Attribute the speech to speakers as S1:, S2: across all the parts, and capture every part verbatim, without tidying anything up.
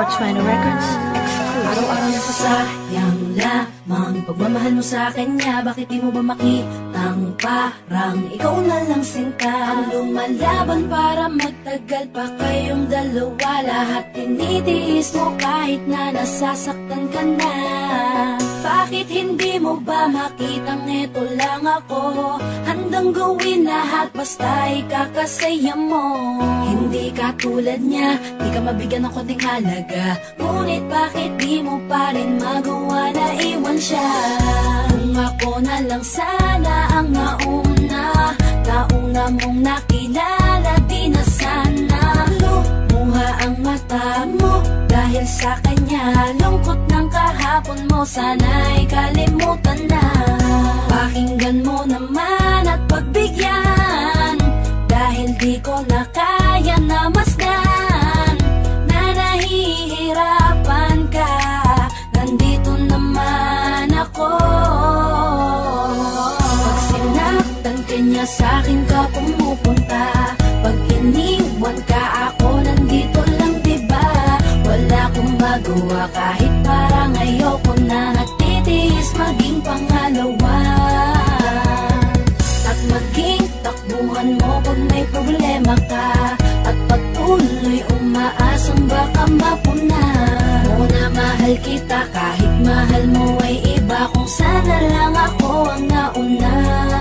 S1: four twenty Records.
S2: Araw-araw nasasayang lamang pagmamahal mo sa kanya. Bakit di mo ba makitang parang ikaw na lang sinta ang lumalaban para magtagal pa kayong dalawa? Lahat tinitiis mo kahit na nasasaktan ka na. Bakit hindi mo ba makitang eto lang ako? Handang gawin lahat basta ikakasaya mo. Hindi ka tulad niya, di ka mabigyan ng konting halaga. Ngunit bakit di mo pa rin magawa na iwan siya? Kung ako na lang sana ang nauna, nauna mong nakilala, di na sana lumuha ang mata mo dahil sa kanya. Lungkot ng kahapon mo, sana'y kalimutan na. Pakinggan mo naman at pagbigyan, dahil di ko na kaya na masdan na nahihirapan ka. Nandito naman ako. Pag sinaktan ka niya, sa'kin ka pumupunta. Pag iniwan ka, ako nandito lang, diba? Wala akong magawa kahit parang ayoko na. Natitiis maging pangalawa at maging takbuhan mo pag may problema ka. At patuloy umaasang baka mapuna mo na mahal kita kahit mahal mo ay iba. Kung sana lang ako ang nauna.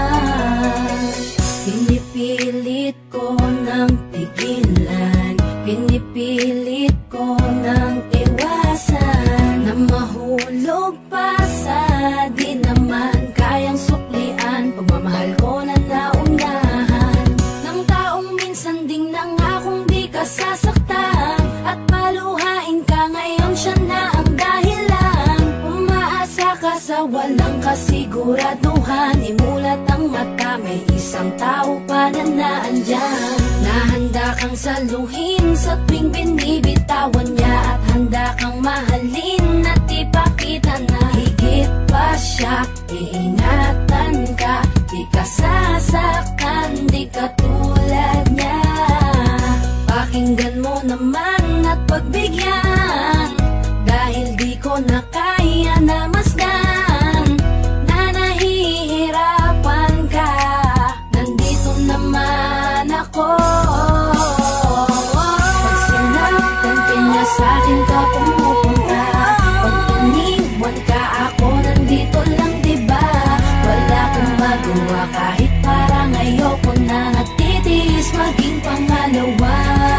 S2: Pinipilit ko ng tigilan, pinipilit ko ng iwasan na mahulog pa sa di naman kayang suklian. Pagmamahal ko na naunahan ng taong minsan ding nangakong di ka sasaktan. At paluhain ka ngayon, siya na ang dahilan. Umaasa ka sa walang kasiguraduhan. Imulat ang mata, may isang tao pa na naandyan. Nahanda kang saluhin sa tuwing binibitawan niya. At handa kang mahalin at ipakita na higit pa siya. Iingatan ka, di ka sasaktan, di ka tulad niya. Pakinggan mo naman at pagbigyan, dahil di ko na kaya na masdan na nahihirapan ka. Nandito naman ako. Pag sinaktan ka niya, sa'kin ka pumupunta. Pag iniwan ka, ako nandito lang, diba? Wala akong magawa kahit parang ayoko na. Natitiis maging pangalawa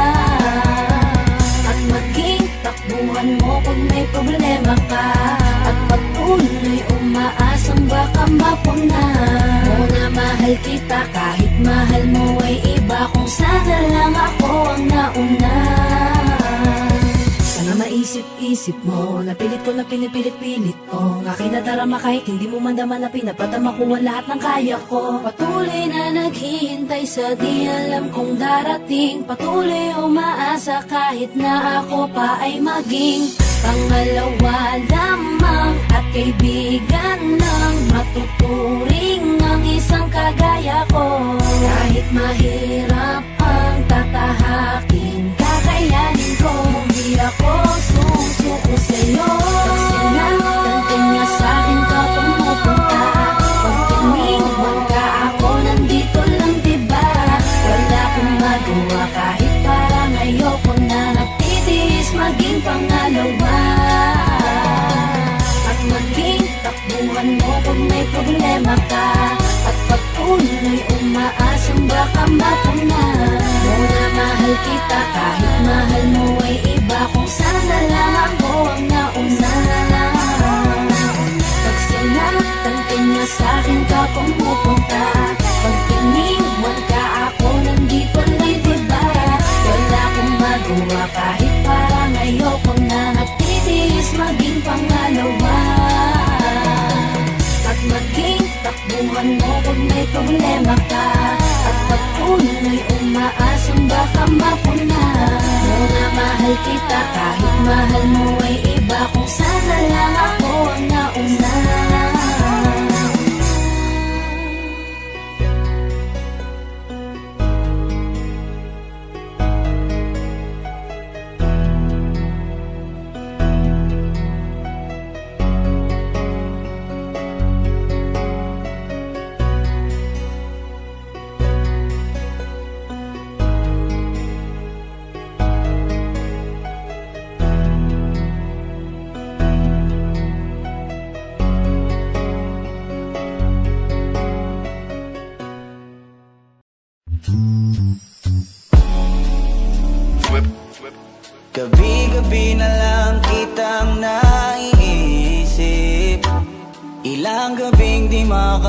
S2: at maging takbuhan mo pag may problema ka. At patuloy umaasang baka mapuna mo na mahal kita kahit mahal mo ay iba. Kung sana lang ako ang nauna. Sana maisip-isip mo, napilit ko na pinipilit-pilit ko ang aking nadarama kahit hindi mo man daman na pinapatama ko ang lahat ng kaya ko. Patuloy na naghihintay sa di alam kung darating. Patuloy umaasa kahit na ako pa ay maging pangalawa lamang at kaibigan ng matuturing ang isang kagaya ko. Kahit mahirap ang tatahakin, kakayanin ko. Hindi ako susuko sa'yo. Pag sinaktan ka niya, sa'kin ka pumupunta. Pag iniwan ka, ako nandito lang, diba? Wala akong magawa kahit parang ayoko na. Natitiis maging pangalawa at maging takbuhan mo pag may problema ka. At patuloy umaasang baka mapuna mo na mahal kita kahit mahal mo ay iba. Kung sana lang ako ang nauna. Pag sinaktan ka niya, sa'kin ka pumupunta. Pag iniwan ka, ako nandito lang, diba? Wala akong magawa kahit parang ayoko na. Natitiis maging pangalawa at maging takbuhan mo pag may problema ka. At patuloy umaasang baka mapuna mo na mahal kita kahit mahal mo ay iba. Kung sana lang ako ang nauna.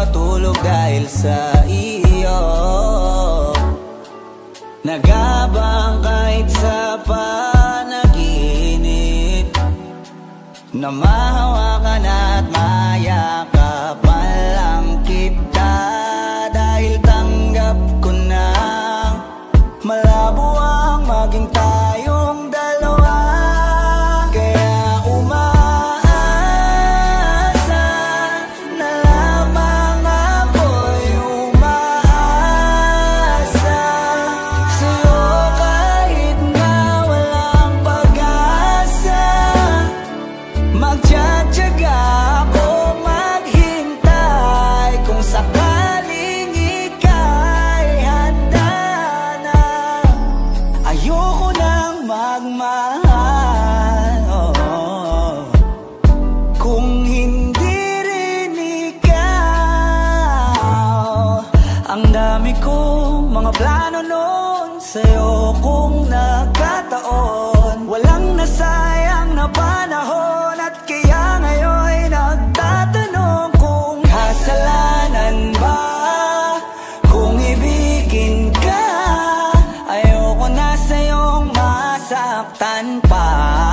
S1: matulog dahil sa iyo. Nagabang kahit sa panaginip, na mahawakan at mayakapan lang kita. Dahil tanggap ko na malabo ang maging tayong dalawa. Kaya umaasa na lamang ako'y umaasa sa'yo kahit na walang pag-asa. Magtsatsaga ako maghintay kung sakaling ika'y handa na. Ayoko nang magmahal, oh, kung hindi rin ikaw. Ang dami kong mga plano noon sa'yo kung nagkataon. Walang nasayang na panahon at kaya ngayon'y nagtatanong kung kasalanan ba kung ibigin ka. Ayoko na sa'yong masaktan pa.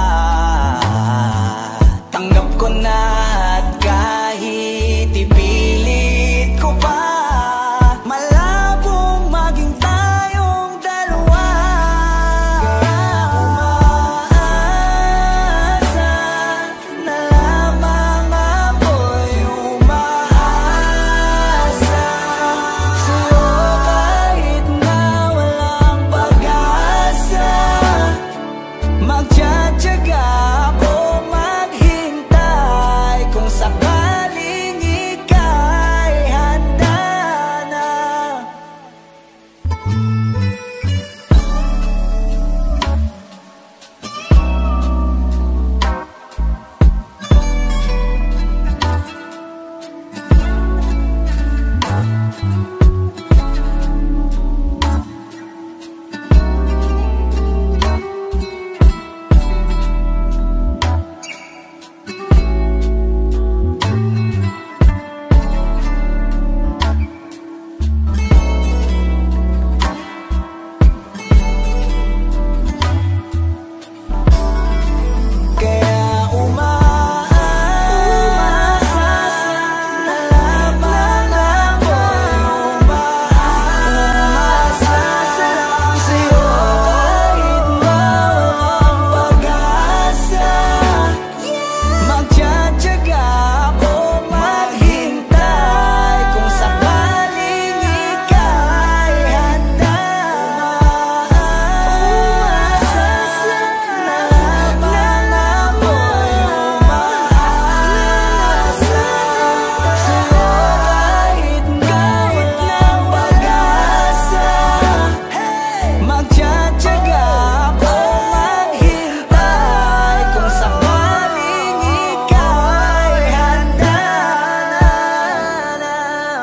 S1: Tanggap ko na at kahit ipilit ko pa, malabong maging tayong dalawa. Kaya umaasa na lamang ako'y umaasa sa'yo kahit na walang pag-asa. Magtsatsaga ako maghintay kung sakaling ika'y handa na. Kaya umaasa na lamang ako'y umaasa sa'yo kahit na walang pag-asa. Magtsatsaga ako maghintay kung sakaling ika'y handa. Umaasa na lamang ako'y umaasa sa'yo kahit na walang pag-asa. Magtsatsaga ako maghintay kung sakaling ika'y handa na.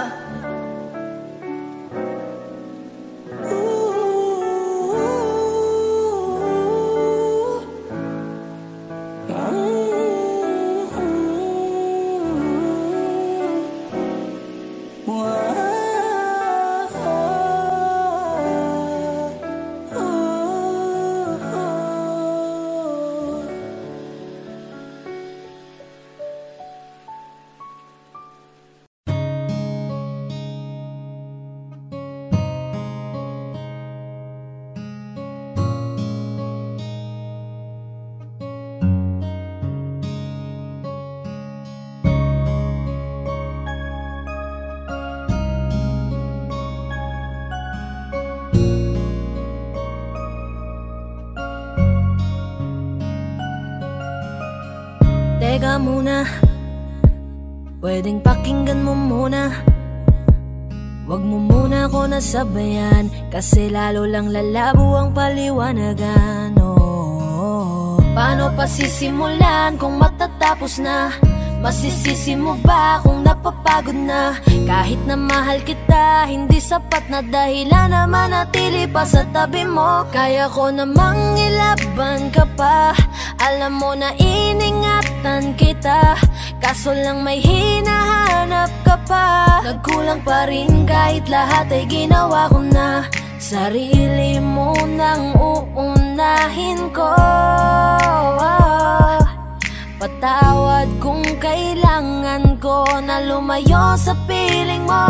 S2: Teka muna, pwedeng pakinggan mo muna. Wag mo muna ako nasabayan, kasi lalo lang lalabo ang paliwanagan. Oh, paano pa sisimulan kung matatapos na? Masisisi mo ba kung napapagod na? Kahit na mahal kita, hindi sapat na dahilan na manatili pa sa tabi mo. Kaya ko namang ilaban ka pa, alam mo na iningat masaktan kita, kaso lang may hinahanap ka pa. Nagkulang pa rin kahit lahat ay ginawa ko na. Sarili mo nang uunahin ko. Patawad kung kailangan ko na lumayo sa piling mo.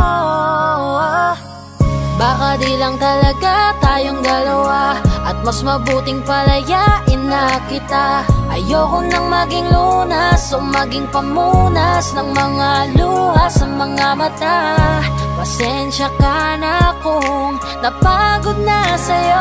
S2: Baka di lang talaga tayong dalawa, at mas mabuting palayain na kita. Ayoko nang maging lunas o maging pamunas ng mga luha sa mga mata. Pasensya ka na kung napagod na sa'yo.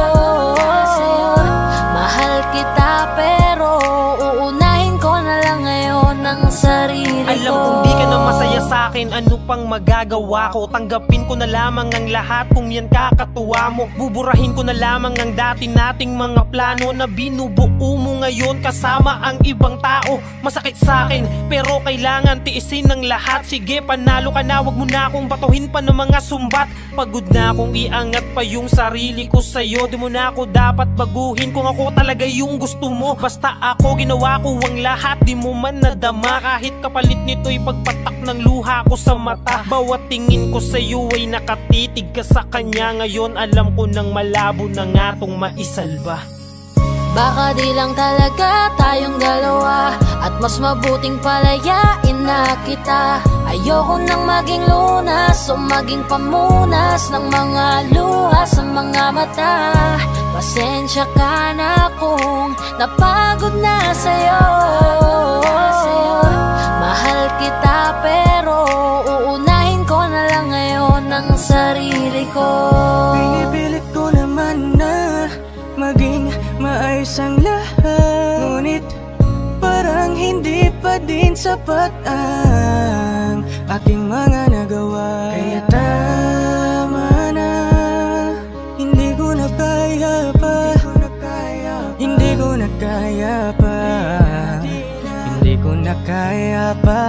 S2: Mahal kita pero uunahin ko na lang ngayon ang sarili ko.
S3: Alam kong di ka na masaya sa'kin, ano pang magagawa ko? Tanggapin ko na lamang ang lahat kung yan kakatuwa mo. Buburahin ko na lamang ang dati nating mga plano na binubuo mo ngayon kasama ang ibang tao. Masakit sa'kin pero kailangan tiisin ng lahat. Sige, panalo ka na, wag mo na akong batuhin pa ng mga sumbat. Pagod na akong iangat pa yung sarili ko sa'yo. Di mo na ako dapat baguhin kung ako talaga yung gusto mo. Basta ako ginawa ko ang lahat, di mo man nadama. Kahit kapalit nito'y pagpatak ng luha ko sa mata. Bawat tingin ko sa'yo ay nakatitig ka sa kanya. Ngayon alam ko nang malabo na nga tong maisalba.
S2: Baka di lang talaga tayong dalawa, at mas mabuting palayain na kita. Ayoko nang maging lunas o maging pamunas ng mga luha sa mga mata. Pasensya ka na kung napagod na sa'yo. Mahal kita pero uunahin ko na lang ngayon ang sarili ko.
S1: Pinipilit ko naman na maging maayos ang lahat, ngunit parang hindi pa din sapat ang aking mga nagawa. Kaya tama na, hindi ko na kaya pa, hindi ko na kaya pa, hindi ko na kaya pa.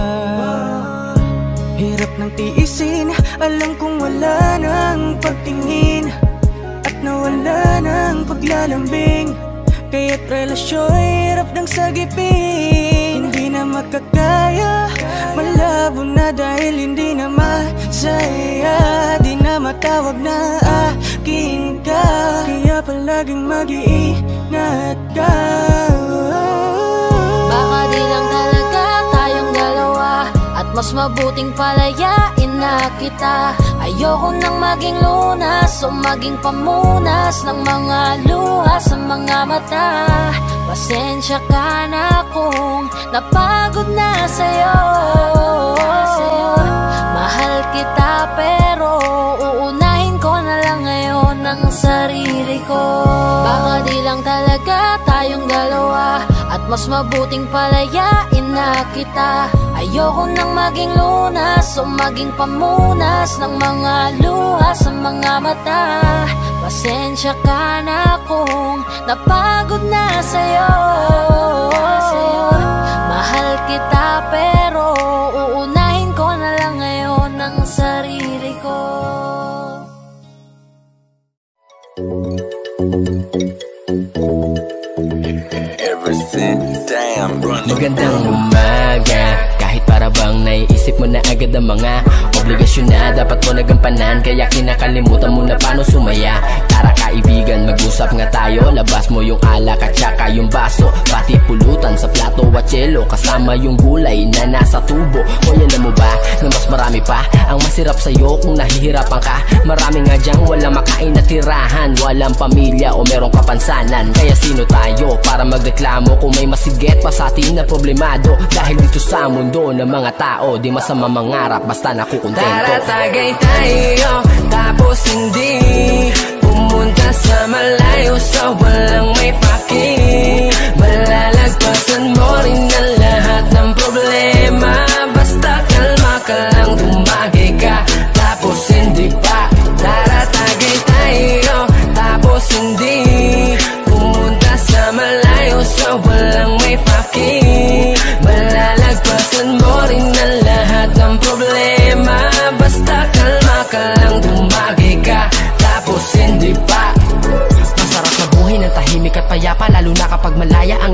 S1: Hirap ng tiisin, alam kong wala nang pagtingin, nawala ng paglalambing. Kaya't relasyon hirap ng sagipin. Hindi na makakaya, malabo na dahil hindi na masaya. Di na matawag na akin ka, kaya palaging mag-iingat ka.
S2: Baka di lang talaga tayong dalawa, at mas mabuting palayain na kita. Ayoko nang maging lunas o maging pamunas ng mga luha sa mga mata. Pasensya ka na kung napagod na sa'yo. Mahal kita pero uunahin ko na lang ngayon ang sarili ko. Baka di lang talaga tayong dalawa, at mas mabuting palayain na kita. Ayoko nang maging lunas o maging pamunas ng mga luha sa mga mata. Pasensya ka na kung napagod na sa'yo. Mahal kita pero uunahin ko na lang ngayon ang sarili ko.
S4: Magandang umaga, kahit para bang naiisip mo na agad ang mga obligasyon na dapat mo nagampanan, kaya kinakalimutan mo na paano sumaya. Tara kaibigan, mag-usap nga tayo. Labas mo yung alak at saka yung baso, pati pulutan sa plato at yelo, kasama yung gulay na nasa tubo. O alam mo ba na mas marami pa ang masirap sa'yo kung nahihirapan ka? Marami nga dyang walang makain na tirahan, walang pamilya o merong kapansanan. Kaya sino tayo para magreklamo kung may masigit pa sa atin na problemado? Dahil dito sa mundo ng mga tao, di masama mangarap basta nakukontento.
S5: Tara tagay tayo, tapos hindi pumunta sa malayo sa walang may paki. Malalagpasan mo rin ang lahat ng problema, basta kalma ka lang, tumagay ka, tapos hindi pa. Tara tagay tayo, tapos hindi pumunta sa malayo sa walang may paki. Malalagpasan mo rin ang lahat ng problema, basta kalma ka lang, tumagay ka, tapos hindi pa.
S4: Masarap mabuhay ng tahimik at payapa, lalo na kapag malaya ang iyong kaibigan.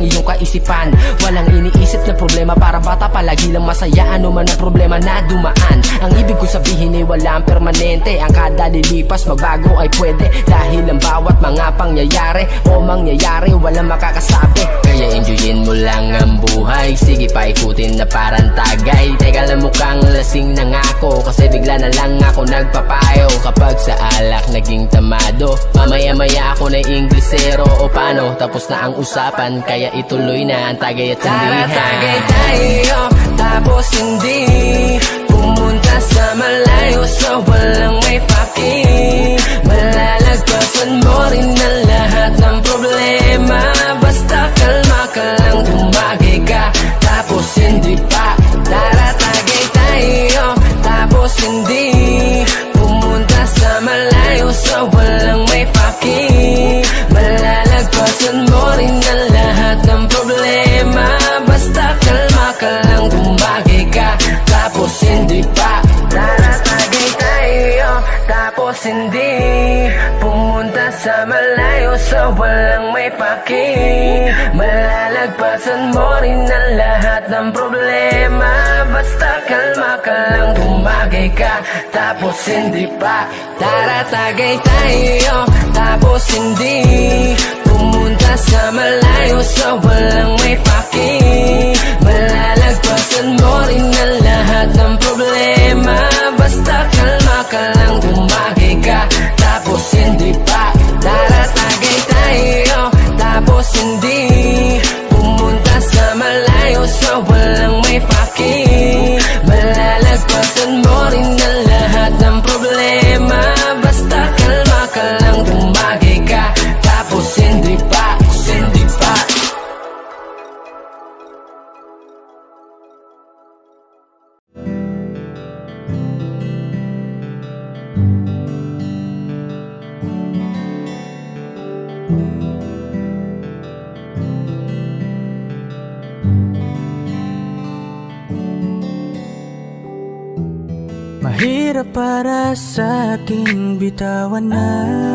S4: isipan. Walang iniisip na problema, para bata palagi lang masaya, ano man ang problema na dumaan. Ang ibig ko sabihin ay walang permanente, ang kada lilipas magbago ay pwede, dahil ang bawat mga pangyayari o mangyayari walang makakasabi. Kaya enjoyin mo lang ang buhay, sige paikutin na parang tagay. Teka lang, mukhang lasing na nga ako, kasi bigla na lang ako nagpapayo. Kapag sa alak naging tamado, mamaya-maya ako na Inglesero o paano, tapos na ang usapan, kaya ituloy na ang tagay at tindihan.
S5: Tara tagay tayo, tapos hindi pumunta sa malayo, so walang may paki. Malalagpasan mo rin ang lahat ng problema, basta kalma ka lang, tumagay ka, tapos hindi pa. Tara tagay tayo, tapos hindi pumunta sa malayo, so walang may paki. Malalagpasan mo rin ang lahat ng problema, basta kalma ka lang, tumagay ka, tapos hindi pa. Tara tagay tayo, tapos hindi pumunta sa malayo, so walang may paki. Malalagpasan mo rin ang lahat ng problema, basta kalma ka lang, tumagay ka, tapos hindi pa. Tara tagay tayo, tapos hindi pumunta sa malayo, so walang may paki. Malalagpasan mo rin ang lahat ng problema, basta kalma ka lang, tumagay ka, tapos hindi pa. Tara tagay tayo, tapos hindi pumunta sa malayo, so walang may paki. Malalagpasan mo rin ang lahat ng problema, basta kalma ka lang, tumagay ka, tapos hindi pa, hindi pa.
S1: Mahirap para sa aking bitawan na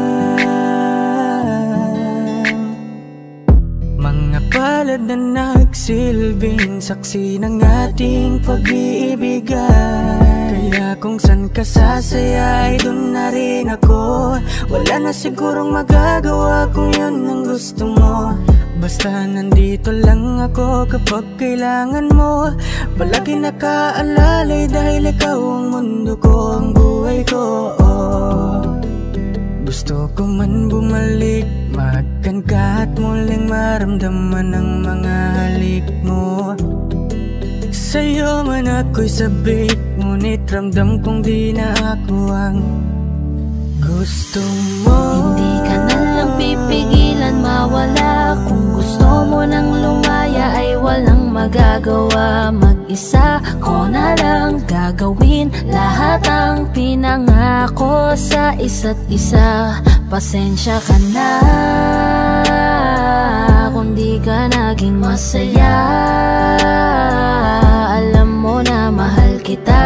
S1: mga palad na nagsilbing saksi ng ating pag-iibigan. Kaya kung san ka sasaya ay dun na rin ako. Wala na sigurong magagawa kung yun ang gusto mo. Basta nandito lang ako kapag kailangan mo. Palagi nakaalalay dahil ikaw ang mundo ko, ang buhay ko. Gusto ko man bumalik, magkan ka at muling maramdaman ang mga halik mo. Sa'yo man ako'y sabik, ngunit ramdam kong di na ako ang gusto mo.
S2: Hindi ka na lang pipigilan mawala. Kung gusto mo nang lumaya ay walang magagawa. Mag-isa ko na lang gagawin lahat ang pinangako sa isa't isa. Pasensya ka na kung di ka naging masaya. Alam mo na mahal kita,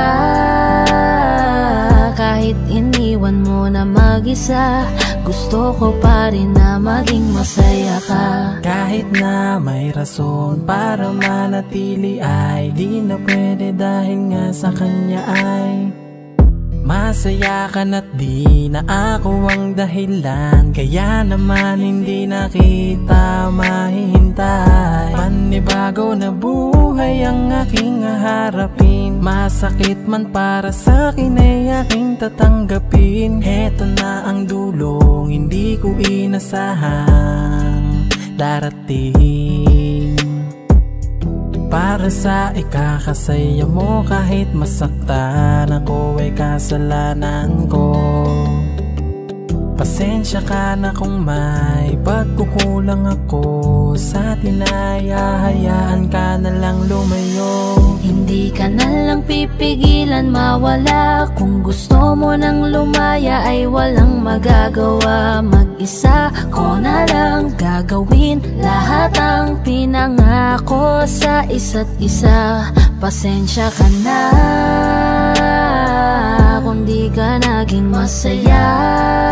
S2: kahit iniwan mo na mag-isa. Gusto ko pa rin na maging masaya ka.
S1: Kahit na may rason para manatili ay di na pwede, dahil nga sa kanya ay masaya ka na't di na ako ang dahilan. Kaya naman hindi na kita mahihintay. Panibago na buhay ang aking haharapin. Masakit man para sa'kin ay aking tatanggapin. Heto na ang dulong hindi ko inasahang darating. Para sa ikakasaya mo, kahit masaktan ako ay kasalanan ko. Pasensya ka na kung may pagkukulang ako sa tinaya. Hayaan ka na lang lumayo.
S2: Hindi ka na lang pipigilan mawala. Kung gusto mo nang lumaya ay walang magagawa. Mag-isa ko na lang gagawin lahat ang pinangako sa isa't isa. Pasensya ka na kung di ka naging masaya.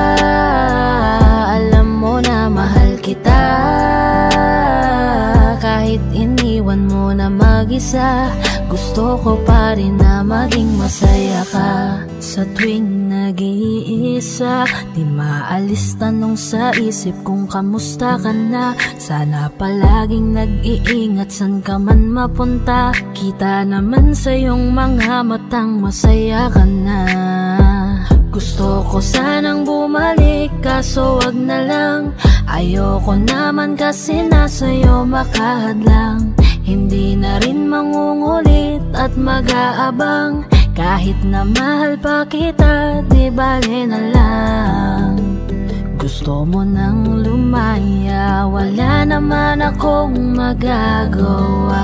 S2: Alam mo na mahal kita, kahit iniwan mo na mag-isa, gusto ko pa rin na maging masaya ka. Sa tuwing nag-iisa, di maalis tanong sa isip kung kamusta ka na. Sana palaging nag-iingat san ka man mapunta. Kita naman sa iyong mga matang masaya ka na. Gusto ko sanang bumalik kaso wag na lang. Ayoko naman kasi nasa'yo makahadlang. Hindi na rin mangungulit at mag-aabang. Kahit na mahal pa kita, di bale na lang. Gusto mo nang lumaya, wala naman akong magagawa.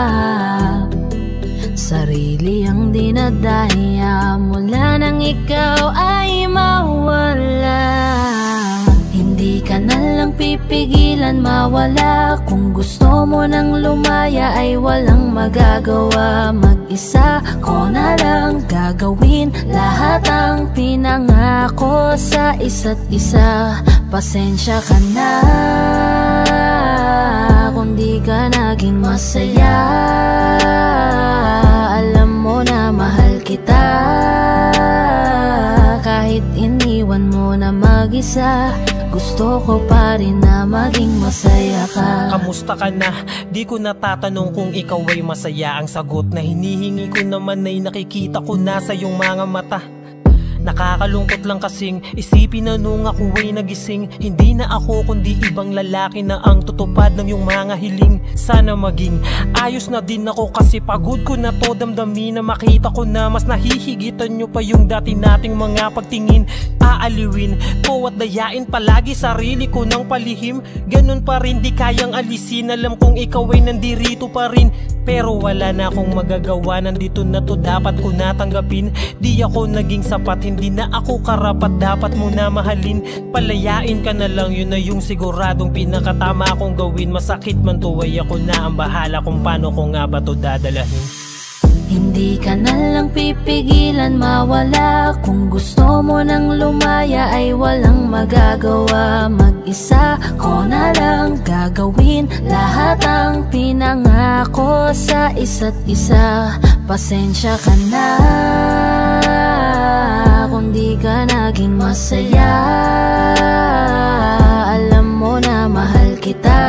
S2: Sarili ang dinadaya mula nang ikaw ay mawala. Hindi ka na lang pipigilan mawala. Kung gusto mo nang lumaya ay walang magagawa. Mag-isa ko na lang gagawin lahat ang pinangako sa isa't isa. Pasensya ka na kung di ka naging masaya. Alam mo na mahal kita, kahit iniwan mo na mag-isa, gusto ko pa rin na maging masaya ka.
S3: Kamusta ka na? Di ko natatanong kung ikaw ay masaya. Ang sagot na hinihingi ko naman ay nakikita ko na sa iyong mga mata. Nakakalungkot lang kasing isipin na nung ako ay nagising, hindi na ako kundi ibang lalaki na ang tutupad ng iyong mga hiling. Sana maging ayos na din ako kasi pagod ko na to damdamin na makita ko na mas nahihigitan nyo pa yung dati nating mga pagtingin. Aaliwin ko at dayain palagi sarili ko ng palihim. Ganun pa rin di kayang alisin. Alam kong ikaw ay nandirito pa rin, pero wala na akong magagawa. Nandito na to, dapat ko natanggapin. Di ako naging sapat, hindi na ako karapat, dapat mo na mahalin. Palayain ka na lang, yun na yung siguradong pinakatama kong gawin. Masakit man to ay ako na ang bahala kung paano ko nga ba to dadalahin.
S2: Hindi ka na lang pipigilan mawala. Kung gusto mo nang lumaya ay walang magagawa. Mag-isa ko na lang gagawin lahat ang pinangako sa isa't isa. Pasensya ka na kung di ka naging masaya. Alam mo na mahal kita,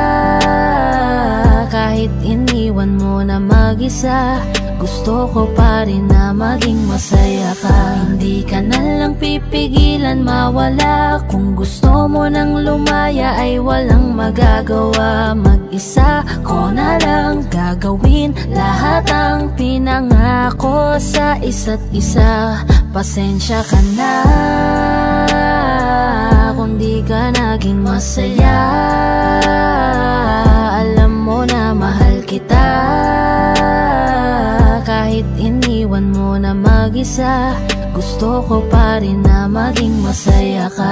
S2: kahit iniwan mo na mag-isa, gusto ko pa rin na maging masaya ka. Hindi ka na lang pipigilan mawala. Kung gusto mo nang lumaya ay walang magagawa. Mag-isa ko na lang gagawin lahat ang pinangako sa isa't isa. Pasensya ka na kung di ka naging masaya. Alam mo na mahal kita, kahit iniwan mo na mag-isa, gusto ko pa rin na maging masaya ka.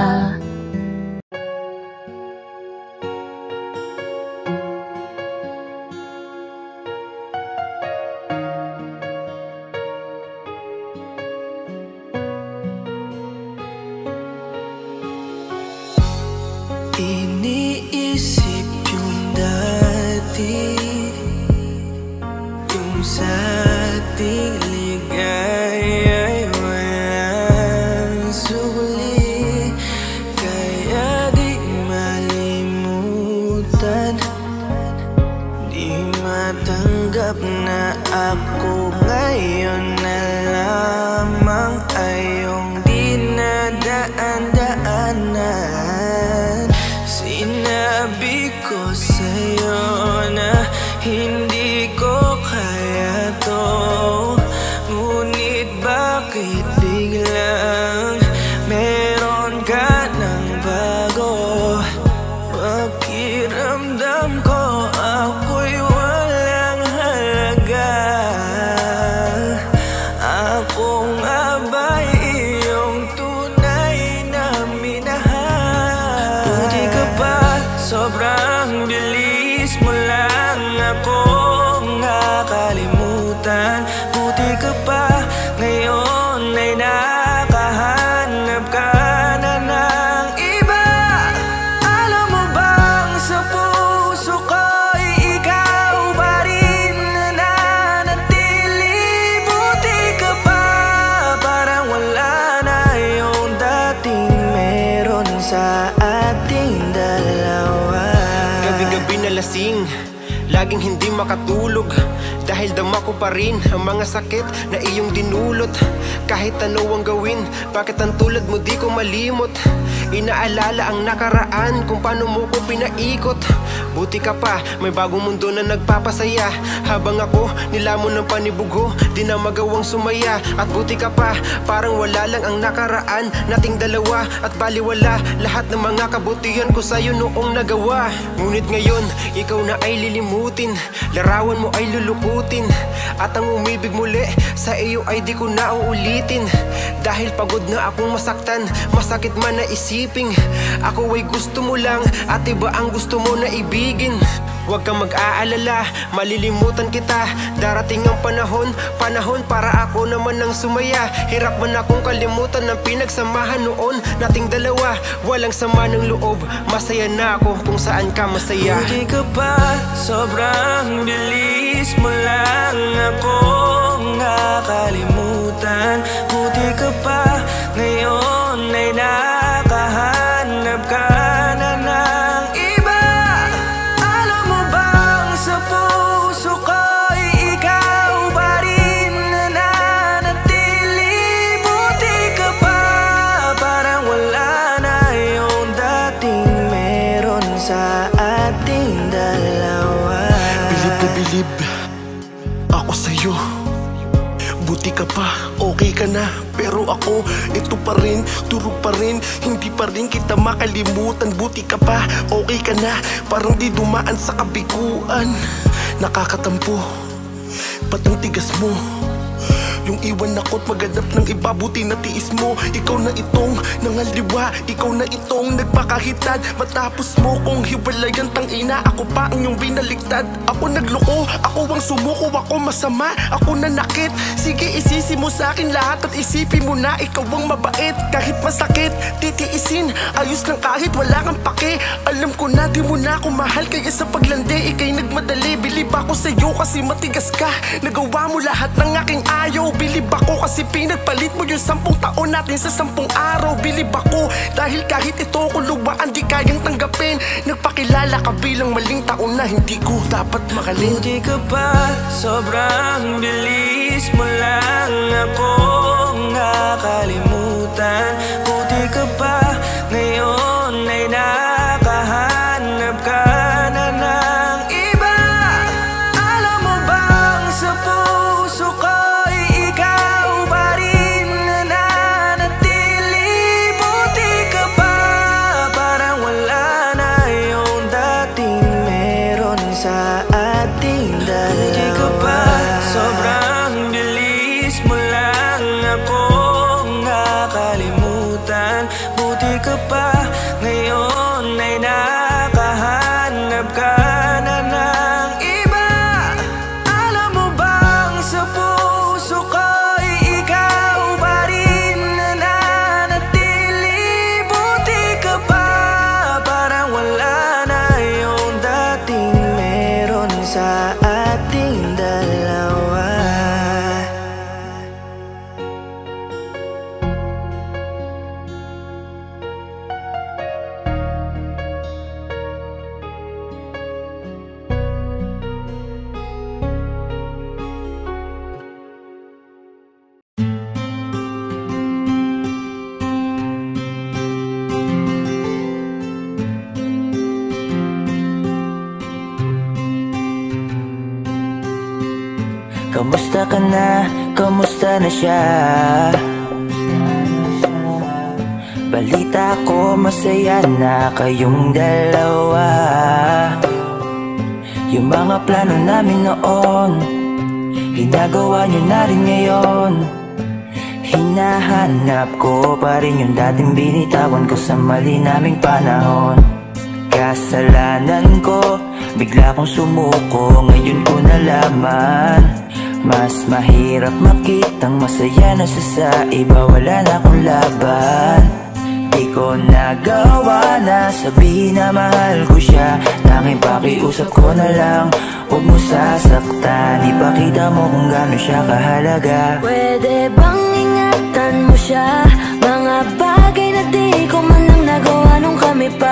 S6: Iniisip yung dati, yung sa ating ligaya ay walang suli. Kaya di malimutan, di matanggap na ako ngayon na lamang ay yung dinadaan-daanan. Sinabi ko sa'yo na hindi ko kaya to, ngunit bakit biglang meron ka ng bago? Pakiramdam ko ako'y walang halaga. Ako nga ba'y iyong tunay na minahal? Buti ka pa, sobrang bilis mo lang ako
S7: laging hindi makatulog, dahil dama ko pa rin ang mga sakit na iyong dinulot. Kahit ano ang gawin, bakit ang tulad mo di ko malimot? Inaalala ang nakaraan, kung paano mo ko pinaikot. Buti ka pa, may bagong mundo na nagpapasaya, habang ako nilamon ng panibugo, di na magawang sumaya. At buti ka pa, parang wala lang ang nakaraan nating dalawa, at baliwala lahat ng mga kabutihan ko sa'yo noong nagawa. Ngunit ngayon, ikaw na ay lilimutin, larawan mo ay lulukutin, at ang umibig muli sa iyo ay di ko na uulitin. Dahil pagod na akong masaktan, masakit man na isiping ako ay gusto mo lang, at iba ang gusto mo na ibigin. Huwag kang mag-aalala, malilimutan kita. Darating ang panahon, panahon para ako naman ang sumaya. Hirap man akong kalimutan ng pinagsamahan noon nating dalawa. Walang sama ng loob, masaya na ako kung saan ka masaya.
S6: Buti ka pa, sobrang bilis mo lang akong nakalimutan. Buti ka pa, ngayon ay nakahanap ka na ng iba. Alam mo bang sa puso ko'y ikaw pa rin na nanatili? Buti ka pa, parang wala na yung dating meron sa ating dalawa.
S8: Bilib na bilib ako sa'yo. Buti ka pa, okay ka na, pero ako, ito pa rin, turo pa rin, hindi pa rin kita makalimutan. Buti ka pa, okay ka na, parang di dumaan sa kabiguan. Nakakatampo, ba't ang tigas mo? Yung iwan ako't maghanap ng iba, buti na tiis mo. Ikaw na itong nangaliwa, ikaw na itong nagpakahitad. Matapos mo kong hiwalayan, tangina, ako pa ang iyong binaliktad. Ako nagloko, ako ang sumuko, ako masama, ako nanakit. Sige, isisi mo sa akin lahat at isipin mo na ikaw ang mabait. Kahit masakit, titiisin, ayos lang kahit wala kang pake. Alam ko na di mo na ako mahal, kaya sa paglandi ikay nagmadali. Bilib ako sa'yo kasi matigas ka, nagawa mo lahat ng aking ayaw. Bilib ako kasi pinagpalit mo yung sampung taon natin sa sampung araw. Bilib ako dahil kahit ito ko luwaan di kayang tanggapin. Nagpakilala ka bilang maling taon na hindi ko dapat makalin.
S6: Buti ka pa, sobrang bilis mo lang akong nakalimutan. Buti ka pa, ngayon ay nakahanap ka na ng iba. Alam mo bang sa puso ko sa ating dalawa. Buti ka pa, sobrang bilis mo lang akong nakalimutan. Buti ka pa, ngayon ay nakahanap ka na ng iba. Alam mo bang sa puso ko'y ikaw pa rin na nanatili? Buti ka pa, parang wala na yung dating sa ating dalawa.
S9: Kamusta ka na? Kamusta na siya? Balita ko masaya na kayong dalawa. Yung mga plano namin noon, ginagawa nyo na rin ngayon. Hinahanap ko pa rin yung dating binitawan ko sa mali naming panahon. Kasalanan ko, bigla kong sumuko, ngayon ko nalaman. Mas mahirap makitang masaya na siya sa iba, wala na akong laban. Di ko nagawa na sabihin na mahal ko siya, tanging pakiusap ko na lang, huwag mo sasaktan. Ipakita mo kung gano'n siya kahalaga.
S2: Pwede bang ingatan mo siya? Mga bagay na di ko man lang nagawa nung kami pa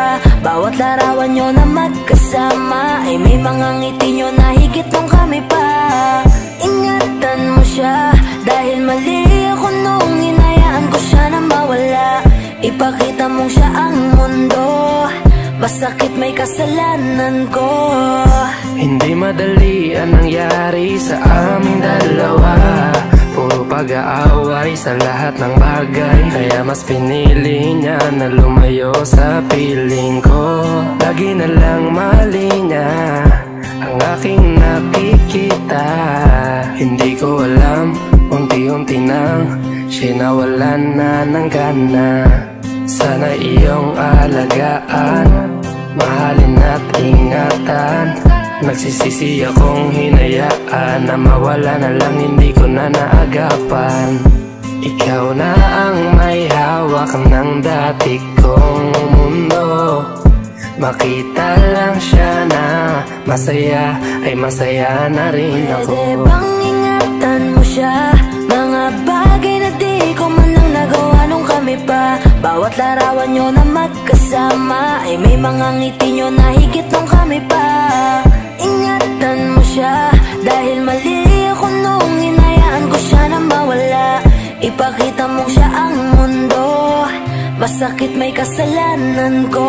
S2: Bawat larawan nyo na magkasama ay may mga ngiti nyo na higit nung kami pa. Ingatan mo siya dahil mali ako nung hinayaan ko siya na mawala. Ipakita mong siya ang mundo, masakit may kasalanan ko.
S5: Hindi madali ang nangyari sa aming dalawa. Puro pag-aaway sa lahat ng bagay, kaya mas pinili niya na lumayo sa piling ko. Lagi na lang mali niya ang aking nakikita. Hindi ko alam, unti-unti nang siya nawalan na ng gana. Sana iyong alagaan, mahalin at ingatan. Nagsisisi akong hinayaan na mawala na lang, hindi ko na naagapan. Ikaw na ang may hawak ng dati kong mundo. Makita lang siya na masaya, ay masaya na rin ako.
S2: Pwede bang ingatan mo siya? Mga bagay na di ko man lang nagawa nung kami pa. Bawat larawan nyo na magkasama ay may mga ngiti nyo na higit nung kami pa. Ingatan mo siya dahil mali ako nung hinayaan ko siya na mawala. Ipakita mong siya ang mundo, masakit may kasalanan ko.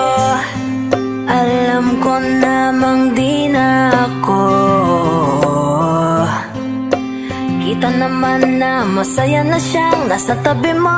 S2: Alam ko namang di na ako. Kita naman na masaya na siyang nasa tabi mo.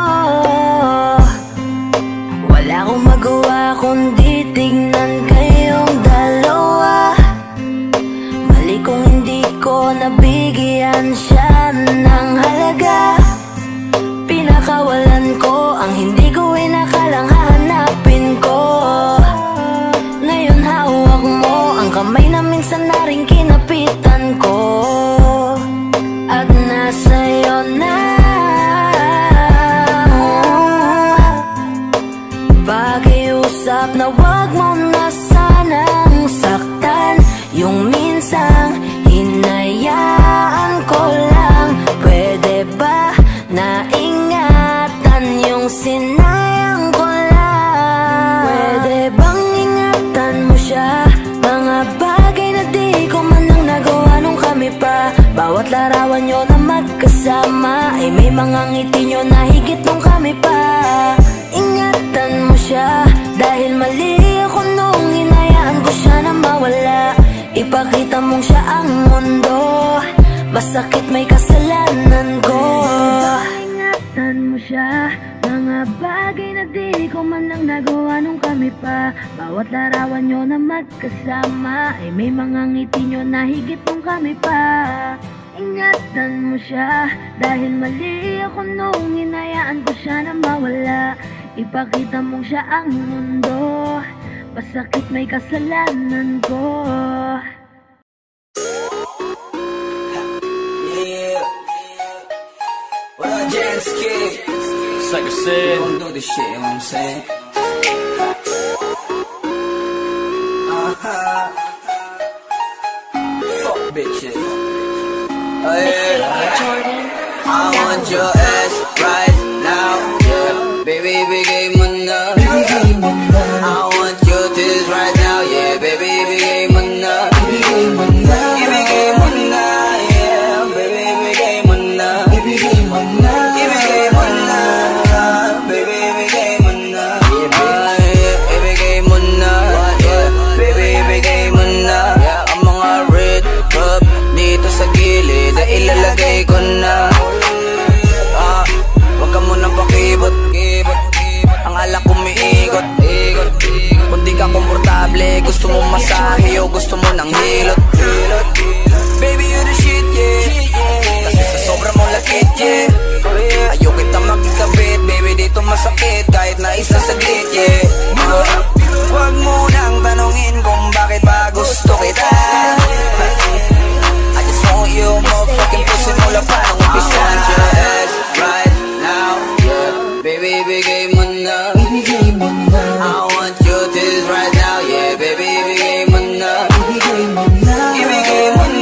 S2: Wala akong magawa kundi tignan kayong dalawa. Mali kung hindi ko nabigyan siya ng halaga. Pinakawalan ko ang hindi ko inakalang hahanapin ko. Ngayon hawak mo ang kamay na minsan na rin kinapitan ko. At nasa'yo na. Pakiusap na wag mo na sanang saktan. Yung minsang hinayaan ko lang. Pwede ba na ingatan yung sinayang ko lang? Pwede bang ingatan mo siya? Mga bagay na di ko man lang nagawa nung kami pa. Bawat larawan nyo na magkasama ay may mga ngiti nyo na higit nung kami pa. Ingatan mo siya dahil mali ako nung hinayaan ko siya na mawala. Ipakita mong siya ang mundo, masakit may kasalanan ko. Ingatan mo siya, mga bagay na di ko man lang nagawa nung kami pa. Bawat larawan nyo na magkasama ay may mga ngiti nyo na higit nung kami pa. Ingatan mo siya dahil mali ako nung hinayaan ko siya na mawala. Ipakita mong siya ang mundo, masakit may kasalanan ko.
S10: Yeah. What up, James Kid?
S11: It's like I said,
S10: don't do this shit, you know what I'm saying? Uh-huh. Fuck bitches. Oh yeah. I want your ass right now, yeah. Baby, bigay mo na. I want your tits right now, yeah. Baby, bigay mo na. Ibigay mo na, yeah. Baby, bigay mo na. Ibigay mo na, ibigay mo na. Baby, bigay mo na. Ibigay mo na, yeah. Baby, ibigay mo na. Ang mga red cup dito sa gilid ay ilalagay ko na. Ah, wag ka munang pakibot. Ang alak umiikot. Kung di ka komportable, gusto mo masahe o gusto mo ng hilot. Baby, you the shit, yeah. Kasi sa sobra mong lakit, yeah. Ayaw kita magkikabit, baby, dito masakit kahit na isang saglit, yeah. uh, Wag mo nang tanongin kung bakit ba gusto kita. I just want you, motherfucking pussy mula pa nung umpisa. Your ass right now, yeah. Baby, bigay mo na. I want your tits right now, yeah. Baby, ibigay mo na. Ibigay mo na.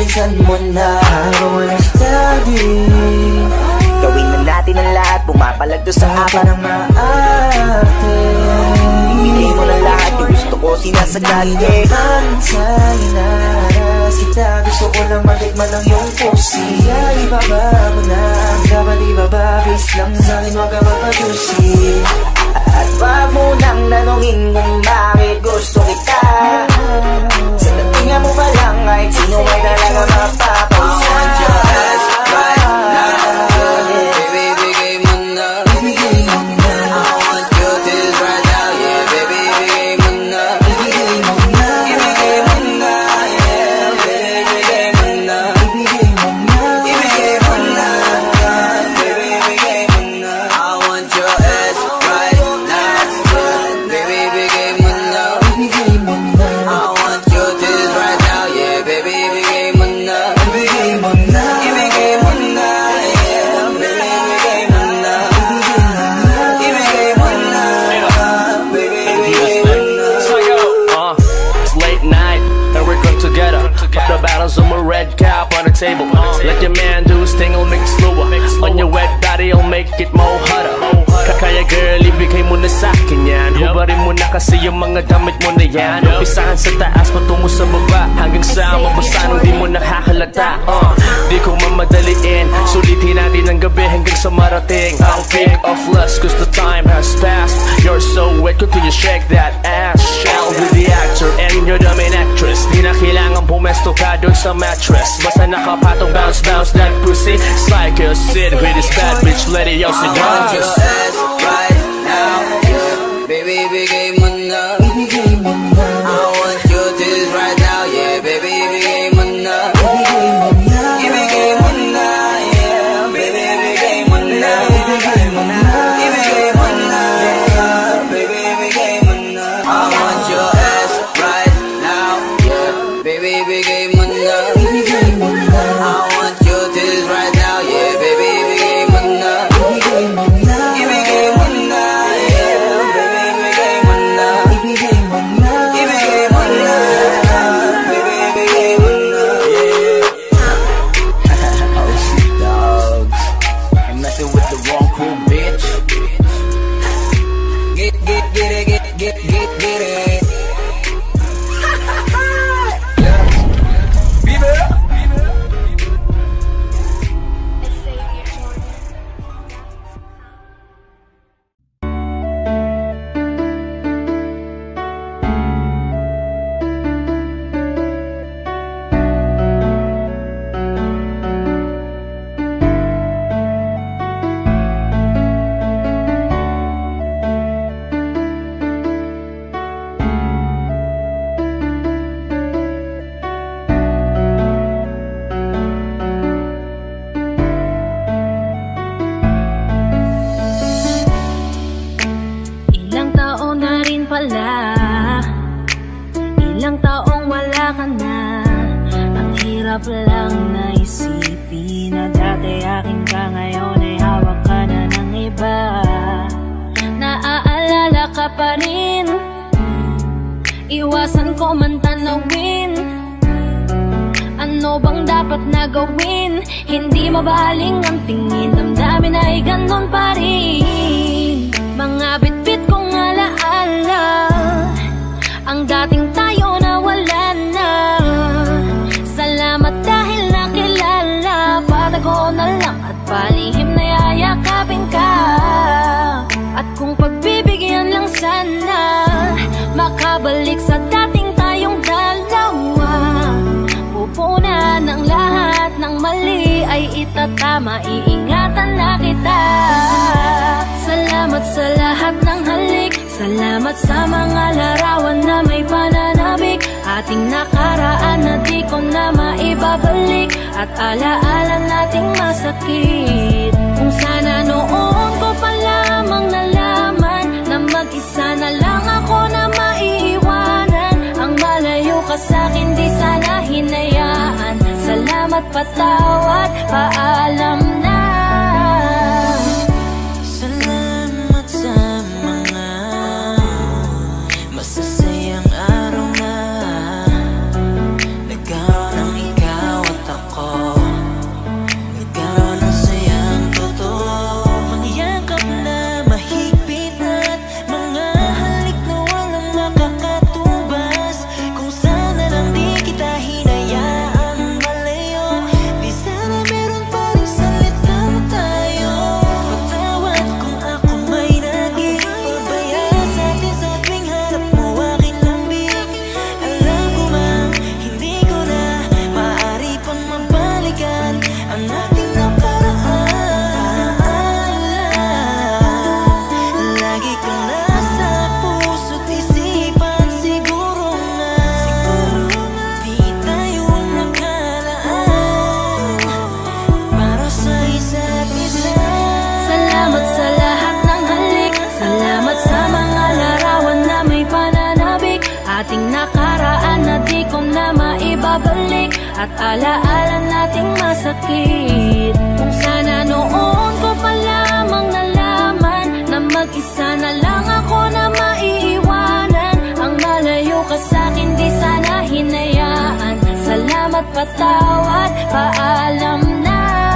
S9: bilisan mo na habang wala si daddy. Gawin na natin ang lahat, pumapalag doon sa akin ang maarte. Bigay mo na lahat, yung gusto ko sinasagat eh. Sa'yo na naras kita, gusto ko lang matikman ng iyong pusi. Ay ibaba mo na, dapat ibaba, bis lang sa'kin wag ka magpajusi. At wag mo nang nanungin kung bakit gusto kita. Sa tatingan mo pa lang ay sino may talaga mapapausa. I want your ass right now. Baby, bigay mo na. Ibigay mo na. I want your tears right now. Yeah, baby, ibigay mo na. Ibigay mo na. Ibigay mo na. Yeah, baby, ibigay mo na. Ibigay mo na. Ibigay mo na. Baby, ibigay mo na. I want your ass right now. Baby, ibigay mo na. Ibigay mo na. I want your tears right now. Yeah, baby, ibigay mo na. Ibigay mo na. Ibigay mo na. Yeah, baby, ibigay mo na. Ibigay mo na. Baby, ibigay mo na.
S11: Psycho, uh, it's late night and we're come together. Pop the bottles on my red cap on the table. Let your man do his thing, I'll make it slower. On your wet body, I'll make it more hotter. Kakaya girl, ibigay mo na sa'kin yan. Hubarin mo na kasi yung mga damit mo na yan. Umpisahan sa taas, patungo sa baba, hanggang sa mabasa nung di mo nakakalata. uh, Di ko mamadaliin, sulitin natin ang gabi hanggang sa marating. I'll pick off lust cause the time has passed. You're so wet, continue shake that ass. Shall with the actor and you're the main actress. Di na kailangan pumesto ka doon sa mattress. Basta nakapatong bounce bounce that pussy. Psycho sit with this bad bitch, let it out sit down.
S9: Right now, yeah. Baby, bigay mo na. Ibigay mo na. I want your tears right now, yeah. Baby, ibigay mo na. Ibigay mo na. Ibigay mo na, yeah. Baby, ibigay mo na. Ibigay mo na. Ibigay mo na. Baby, ibigay mo na. I want your ass right now, yeah. Baby, ibigay mo na. Ibigay mo na. I want your tears right now, yeah. Baby, ibigay mo na. Ibigay mo na. Ibigay mo na, yeah. Baby, ibigay mo na. Ibigay mo na. Ibigay mo na. Baby, ibigay mo na.
S10: Oh shit, dogs. I'm messing with the wrong crew, bitch. Get, get, get it, get, get, get, get it. Yeah. Viva!
S2: Ilang taon na rin pala, ilang taong wala ka na. Ang hirap lang na isipin na dati akin ka, ngayon ay hawak ka na ng iba. Naaalala ka pa rin, iwasan ko man tanawin. Ano bang dapat na gawin? Hindi mabaling ang tingin, damdamin ay ganon pa rin. Mga bitbit kong alaala, ang dating tayo na wala na. Salamat dahil nakilala, patago na lang at palihim na yayakapin ka. At kung pagbibigyan lang sana, makabalik sa dating tayong dalawa. Pupunan ng lahat ng mali ay itatama, iingatan na kita. Salamat sa lahat ng halik, salamat sa mga larawan na may pananabik. Ating nakaraan na di ko na maibabalik, at alaala nating masakit. Kung sana noon ko pa lamang nalaman na mag-isa na lang ako na maiiwanan. Ang malayo ka sa'kin di sana hinayaan. Salamat, patawad, paalam na.
S9: Salamat sa mga masasayang araw na nagkaroon ng ikaw at
S2: maibabalik at alaala nating masakit. Kung sana noon ko pa lamang nalaman na mag-isa na lang ako na maiiwanan. Ang malayo ka sa'kin di sana hinayaan. Salamat, patawad, paalam na.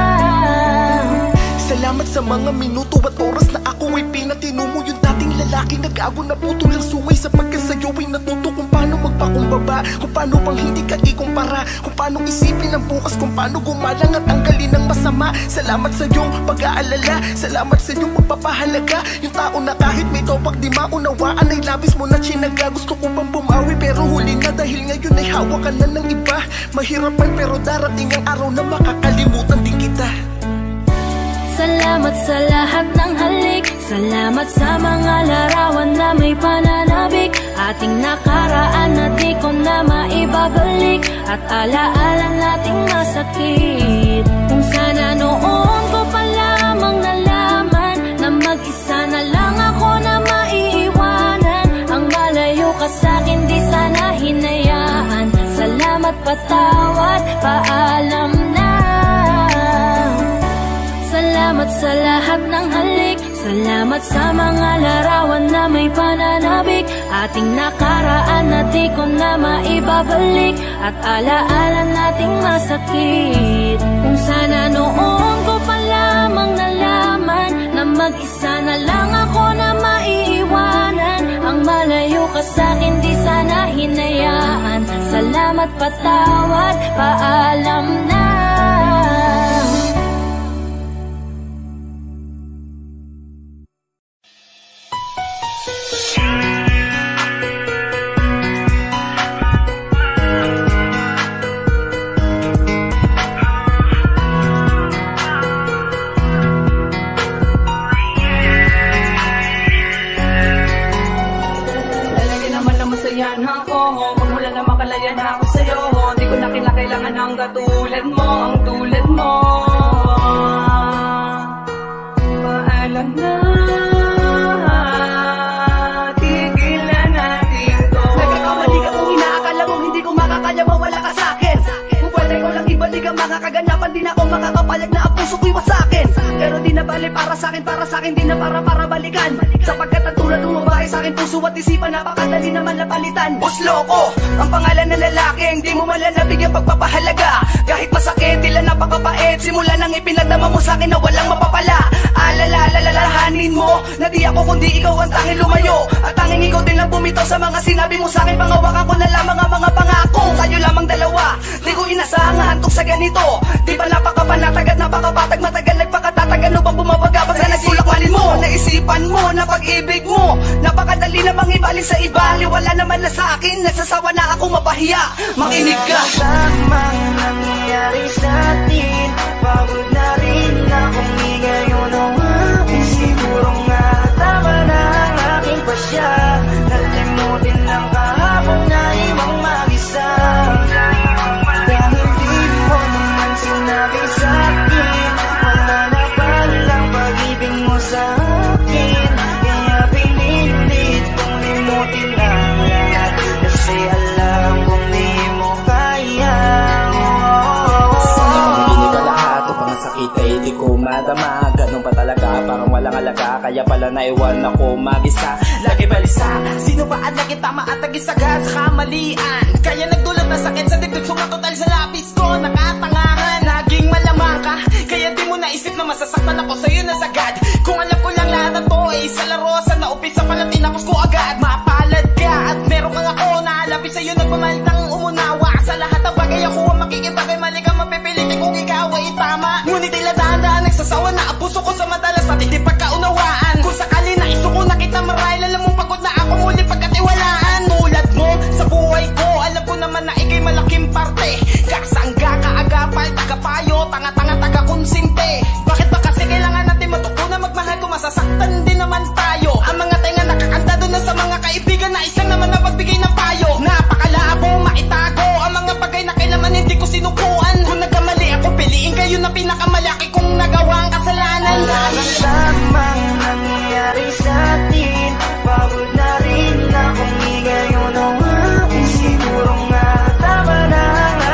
S8: Salamat sa mga minuto at oras na ako ay pinatino mo. Yung dating lalaki nag-ago na putol ang sungay, sapagkat sa'yo ay natuto kung paano magpakumbaba, kung paano bang hindi ka ikumpara, kung paano isipin ang bukas, kung paano gumalang at tanggalin ang masama. Salamat sa iyong pag-aalala, salamat sa iyong pagpapahalaga. Yung tao na kahit may topak di maunawaan ay labis mo na chinaga. Gusto ko pang bumawi pero huli na, dahil ngayon ay hawak ka na ng iba. Mahirapan pero darating ang araw na makakalimutan din kita.
S2: Salamat sa lahat ng halik, salamat sa mga larawan na may pananabik. Ating nakaraan na di ko na maibabalik at alaala nating masakit. Kung sana noon ko pa lamang nalaman na mag-isa na lang ako na maiiwanan. Ang malayo ka sa'kin di sana hinayaan. Salamat, patawad, paalam na. Salamat sa lahat ng halik, salamat sa mga larawan na may pananabik. Ating nakaraan na di ko na maibabalik at alaala nating masakit. Kung sana noon ko pa lamang nalaman na mag-isa na lang ako na maiiwanan. Ang malayo ka sa'kin di sana hinayaan. Salamat, patawad, paalam na.
S12: Ang katulad mo, ang tulad mo. Paalam na, tigilan natin to. Nagkakamali ka kung inaakala mo hindi ko makakaya, mawala ka sa'kin. Kung pwede ko lang ibalik ang mga kaganapan, di na ako makakapayag na ang puso ko'y wasakin. Pero di na bali para sa'kin, para sa'kin di na para para balikan. Sapagkat ang tulad ng babae sa'kin, puso at isipan, napakadali naman napalitan. Busloko, ang pangalan ng lalaki, hindi mo malalabig ang pagpapahalaga. Kahit masakit, tila napakapait, simula nang ipinagdama mo sa'kin na walang mapapala. Alalalalahanin mo, na di ako kundi ikaw ang tanging lumayo. At tanging ikaw din lang bumitaw sa mga sinabi mo sa'kin. Pangawakan ko na lamang ang mga pangako, kayo lamang dalawa. Di ko inasahan nga hantok sa ganito. Di ba napakapanatag at napakapatag, matagal nagpakatatag, ano bang bumabaga pa sa nagsulakmalin mo? Naisipan mo na pag-ibig mo, napakadali na bang ibalik sa iba. Wala naman na sa akin, nagsasawa na ako mapahiya. Makinig ka.
S6: Tamang nangyayari sa atin, pagod na rin akong ngayon ang akin. Siguro nga tama na ang aking pasya, nalimutin lang kahapon na ibang mag-isa. Dahil di mo naman sinabi sa akin, wala na palang pag-ibig mo sa akin. Kaya pinilit kong limutin lang yan, kasi alam kong di mo kaya.
S13: Hindi ka lahat o pang sakit ay di ko madama. Ganun pa talaga, parang walang alaga, kaya pala naiwan ako mag-isa. Lagi balisa, sino ba ang naging tama at nag-isagad sa kamalian? Kaya nagdulot na sakit sa dibdib, sumatotal sa lapis ko, nakatangahan. Naging malamang ka, kaya di mo naisip na masasaktan ako sa'yo na sagad. Kung alam ko lang lahat ng to ay isa laro, sana upisa pala tinapos ko agad. Mapalad ka at meron kang ako na alapit sa'yo, nagmamalitang umunawa. Sa lahat ng bagay ako ang makikipagay, mali ka mapipilitin kung ikaw ay tama. Ngunit tila dahan-dahan nagsasawa na ang puso ko sa madalas at hindi pagkaunawaan. Kung sakali na isuko na kita marahil, alam mong pagod na ako muli pagkatiwalaan. Tulad mo sa buhay ko, alam ko naman na ikay malaking parte. Kasangga, kaagapal, tagapayo, tanga-tanga, taga-konsinte. Bakit ba kasi kailangan natin matuto na magmahal kung masasaktan din naman tayo? Ang mga tenga nakakanta doon na sa mga kaibigan na isang naman na pagbigay ng payo. Napakalabo, maitago ang mga bagay na kailaman hindi ko sinukuan. Kung nagkamali ako, piliin kayo na pinakamalaki kong nagawa ang kasalanan.
S6: Tamang nangyayari sa atin, pagod na rin akong ngayon ang akin. Siguro nga tama na ang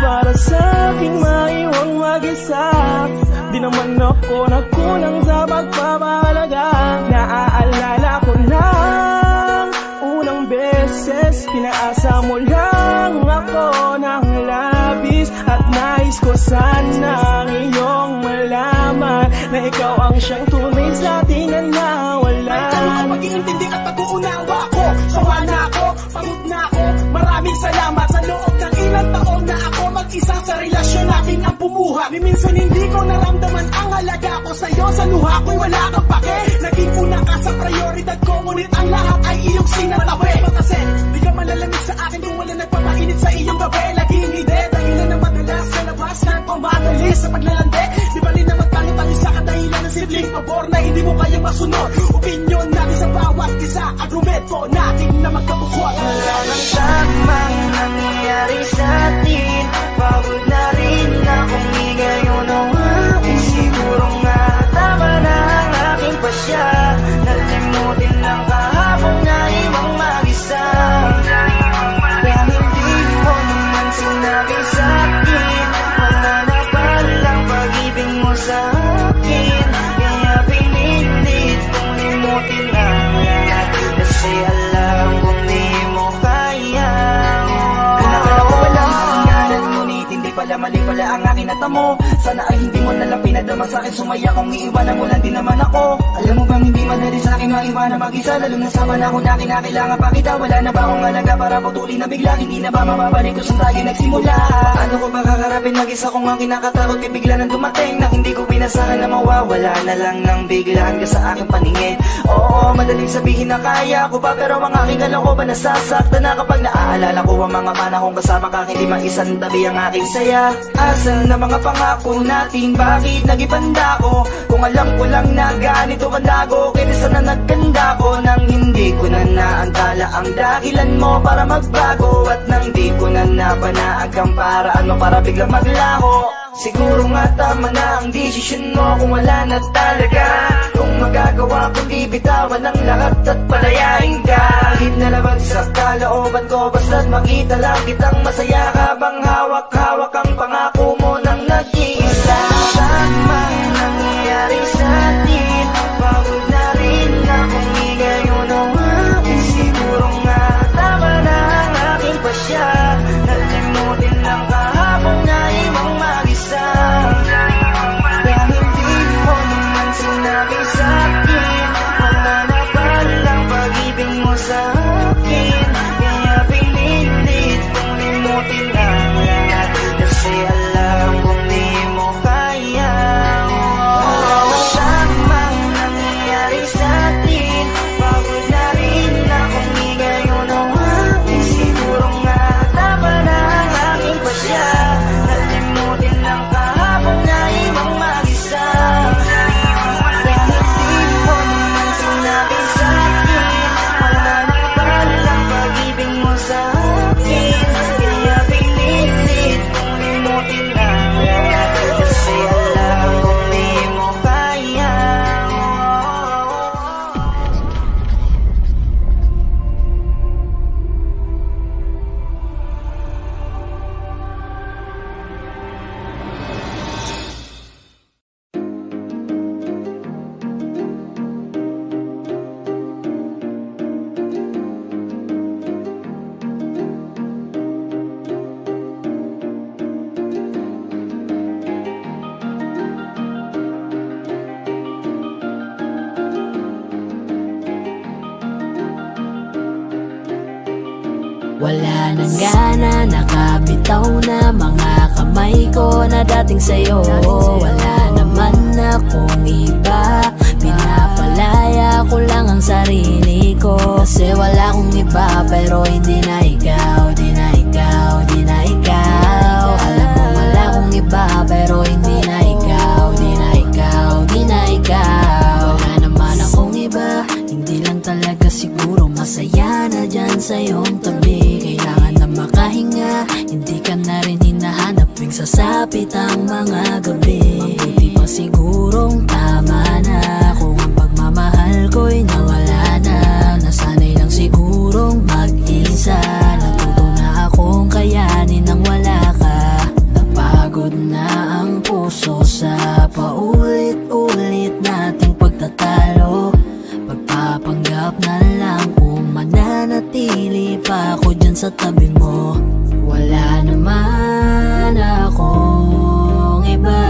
S14: para sa'king maiwang mag-isa. Di naman ako nagkulang sa pagpapahalaga. Naaalala ko lang unang beses pinaasa mo lang ako ng labis. At nais ko sanang iyong malaman na ikaw ang siyang tunay sa ating nawalan.
S15: May tanong ko pag-iintindi at pag-uunawa ko. Sawa na ako, pagod na ako. Maraming salamat sa loob ng ilang taon na ako mag-isa sa relasyon natin ang pumuha. Minsan hindi ko naramdaman ang halaga ko sa'yo. Sa luha ko'y wala kang pake. Naging una ka sa prioridad ko, ngunit ang lahat ay iyong sinatabi. Kasi di ka malalamig sa akin kung wala nagpapainit sa iyong gabi. Laging hindi, dahilan na madalas sa labas na pumadali sa paglalande. Di bali na magtangi-tangi sa kadahilan ng sibling pabor na hindi mo kaya masunod. Opinyon natin sa bawat isa, argumento natin na magkabukwag.
S6: Wala nang tamang nangyayari sa atin. Pagod na rin akong ngayon ang aking. Siguro nga tama na ang aking pasya. Nalimutin lang kahapon na ibang mag-isa. Dahil di mo naman sinabi sa akin, wala na palang pag-ibig mo sa akin. Kaya pinilit kong limutin lang yan. Kasi alam kong di mo kaya.
S13: Pinakala ko wala singalan, ngunit hindi pala mali pala ang aking natamo. Sana ay hindi mo nalang pinadama sa akin. Sumaya kung iiwanan mo lang din naman ako. Alam mo bang hindi madali sa akin maiwanan mag-isa. Lalo na sa panahon na kinakailangan pa kita. Wala na ba akong halaga para putuli na bigla? Hindi na ba mababalik kung saan tayo nagsimula? Ano ko ba kakarapin mag-isa kung ang kinakatakot kay bigla nang dumating na hindi ko pinasahan na mawawala na lang nang biglaan ka sa aking paningin. Oo, madaling sabihin na kaya ko pa, pero ang aking alam ko ba nasasaktan na kapag naaalala ko ang mga panahong kasama ka. Hindi maisan tabi ang aking saya. Asan na mga pangako natin? Bakit nagibanda ko? Kung alam ko lang na ganito kadago, kaya sana nagkanda ko nang hindi ko na naantala ang dahilan mo para magbago. At nang di ko na napanaan kang paraan mo para biglang maglaho. Siguro nga tama na ang desisyon mo kung wala na talaga. Kung magagawa kong ibitawan ang lahat at palayain ka. Kahit nalabag sa kalooban ko, basta't makita lang kitang masaya ka. Bang hawak-hawak ang pangako mo nang nag-iisa.
S6: Tamang nangyayari sa atin. Pagod na rin akong ngayon ang aking. Siguro nga tama na ang aking pasya. Nalimutin lang kahapon na ibang mag-isa. Dahil di mo naman sinabi sa akin, wala na palang pag-ibig mo sa akin. Kaya pinilit kong limutin lang yan. Kasi alam kong di mo kaya. Tamang nangyayari sa atin. Pagod na rin akong ngayon ang aking. Siguro nga tama na ang aking pasya. Nalimutin lang kahapon na ibang mag-isa. Dahil di mo naman sinabi sa akin, wala na palang pag-ibig mo sa akin. Kaya pinilit kong limutin lang yan. Kasi alam kong di mo kaya.
S2: Wala nang gana, nakabitaw na mga kamay ko na dating sa'yo. Wala naman akong iba, pinapalaya ko lang ang sarili ko. Kasi wala akong iba, pero hindi na ikaw, di na ikaw, di na ikaw. Alam mo wala akong iba, pero hindi na ikaw, di na ikaw, di na ikaw. Wala naman akong iba, hindi lang talaga siguro masaya na dyan sa iyong tabi. Kailangan na makahinga, hindi ka na rin hinahanap tuwing sasapit ang mga gabi. Mabuti pa sigurong tama na kung ang pagmamahal ko'y nawala na. Nasanay lang sigurong mag-isa, natuto na akong kayanin nang wala ka. Napapagod na ang puso sa paulit-ulit nating pagtatalo. Pagpapanggap na lang kung mananatili pa ako dyan sa tabi mo. Wala naman akong iba.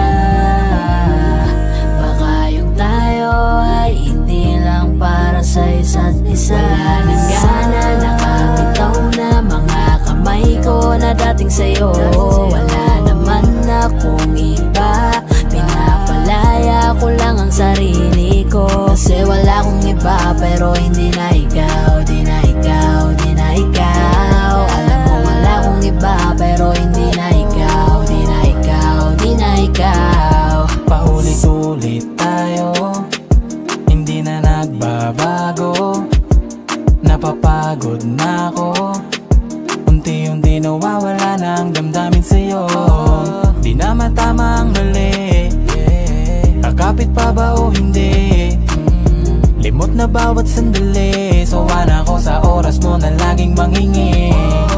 S2: Baka yung tayo ay hindi lang para sa isa't isa. Wala nang gana, nakabitaw na mga kamay ko na dating sa'yo. Wala naman akong iba, pinapalaya ko lang ang sarili ko. Kasi wala akong iba pero hindi na ikaw, di na ikaw, di na ikaw. Alam mo wala akong iba pero hindi na ikaw, di na ikaw, di na ikaw.
S1: Paulit-ulit tayo, hindi na nagbabago. Napapagod na ako, unti-unti nawawala na ang damdamin sa'yo. Di na matama ang mali, kakapit pa ba o hindi? Limot na bawat sandali, sawa na ako sa oras mo na laging manghingi.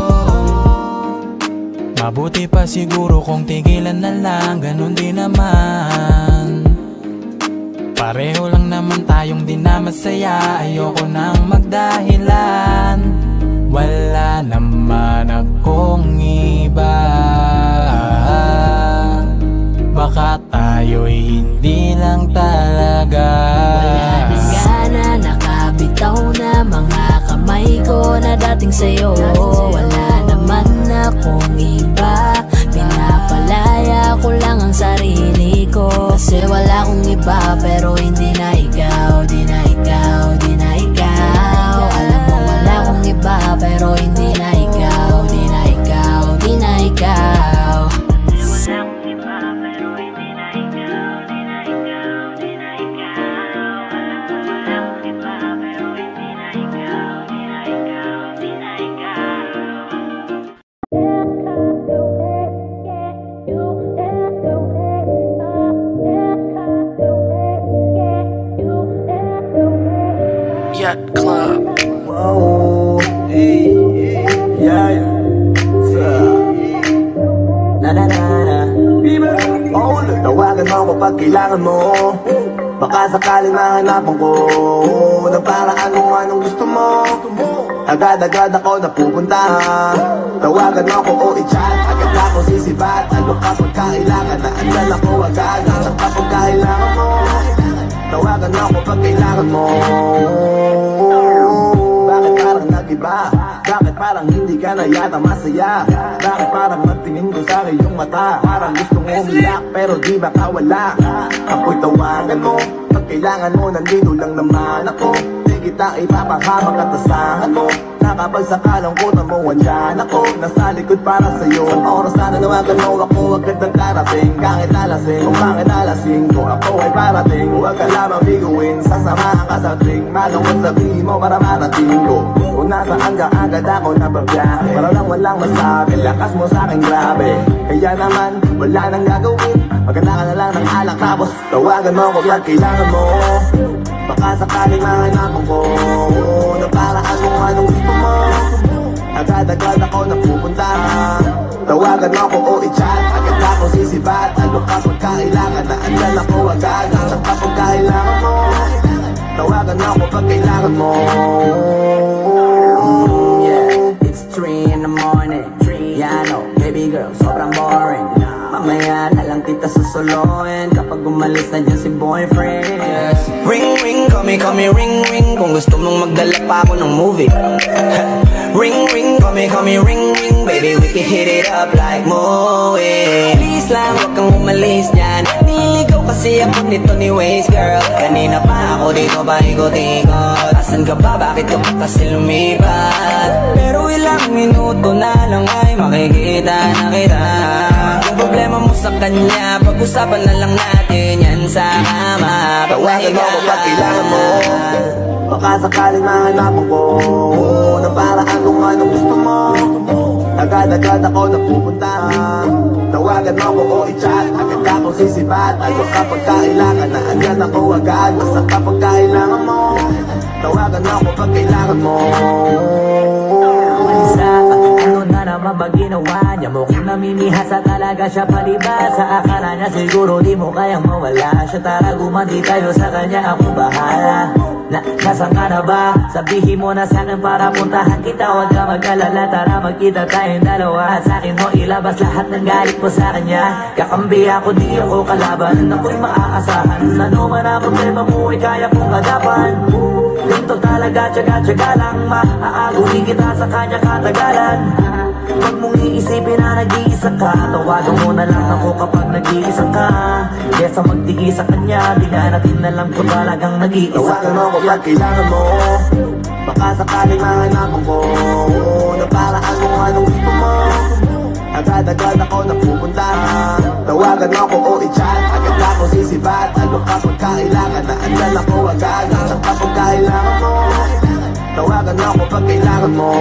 S1: Mabuti pa siguro kung tigilan na lang, ganun din naman. Pareho lang naman tayong di na masaya, ayoko nang magdahilan. Wala naman akong iba, baka tayo'y hindi lang talaga.
S2: Wala nang gana, nakabitaw na mga kamay ko na dating sa'yo. Wala naman akong iba, pinapalaya ko lang ang sarili ko. Kasi wala akong iba pero hindi na ikaw, di na ikaw, di na ikaw. Alam mo wala akong iba pero hindi na ikaw, di na ikaw, di na ikaw. Wala akong iba pero hindi na ikaw, di na ikaw, di na ikaw. Alam mo wala akong iba pero hindi na ikaw, di na ikaw, di na ikaw.
S10: Yacht Club.
S16: Whoa, hey, yeah, yeah. So, na na na na. Oh, tawagan mo ko pag kailangan mo. Baka sakaling mahanapan ko ng paraan kung anong gusto mo. Agad-agad ako napupunta. Tawagan mo ko o i-chat, agad na ako sisibat. Ano ka pagkailangan na andyan ako agad. Nasaan ka pagkailangan mo. Tawagan ako pag kailangan mo. Bakit parang nag-iba? Bakit parang hindi ka na yata masaya? Bakit parang magtingin ko sa iyong mata? Parang gusto mo umiyak pero di baka wala. Ako'y tawagan mo pag kailangan mo, nandito lang naman ako. Di kita ipapahabang at asahan mo. Nakapagsakalang kutan mo, andyan ako. Nasa likod para sa'yo. Sa oras na nanawagan mo, ako agad ng karating. Kahit alasing, kung bakit alasing ko, ako ay parating. Huwag ka lamang biguin, sasamahan ka sa tring. Manong sabihin mo para marating ko. Kung nasaan ka agad ako nababiyahe. Para lang walang masabi, lakas mo sa'kin grabe. Kaya naman, wala nang gagawin. Maganda ka na lang ng alak tapos tawagan mo ko pag kailangan mo. Baka sakaling mahanapan ko na paraan kung anong gusto mo. Agad-agad ako napupunta. Tawagan mo ko o i-chat, agad na ako sisibat. Ano ka pagkailangan na andyan ako agad. Nasaan ka pagkailangan mo. Tawagan mo ko pag kailangan mo.
S10: Yeah, it's three in the morning. Yeah, no, baby girl, sobrang boring. Mamaya na lang kita susuluin kapag umalis na dyan si boyfriend. Yes. Ring, ring, call me, call me, ring, ring. Kung gusto mong magdala pa ako ng movie. Ring, ring, call me, call me, ring, ring. Baby, we can hit it up like movie. Please lang, huwag kang umalis dyan. Niligaw kasi ako nito ni Waze, girl. Kanina pa ako dito ba ikot-ikot. Asan ka ba? Bakit ka pa kasi lumipat? Pero ilang minuto na lang ay makikita na kita. Kung problema mo sa kanya, pag-usapan na lang natin yan sa kama.
S16: Tawagan mo ko pag kailangan mo. Baka sakaling mahanapan ko na paraan kung anong gusto mo. Agad-agad ako napupunta. Tawagan mo ko o i-chat, agad na akong sisibat. Ano ka pagkailangan na andyan ako agad. Nasaan ka pagkailangan mo. Tawagan mo ko pag kailangan mo.
S10: Malisa, ano na
S9: naman ba ginawa niya? Mukhang namimihasa talaga siya palibasa. Akala niya siguro di mo kayang mawala siya. Tara gumanti tayo sa kanya, ako bahala. Na, nasan ka na ba? Sabihin mo na sa'kin para puntahan kita. Huwag ka mag-alala, tara magkita tayong dalawa. At sa'kin mo ilabas lahat ng galit mo sa kanya. Kakambi ako, di ako kalaban. Ako'y maaasahan. Ano man ang problema mo ay kaya kong agapan. Ganito talaga, tsaga-tsaga lang. Maaaguhin kita sa kanya katagalan. Huwag mong iisipin na nag-iisa ka. Tawagan mo na lang ako kapag nag-iisa ka. Kesa magtigi sa kanya, di na natin alam kung talagang nag-iisa ka.
S16: Tawagan mo kapag kailangan mo. Baka sakaling mahanapan ko na paraan kung anong gusto mo. Agad-agad ako napupunta. Tawagan mo ako o i-chat. Agad ako sisibat. Ano kapag kailangan na andyan ako agad. Saan kapag kailangan mo. Tawagan mo ako pag kailangan mo.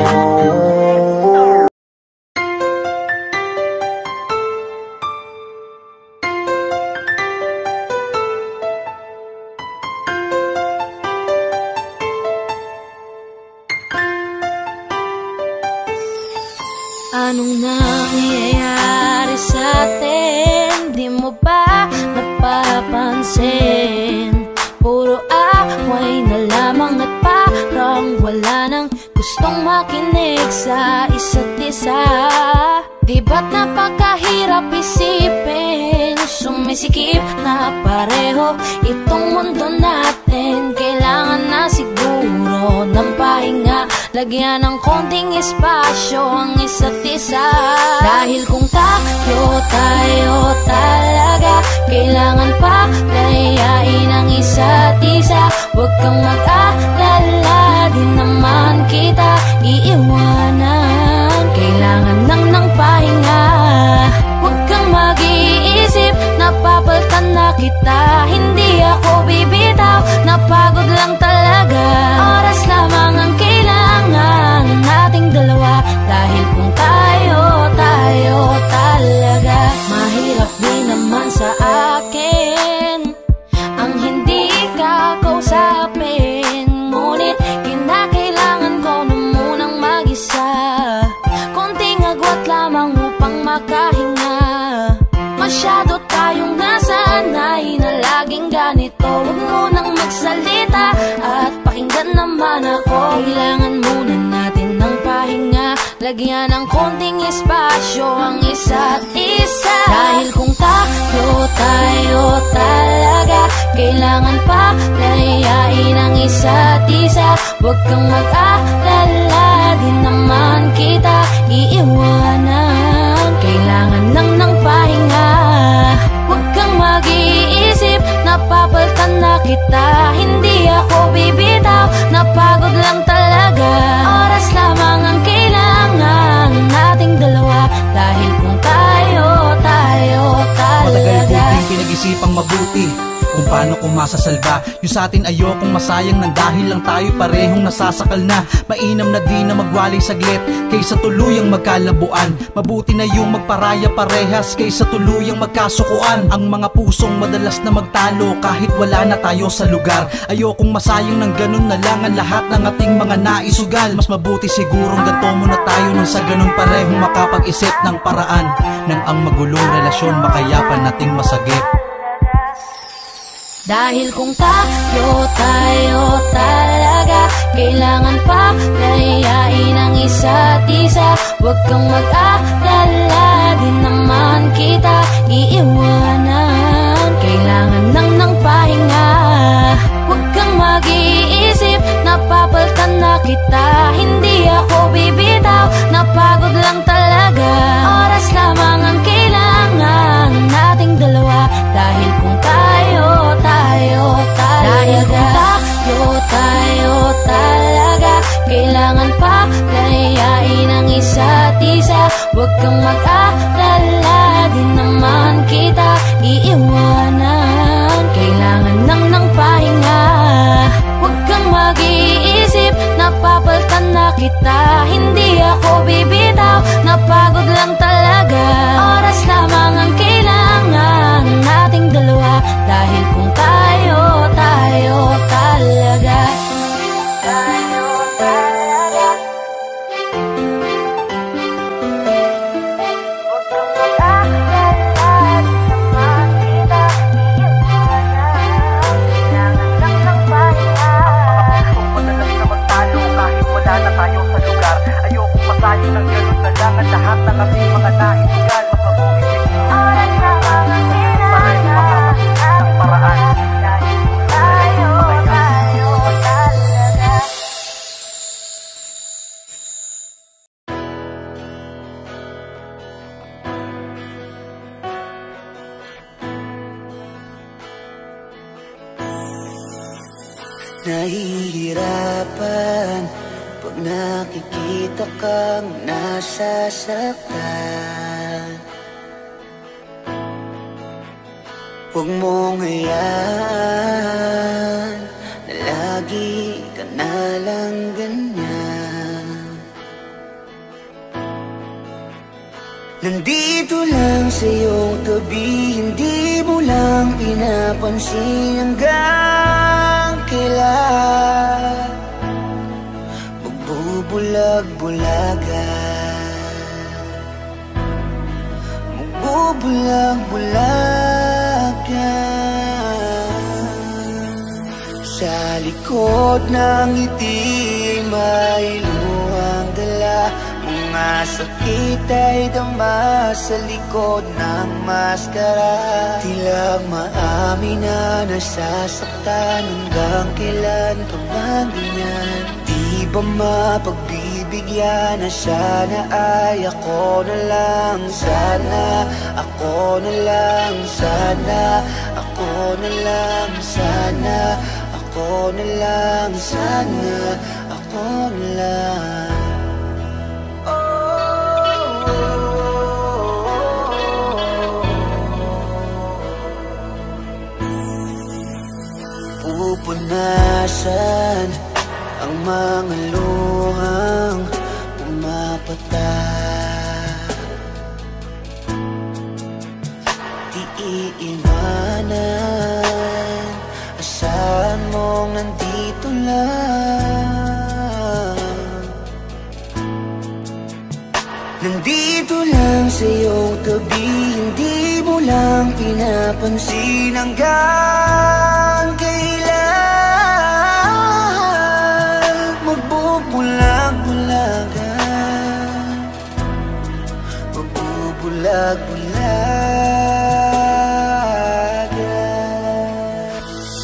S2: Anong nangyayari sa atin? Di mo ba napapansin? Puro away na lamang at parang wala nang gustong makinig sa isa't isa. Di ba't napakahirap isipin? Sumisikip na pareho itong mundo natin. Kailangan na siguro ng pahinga. Lagyan ng konting espasyo ang isa't isa. Dahil kung tayo, tayo talaga, kailangan pa layain ang isa't isa. Huwag kang mag-alala, di naman kita iiwanan. Kailangan nang ng pahinga. Huwag kang mag-iisip, napapalitan na kita. Hindi ako bibitaw, napagod lang talaga. Oras lamang ang kailangan nating dalawa. Dahil kung tayo, tayo talaga. Mahirap din naman sa akin ang hindi ka kausapin. Ngunit kinakailangan ko na munang mag-isa. Konting agwat lamang upang makahinga. Masyado tayong nasanay na laging ganito. Huwag mo nang magsalita at pakinggan naman ako. Kailangan muna natin ng pahinga. Lagyan ng konting espasyo ang isa't isa. Dahil kung tayo, tayo talaga, kailangan pa layain ang isa't isa. Huwag kang mag-alala, di naman kita iiwanan. Kailangan nang ng pahinga. Huwag kang mag-iisip, napapalitan na kita. Hindi ako bibitaw, napagod lang talaga. Oras lamang ang kailangan nating dalawa. Dahil kung tayo, tayo talaga.
S17: Matagal ko din pinag-isipang mabuti kung paano ko masasalba yung sa atin. Ayokong masayang nang dahil lang tayo parehong nasasakal na. Mainam na di na magwaling saglit kaysa tuluyang magkalabuan. Mabuti na yung magparaya parehas kaysa tuluyang magkasukuan. Ang mga pusong madalas na magtalo kahit wala na tayo sa lugar. Ayokong masayang ng ganun na lang ang lahat ng ating mga naisugal. Mas mabuti sigurong ganto muna tayo nang sa ganun parehong makapag-isip ng paraan nang ang magulong relasyon makayapan nating masagip.
S2: Dahil kung tayo, tayo talaga, kailangan pa layain ang isa't isa. Huwag kang mag-alala, di naman kita iiwanan. Kailangan nang ng pahinga. Huwag kang mag-iisip, napapalitan na kita. Hindi ako bibitaw, napagod lang talaga. Oras lamang ang kailangan nating dalawa. Dahil kung tayo, tayo talaga. Dahil kung tayo, tayo talaga, kailangan pa layain ang isa't isa. Huwag kang mag-alala, di naman kita iiwanan. Kailangan nang ng pahinga. Huwag kang mag-iisip, napapalitan na kita. Hindi ako bibitaw,
S10: Nahihirapan pag nakikita kang nasasaktan. Huwag mong hayaan na lagi ka na lang ganyan. Nandito lang sa iyong tabi, hindi mo lang pinapansin hanggang kailan magbubulag-bulagan, magbubulag-bulagan. Sa likod ng ngiti may luhang dala, mga sakit ay dama sa likod ng maskara. Tila maamin na nasasaktan, hanggang kailan ka ba ganyan? Di ba mapagbibigyan na sana ay ako na lang? Sana ako na lang, sana ako na lang, sana ako na lang, sana ako na lang. Pupunasan ang mga luhang pumapatak, di iiwanan, asahan mong nandito lang. Nandito lang sa iyong tabi, hindi mo lang pinapansin hanggang kailan magbubulag-bulagan, magbubulag-bulagan.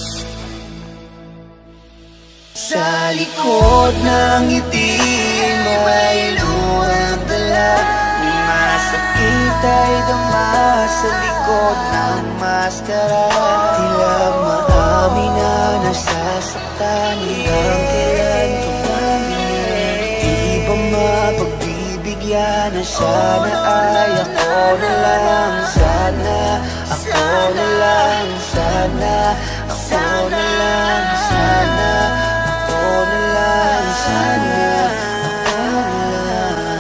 S10: Sa likod ng ngiti may luhang dala, mga sakit ay dama sa likod ng maskara. Tila maamin na nasasaktan, hanggang kailan ka ba ganyan? Di ba mapagbibigyan na sana ay ako na lang? Sana ako na lang, sana ako na lang, sana ako na lang, sana ako na lang.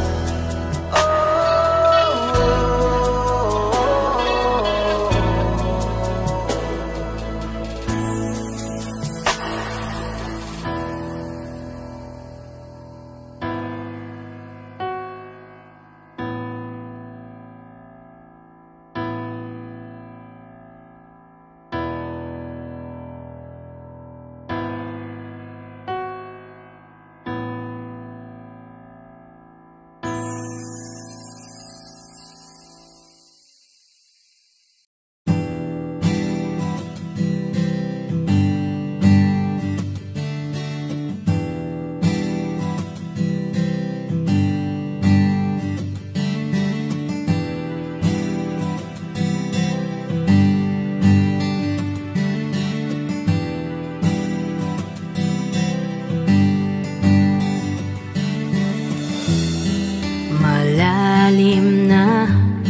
S2: Malalim na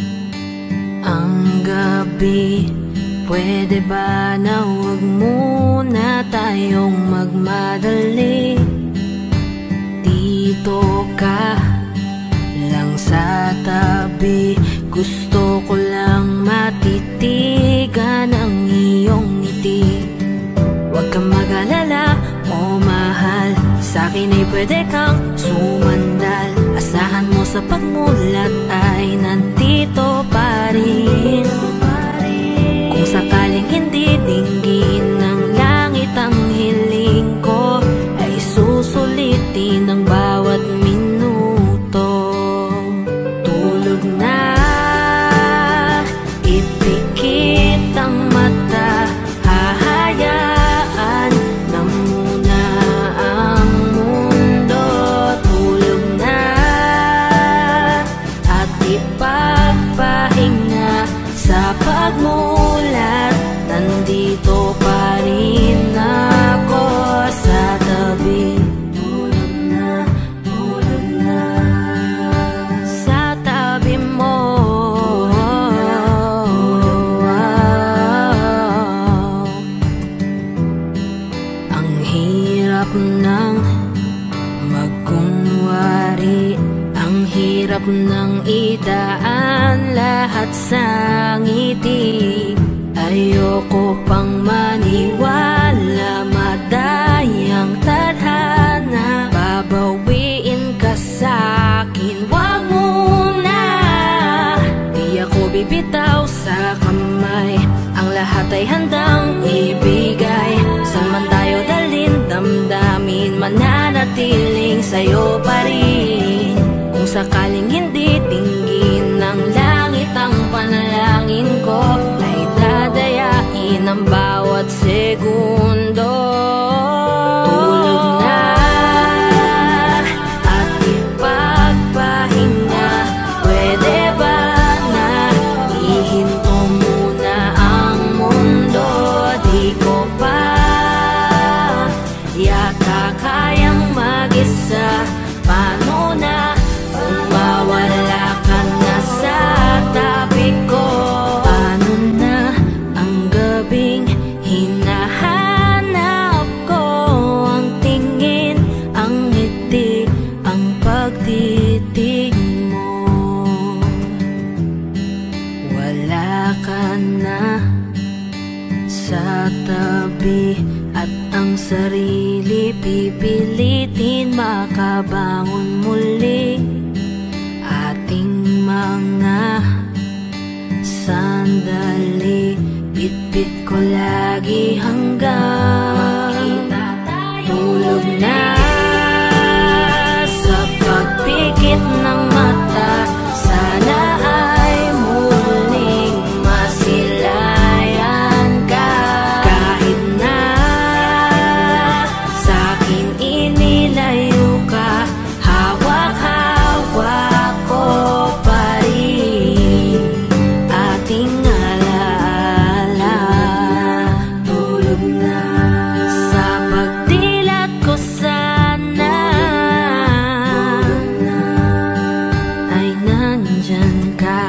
S2: ang gabi, pwede ba na huwag muna tayong magmadali? Dito ka lang sa tabi, gusto ko lang matitigan ang iyong ngiti. Huwag kang mag-alala, oh mahal, sa'kin ay pwede kang sumandal. Asahan mo sa pagmulat ay nandito pa rin. Kung sakaling hindi dinggin ng langit ang hiling ko, ay susulitin ang bawat minuto. Tulog na, ipikit ang mata, hahayaan na muna ang mundo. Tulog na at ipagpahinga Hirap nang idaan lahat sa ngiti. Ayoko pang maniwala, madayang tadhana. Babawiin ka sa'kin, wag muna. Di ako bibitaw sa kamay, ang lahat ay handang ibigay. Saan man tayo dalhin, damdamin, mananatiling sa'yo pa rin. Kung sakaling hindi tingin ng langit ang panalangin ko, ay dadayain ang bawat segundo. Tulog na at ipagpahinga, pwede ba na ihinto muna ang mundo? Di ko pa yata kayang mag-isa. Paano na kung mawala ka na sa tabi ko? Paano na ang gabing hinahanap ko? Ang tingin, ang ngiti, ang pagtitig mo. Wala ka na sa tabi at ang sarili pipilitin makabangon muli. Ating mga sandali, bitbit ko lagi hanggang tulog na. Sa pagpikit ng mata, sana ay muling masilayan ka. Kahit na sa'kin inilayo ka, hawak-hawak ko pa rin ating alaala. Tulog na sa pagdilat ko sana, ay nandyan ka.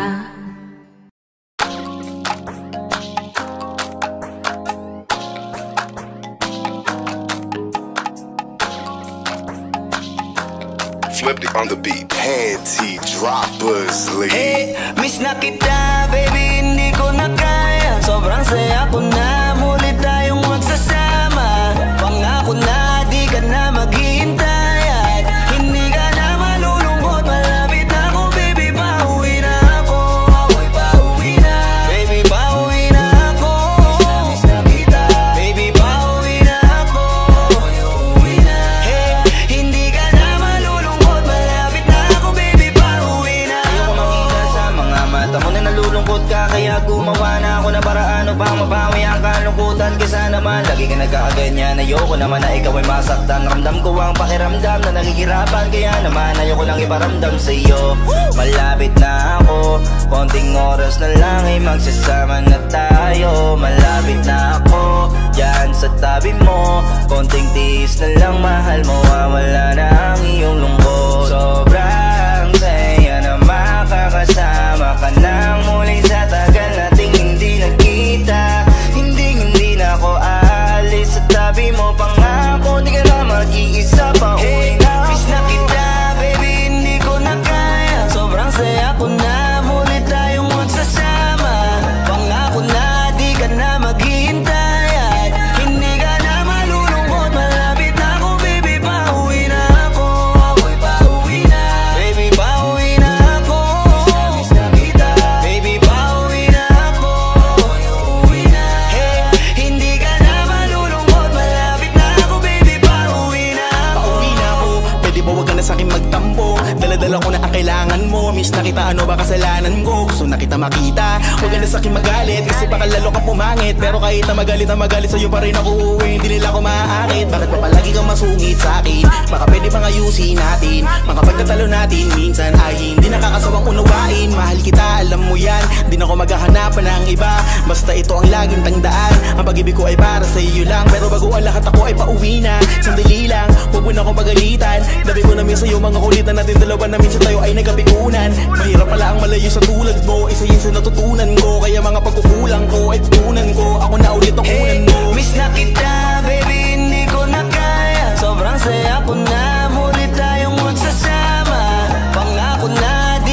S18: Flip it on the beat. Panty droppers, lead.
S10: Hey, miss na kita, baby, hindi ko na kaya. Sobrang saya ko na, muli tayong magsasama. Pangako na, di ka na maghihintay at hindi ka na malulungkot. Malapit na ako, baby, pauwi na ako. Ako'y pauwi na, baby, pauwi na ako. Miss na kita, baby, pauwi na ako. Ako'y uuwi na. Hey, hindi ka na malulungkot. Malapit na ako, baby, pauwi na ako. Ayoko makita sa mga mata mo na nalulungkot ka, kaya gumawa na ako ng paraan upang mabawi ang kalungkutan. Kesa naman lagi ka nagkakaganyan, ayoko naman na ikaw ay masaktan. Ramdam ko ang pakiramdam na nakikirapan, kaya naman ayoko lang iparamdam sa iyo. Malapit na ako, konting oras na lang ay magsasama na tayo. Malapit na ako, dyan sa tabi mo, konting tiis na lang mahal, mawawala na ang iyong lungkot. Sobrang saya na makakasama ka nang muli sa tagal nating hindi nagkita. Hindi, hindi na ako aalis sa tabi mo. Pangako, di ka na mag-iisa, pauwi na ako. Miss na kita, baby, hindi ko na kaya. Sobrang saya ko na, muli tayong magsasama. Pangako na, di ka na maghihintay at hindi ka na malulungkot. Malapit na ako, baby, pauwi na ako. Ako'y pauwi na, baby, pauwi na ako. Miss na kita, baby, pauwi na ako. Ako'y uuwi na. Hey, hindi ka na malulungkot. Malapit na ako, baby, pauwi na ako.
S8: Pauwi na ako, pwede ba wag ka na sa'kin magtampo? Dala-dala ko na ang kailangan mo. Miss na kita, ano ba kasalanan ko? Gusto na kita makita, wag ka na sa'kin magalit, kasi baka lalo kang pumangit. Pero kahit na magalit na magalit, sa'yo pa rin ako uuwi, hindi nila ako maaakit. Bakit pa palagi kang masungit sa'kin? Baka pwede bang ayusin natin? Mga pagtatalo natin minsan ay hindi nakakasawang unawain. Mahal kita, alam mo yan, di na ako maghahanapan ng iba. Basta ito ang laging tandaan, ang pag-ibig ko ay para sa iyo lang. Pero bago ang lahat ako ay pauwi na. Sandali lang, huwag mo na akong pagalitan. Dabi ko namin sa'yo mga kulitan natin dalawa na minsan tayo ay nagkapikunan. Mahirap pala ang malayo sa tulad mo, isa yun sa natutunan ko. Kaya mga pagkukulang ko ay tutunan ko, ako na ulit ang unan mo.
S10: Hey, miss na kita, baby, hindi ko na kaya. Sobrang saya ko na, muli tayong magsasama. Pangako na, di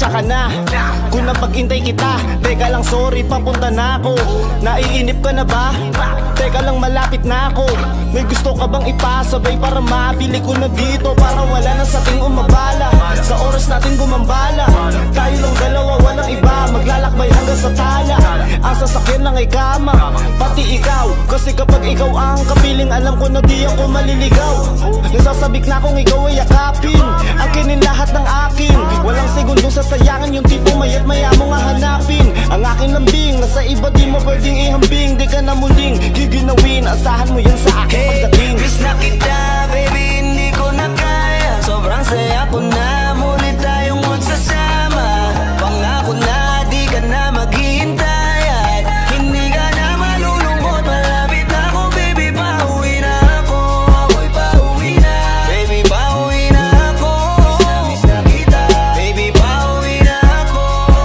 S14: ka na. Kung napag-intay kita, teka lang sorry, papunta na ako. Naiinip ka na ba? Teka lang malapit na ako. May gusto ka bang ipasabay para mabili ko na dito? Para wala na sa ating umabala, sa oras natin gumambala. Tayo lang dalawa, walang iba, maglalakbay hanggang sa tala. Ang sasakyan lang ay kama, pati ikaw. Kasi kapag ikaw ang kapiling, alam ko na di ako maliligaw. Nasasabik na kung ikaw ay yakapin, akinin lahat ng akin. Walang segundong sasayangan, yung tipo mayat maya mo nga hanapin. Ang aking lambing, nasa iba di mo pwedeng ihambing. Di ka na muling giginawin, asahan mo yan sa akin pagdating.
S10: Miss na kita, baby, hindi ko na kaya. Sobrang saya ko na, muli tayong magsasama. Pangako na, di ka na maghihintay at hindi ka na malulungkot. Malapit na ako, baby, pauwi na ako. Ako'y pauwi na, baby, pauwi na ako. Miss na kita, baby, pauwi na ako.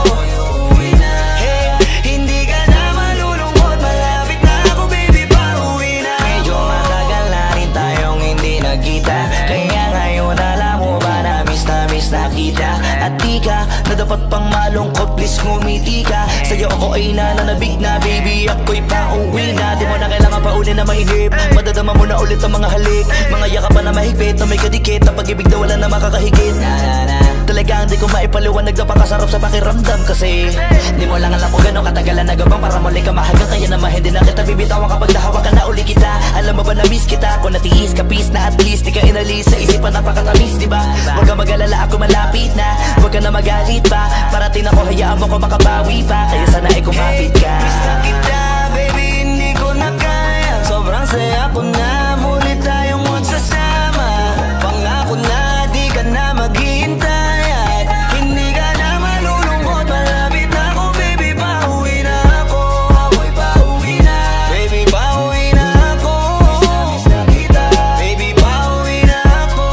S10: Uuwi na, hey, hindi ka na malulungkot. Malapit na ako, baby, pauwi na. Medyo matagal na rin tayong hindi nagkita, kaya ngayon alam mo ba na miss na miss na kita. At di ka na dapat pang malungkot, please ngumiti ka. Sa'yo ako ay nananabig na, baby, ako'y pauwi na. Di mo na kailangan pa uli na mainip, madadama mo na ulit ang mga halik. Mga yakapan na mahigpit, na may kadikit, na pag-ibig na wala na makakahigit. Na, na, na. Talagang di ko maipaliwanag, napakasarap sa pakiramdam. Kasi di mo lang alam kung gano'ng katagalan nagabang para muli ka mahagang. Kaya naman hindi na kita bibitawan kapag nahawakan na uli kita. Alam mo ba na miss kita, kung natiis ka peace na at least di ka inalis sa isipan, napakatamis, diba? Huwag ka mag-alala, ako malapit na, huwag ka na magalit pa. Parating ako, hayaan mo ko makabawi pa, kaya sana ay kumapit ka. Miss na kita, baby, hindi ko na kaya. Sobrang saya ko na, muli tayong magsasama. Pangako na, di ka na maghihintay at hindi ka na malulungkot. Malapit na ako, baby, pauwi na ako. Ako'y pauwi na, baby, pauwi na ako. Miss na kita, baby, pauwi na ako.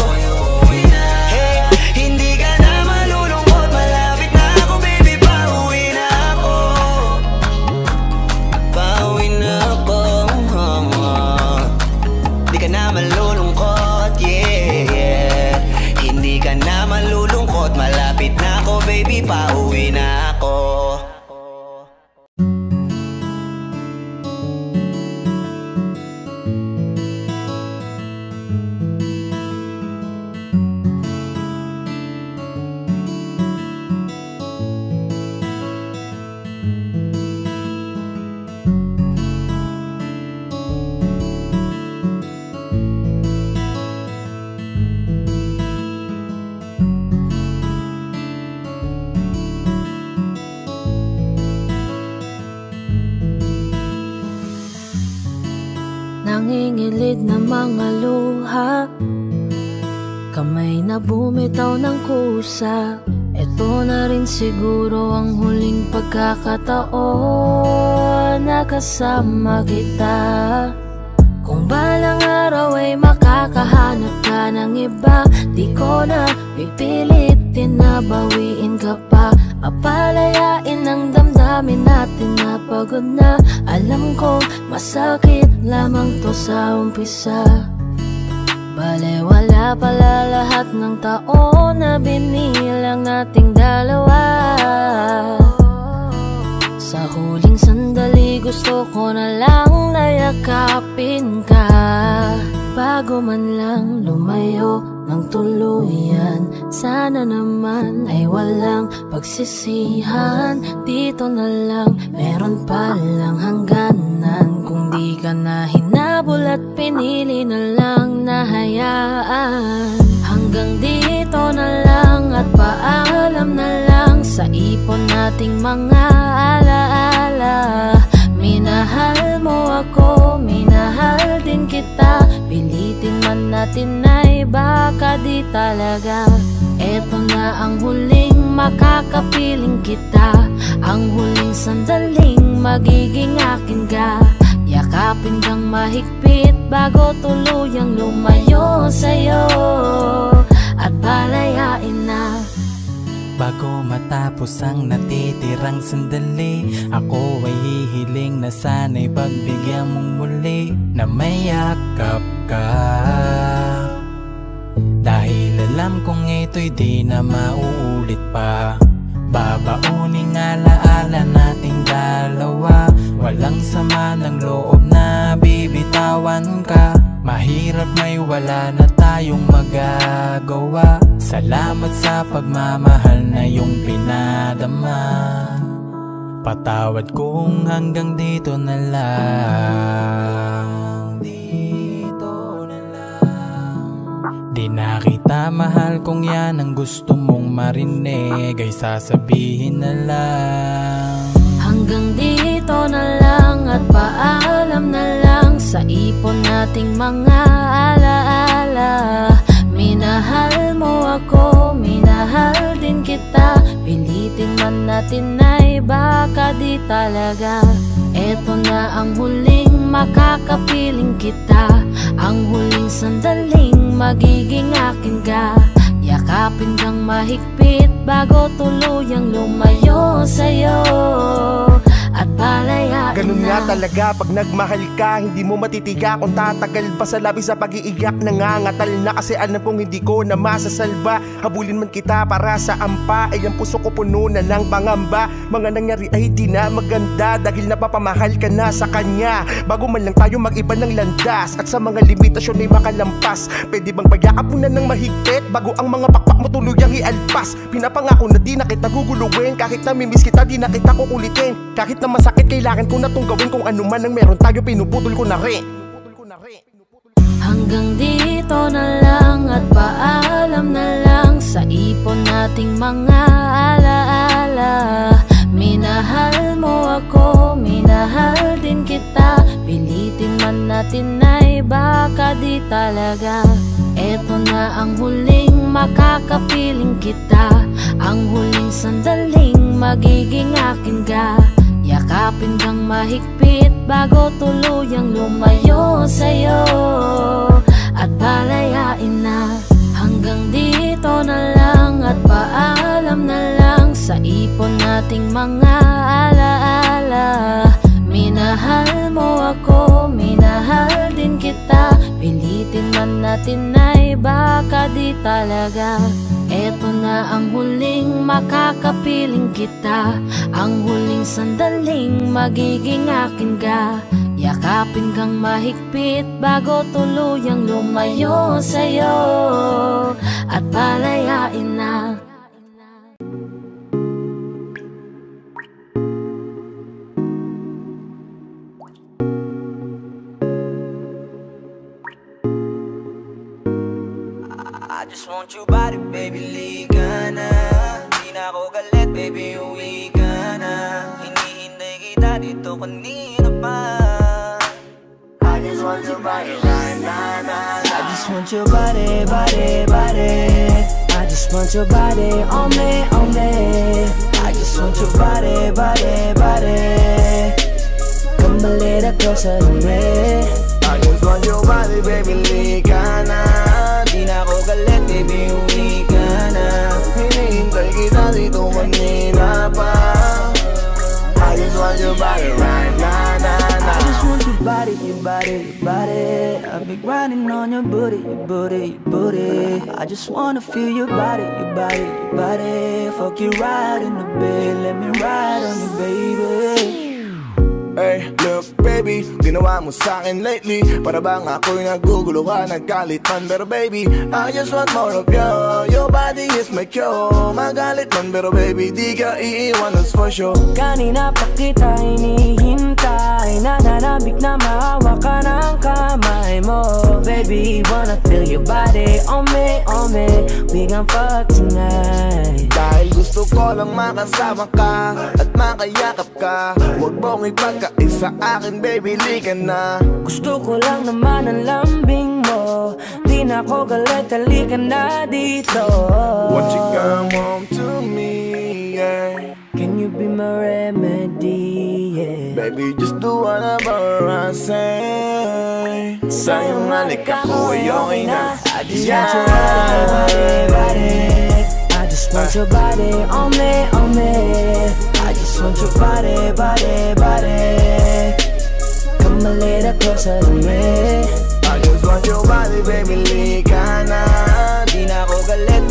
S10: Uuwi na, hey, hindi ka na malulungkot. Malapit na ako, baby, pauwi na ako. Pauwi na ako, di ka na malulungkot, yeah, yeah. Hindi ka na malulungkot, malapit na ako, baby, pauwi na ako.
S2: Nangingilid na mga luha, kamay na bumitaw ng kusa. Ito na rin siguro ang huling pagkakataon na kasama kita. Kung balang araw ay makakahanap ka ng iba, di ko na pipilitin na bawiin ka pa. Papalayain ang damdamin natin na pagod na. Alam ko masakit lamang to sa umpisa. Bale wala pala lahat ng taon na binilang nating dalawa. Sa huling sandali gusto ko na lang nayakapin ka, bago man lang lumayo ng tuluyan. Sana naman ay walang pagsisihan. Dito na lang, meron pa lang hangganan. Kung di ka na hinabol at pinili na lang nahayaan, hanggang dito na lang at paalam na lang sa ipon nating mga alaala. Minahal mo ako, minahal din kita. Pilitin man natin ay baka di talaga. Eto na ang huling makakapiling kita, ang huling sandaling magiging akin ka. Yakapin kang mahigpit bago tuluyang lumayo sa'yo at palayain na.
S1: Bago matapos ang natitirang sandali, ako ay hihiling na sana'y pagbigyan mong muli na may yakap ka. Dahil alam Alam kong ito'y di na mauulit pa. Babauning alaala nating dalawa. Walang sama ng loob na bibitawan ka. Mahirap may wala na tayong magagawa. Salamat sa pagmamahal na iyong pinadama. Patawad kung hanggang dito na lang. Dito na lang. Di na kita mahal kung yan ang gusto mong marinig, ay sasabihin na lang.
S2: Hanggang dito na lang at paalam na lang sa ipon nating mga alaala. Minahal mo ako, minahal din kita. Pilitin man natin ay baka di talaga. Eto na ang huling makakapiling kita. Ang huling sandaling magiging akin ka. Yakapin kang mahigpit bago tuluyang lumayo sa'yo at palayain
S8: ganun
S2: na.
S8: nga talaga pag nagmahal ka, hindi mo matitiga kung tatagal pa sa labi sa pag-iiyak. Nangangatal na kasi alam kong hindi ko na masasalba. Habulin man kita para sa ampa, ay ang puso ko puno na ng pangamba. Mga nangyari ay di na maganda dahil napapamahal ka na sa kanya. Bago man lang tayo mag-iba ng landas at sa mga limitasyon ay makalampas. Pwede bang payakap mo na ng mahigpit bago ang mga pakpak mo tuluyang ialpas. Pinapangako na di na kita guguluhin, kahit namimiss kita di na kita kukulitin. Kahit na masakit kailangan ko na tong gawin, kung ano man ang meron tayo pinuputol ko na rin.
S2: Hanggang dito na lang at paalam na lang sa ipon nating mga alaala. Minahal mo ako, minahal din kita. Pilitin man natin ay baka di talaga. Eto na ang huling makakapiling kita. Ang huling sandaling magiging akin ka. Yakapin kang mahigpit bago tuluyang lumayo sa'yo at palayain na. Hanggang dito na lang at paalam na lang sa ipon nating mga alaala. Minahal mo ako, minahal din kita. Pilitin man natin ay baka di talaga. Eto na ang huling makakapiling kita. Ang huling sandaling magiging akin ka. Yakapin kang mahigpit bago tuluyang lumayo sa'yo at palayain na.
S10: I just want your body, baby, liga na. Di na ako galit, baby, uwi ka na. Hinihintay kita dito kanina pa. I just want your body, right na na. I just want your body, body, body. I just want your body on me, on me. I just want your body, body, body. Come a little closer to me. I just want your body, baby, liga na. Di na ako galit, baby, uwi ka na. Hinihintay kita dito kanina pa. I just want your body right now, nah, nah. I just want your body, your body, your body. I've been grinding on your booty, your booty, your booty. I just wanna feel your body, your body, your body. Fuck you right in the bed, let me ride on you, baby.
S8: Hey, look baby, ginawa mo sa'kin lately. Para bang ako'y nagugulo ka, naggalit man. Pero baby, I just want more of you. Your body is my cure. Magalit man, pero baby, di ka iiwan, that's for sure.
S10: Kanina pa kita hinihintay. Nananabik na maawa ka ng kamay mo. Baby, wanna feel your body on me, on me. We gon' fuck tonight.
S8: Dahil gusto ko lang makasama ka at makayakap ka. Huwag mong ipagkaisa akin, baby, lika na.
S10: Gusto ko lang naman ang lambing mo. Di na ako galit, halika na dito.
S8: Won't you come home to me, yeah.
S10: Can you be my remedy, yeah.
S8: Baby, just do whatever I say. Sa'yong halik ako ay okay na.
S10: I just want your body, body. I just want your body on me, on me. I just want your body, body, body. Come a little closer to me.
S8: I just want your body, baby, lika na.
S10: Di na ako galit,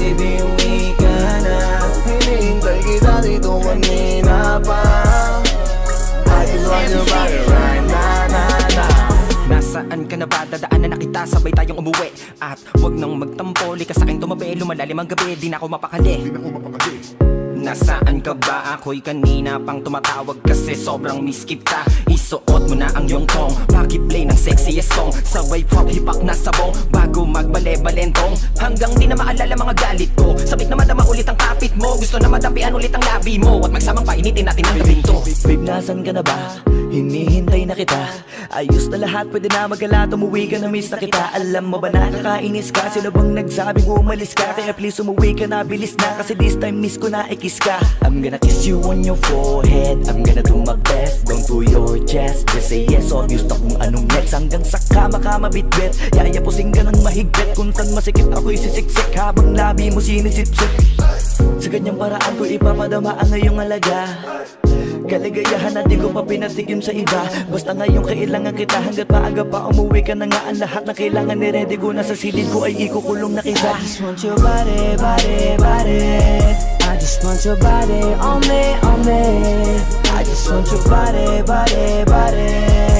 S16: your body right now, now, now.
S19: Nasaan ka na ba? Dadaanan na kita, sabay tayong umuwi. At wag nang magtampo, lika sa'kin tumabi. Lumalalim ang gabi, di na ako mapakali. Di na ako mapakali. Nasaan ka ba? Ako'y kanina pang tumatawag kasi sobrang miss kita. Isuot mo na ang iyong tong, pakiplay ng sexiest song. Sabay pop hipak na sabong, bago magbale-balentong. Hanggang di na maalala mga galit ko. Sabik na madama ulit ang kapit mo. Gusto na madampian ulit ang labi mo. At magsamang painitin natin ang gabing to.
S9: Babe, nasan ka na ba? Hinihintay na kita. Ayos na lahat, pwede na magala. Umuwi ka na, miss na kita. Alam mo ba nakakainis ka? Sino bang nagsabing umalis ka? Kaya please umuwi ka na, bilis na. Kasi this time miss ko na ikis ka. I'm gonna kiss you on your forehead. I'm gonna do my best, down to your chest. Just say yes, obvious na kung anong next. Hanggang sa kama ka mabitbit. Yayapusing ka ng mahigpit. Kung saan masikip ako'y sisiksik. Habang labi mo sinisipsip. Sa ganyang paraan ko ipapadama ang ngayong alaga. Kaligayahan na di ko pa pinatigim sa iba. Basta ngayon kailangan kita. Hanggat maaga pa umuwi ka na nga. Ang lahat na kailangan ni-ready ko na sa silid ko ay ikukulong na kita.
S5: I just want your body, body, body. I just want your body on me, on me. I just want your body, body, body.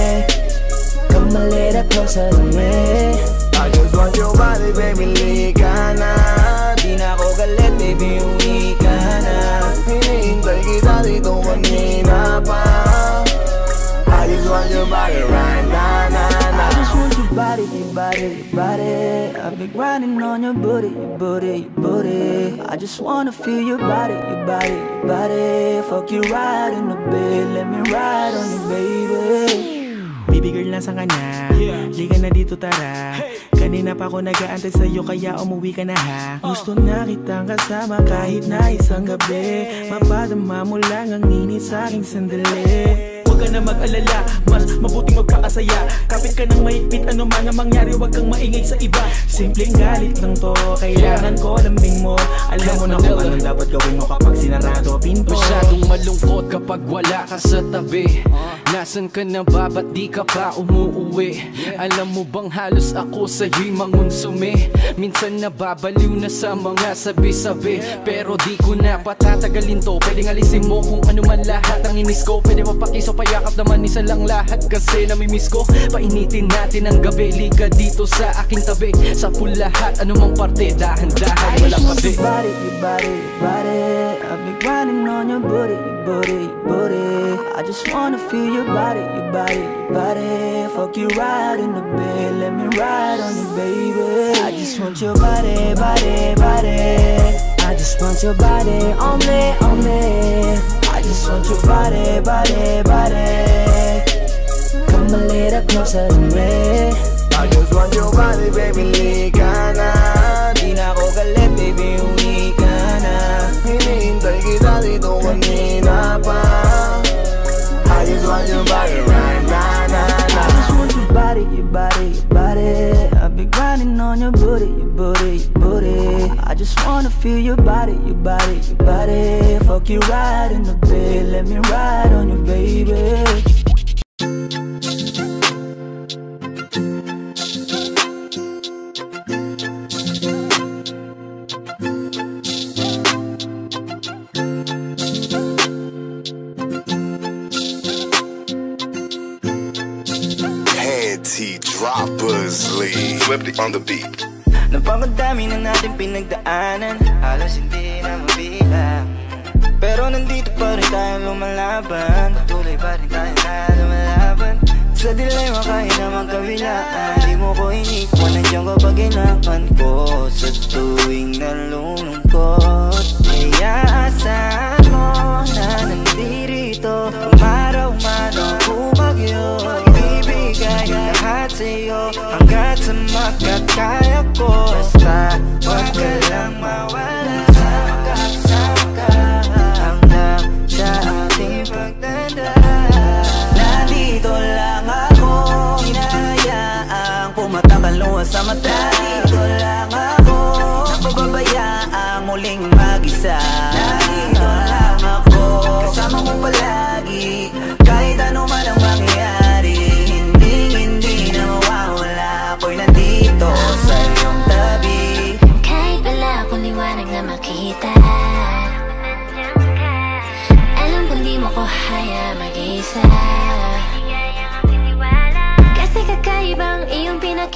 S5: Come a little closer to me.
S16: I just want your body, baby, lika na.
S5: Di na ako galit, baby, uwi ka na.
S16: Hinihintay kita dito kanina pa. I just want your body right now, now, now.
S5: I just want your body, your body, your body. I've been grinding on your booty, your booty, your booty. I just wanna feel your body, your body, your body. Fuck you right in the bed, let me ride on you, baby.
S1: Baby girl, nasan ka na? Liga na dito, tara. Kanina pa ako nag-aantay sa'yo, kaya umuwi ka na ha. Gusto na kitang kasama kahit na isang gabi. Mapadama mo lang ang init sa'king sandali. Huwag ka na mag-alala, mas mabuting magpakasaya. Kapit ka ng mahigpit, ano man ang mangyari, huwag kang maingay sa iba. Simpleng galit lang to, kailangan ko lambing mo. Alam mo na kung anong dapat gawin mo kapag sinarado pinto.
S20: Masyadong malungkot kapag wala ka sa tabi. Nasaan ka na ba? Ba't di ka pa umuuwi? Alam mo bang halos ako sa'yo'y mangunsumi? Minsan nababaliw na sa mga sabi-sabi. Pero di ko na patatagalin to. Pwedeng alisin mo kung ano man lahat ang inis ko. Pwede mapakiso, payakap naman isa lang lahat. Kasi namimiss ko. Painitin natin ang gabi. Liga dito sa aking tabi. Sa pool lahat, anumang parte. Dahan-dahan, walang kabi.
S5: Your body, your body, your body. I've been grinding on your booty, your booty, your booty. I just wanna feel your body, your body, your body. Fuck you right in the bed, let me ride on you, baby. I just want your body, body, body. I just want your body on me, on me. I just want your body, body, body. Come a little closer to me.
S16: I just want your body, baby, lika na.
S5: Di na ako galit, baby, uwi ka na.
S16: Hinihintay kita dito kanina pa. I just want your body right now, now, now.
S5: I just want your body, your body, your body. I've been grinding on your booty, your booty, your booty. I just wanna feel your body, your body, your body. Fuck you right in the bed, let me ride on you, baby.
S18: Droppers Lee Swifty on the beat.
S10: Napakadami na natin pinagdaanan, halos hindi na mabilang. Pero nandito pa rin tayo lumalaban, patuloy pa rin tayo na lumalaban. Sa dilema kahit na magkabilaan, di mo ko iniwan, nandiyan kapag kailangan ko. Sa tuwing nalulungkot, kaya asahan mo na nandirito. Umaraw man o bumagyo, ibibigay ang lahat sa'yo hanggat sa makakaya ko. Basta wag ka lang mawala, makakasama ka hanggang sa ating pagdadaan. Nandito lang ako, hinahayaang pumatak ang luha sa mata. Nandito lang ako, napababayaang muling mag-isa. Nandito lang ako, kasama mo palagi, kahit ano man ang mangyayari. Hindi, hindi na mawawala, ako'y nandito sa iyong tabi.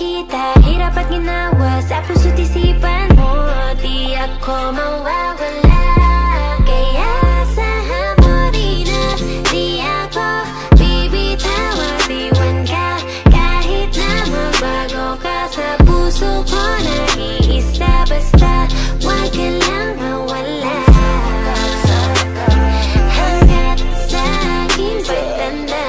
S2: kita, hirap at ginawa sa puso't isipan mo. Di ako mawawala, kaya asahan mo rin na di ako bibitaw at iwan ka. Kahit na magbago ka sa puso ko, nag-iisa basta wag ka lang mawala. Hanggat sa akin pagtanda,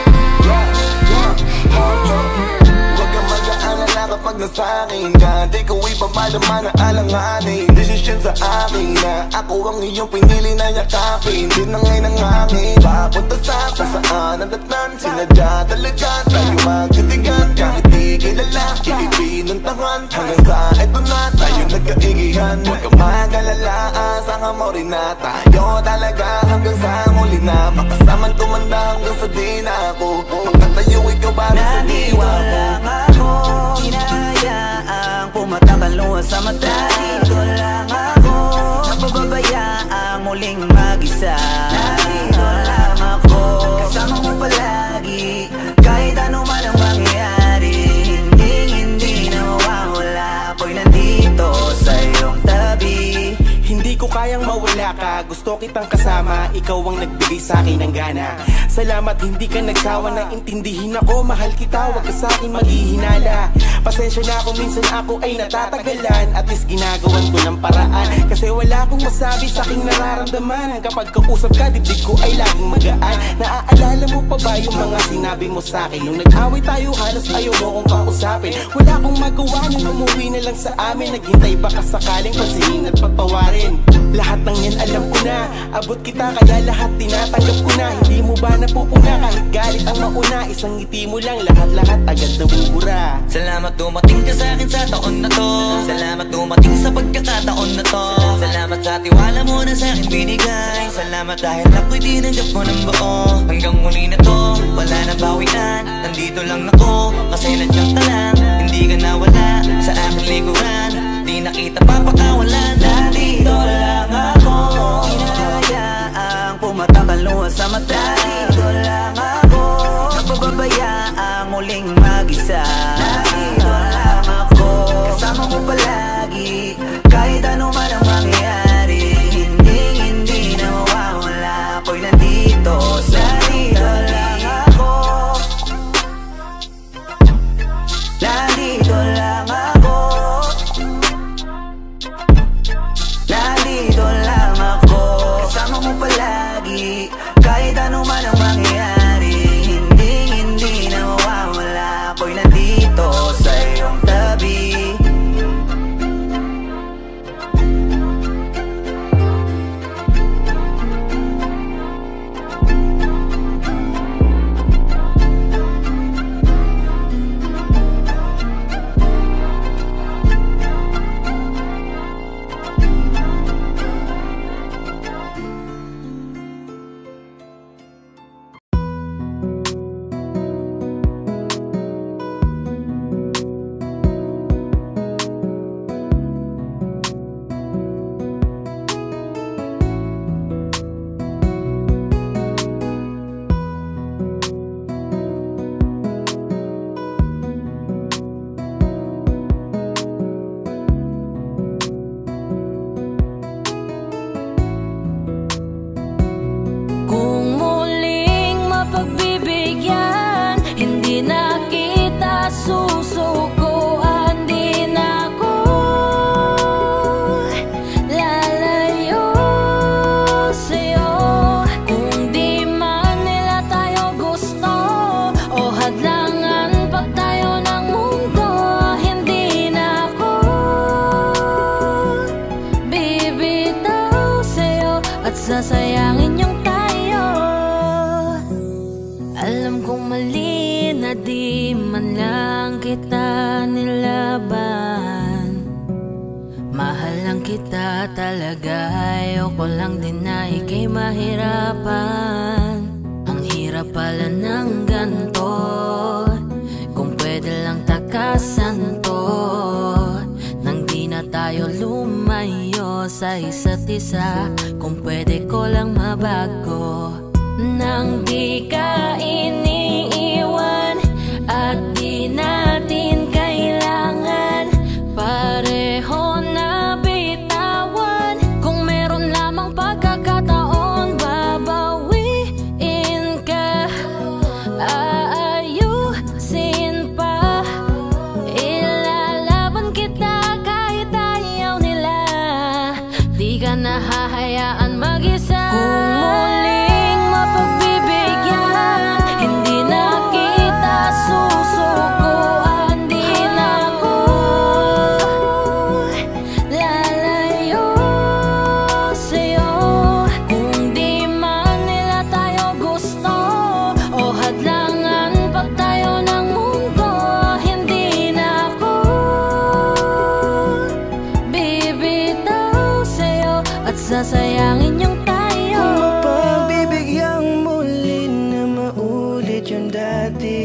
S8: huwag kang mag-aalala kapag nasa akin ka. Di ko ipamadama na alanganin. Desisyon sa akin na ako ang iyong pinili na yakapin. Di na ngayon ang hangin papunta sa kung saan ang datnan. Sinadya talaga tayo magkatigan. Kahit di kilala, ipinuntahan. Hanggang sa eto na tayo nagkaigihan. Huwag kang mag-alala, asahan mo rin na tayo talaga hanggang sa muli na makasamang tumanda hanggang sa di na ako magkatayo ikaw para sa diwa ko.
S10: Lang ako, hinahayaang pumatakal luha sa mata. Dito lang ako, napababayaang muling mag-isa. Dito lang ako, kasama mo palagi. Kahit ano man ang mangyayari, hindi, hindi na mawawala. Ako'y nandito sa iyong tabi.
S21: Hindi ko kayang mawala ka, gusto kitang kasama. Ikaw ang nagbigay sa akin ng gana. Salamat hindi ka nagsawa na intindihin ako. Mahal kita, wag ka sa akin maghihinala. Pasensya na kung minsan ako ay natatagalan. At least ginagawan ko ng paraan, kasi wala akong masabi sa aking nararamdaman. Kapag kausap ka, dibdib ko ay laging magaan. Naaalala mo pa ba yung mga sinabi mo sa akin? Nung nag-away tayo, halos ayaw mo kong kausapin. Wala akong magawa nung umuwi na lang sa amin. Naghintay baka sakaling pasihin at patawarin. Lahat ng yan alam ko na, abot kita kaya lahat tinatanggap ko na. Hindi mo ba napupuna kahit galit ang mauna? Isang ngiti mo lang, lahat-lahat agad nabubura.
S10: Salamat dumating ka sa akin sa taon na to. Salamat dumating sa pagkakataon na to. Salamat sa tiwala mo na sa akin binigay. Salamat dahil ako'y tinanggap mo ng buo. Hanggang muli na to, wala na bawian. Nandito lang ako, kasi nadyang talang. Hindi ka nawala sa aking likuran. Di nakita papakawalan. Nandito lang ako, hinahayaang pumatakal luha sa mata. Dito lang ako, napababayaang muling mag-isa. Nandito lang ako, kasama mo palagi. Kahit ano man ang mangyayari, hindi, hindi na mawawala. Ako'y nandito sa dito lang ako. Nandito lang ako. Nandito lang ako, kasama mo palagi. Kahit ano man ang mangyayari, hindi, hindi na mawawala. Ako'y nandito sa iyong tabi.
S2: Sasayangin yung tayo. Alam kong mali na di man lang kita nilaban. Mahal lang kita talaga, ayoko lang din na ika'y mahirapan. Ang hirap pala ng ganto, kung pwede lang takasan to, nang di na tayo lumayo sa isa't isa. Kung pwede ko lang mabago, nang di ka iniiwan at di natin kailangan. nahahayaan mag-isa. Kung muling mapagbibigyan, hindi na kita susukuan. Di na ako lalayo sa'yo. Kung di man nila tayo gusto o hadlangan pag tayo ng mundo, hindi na ako bibitaw sa'yo at sasayangin yung tayo.
S6: Kung mapagbibigyan muli na maulit yung dati,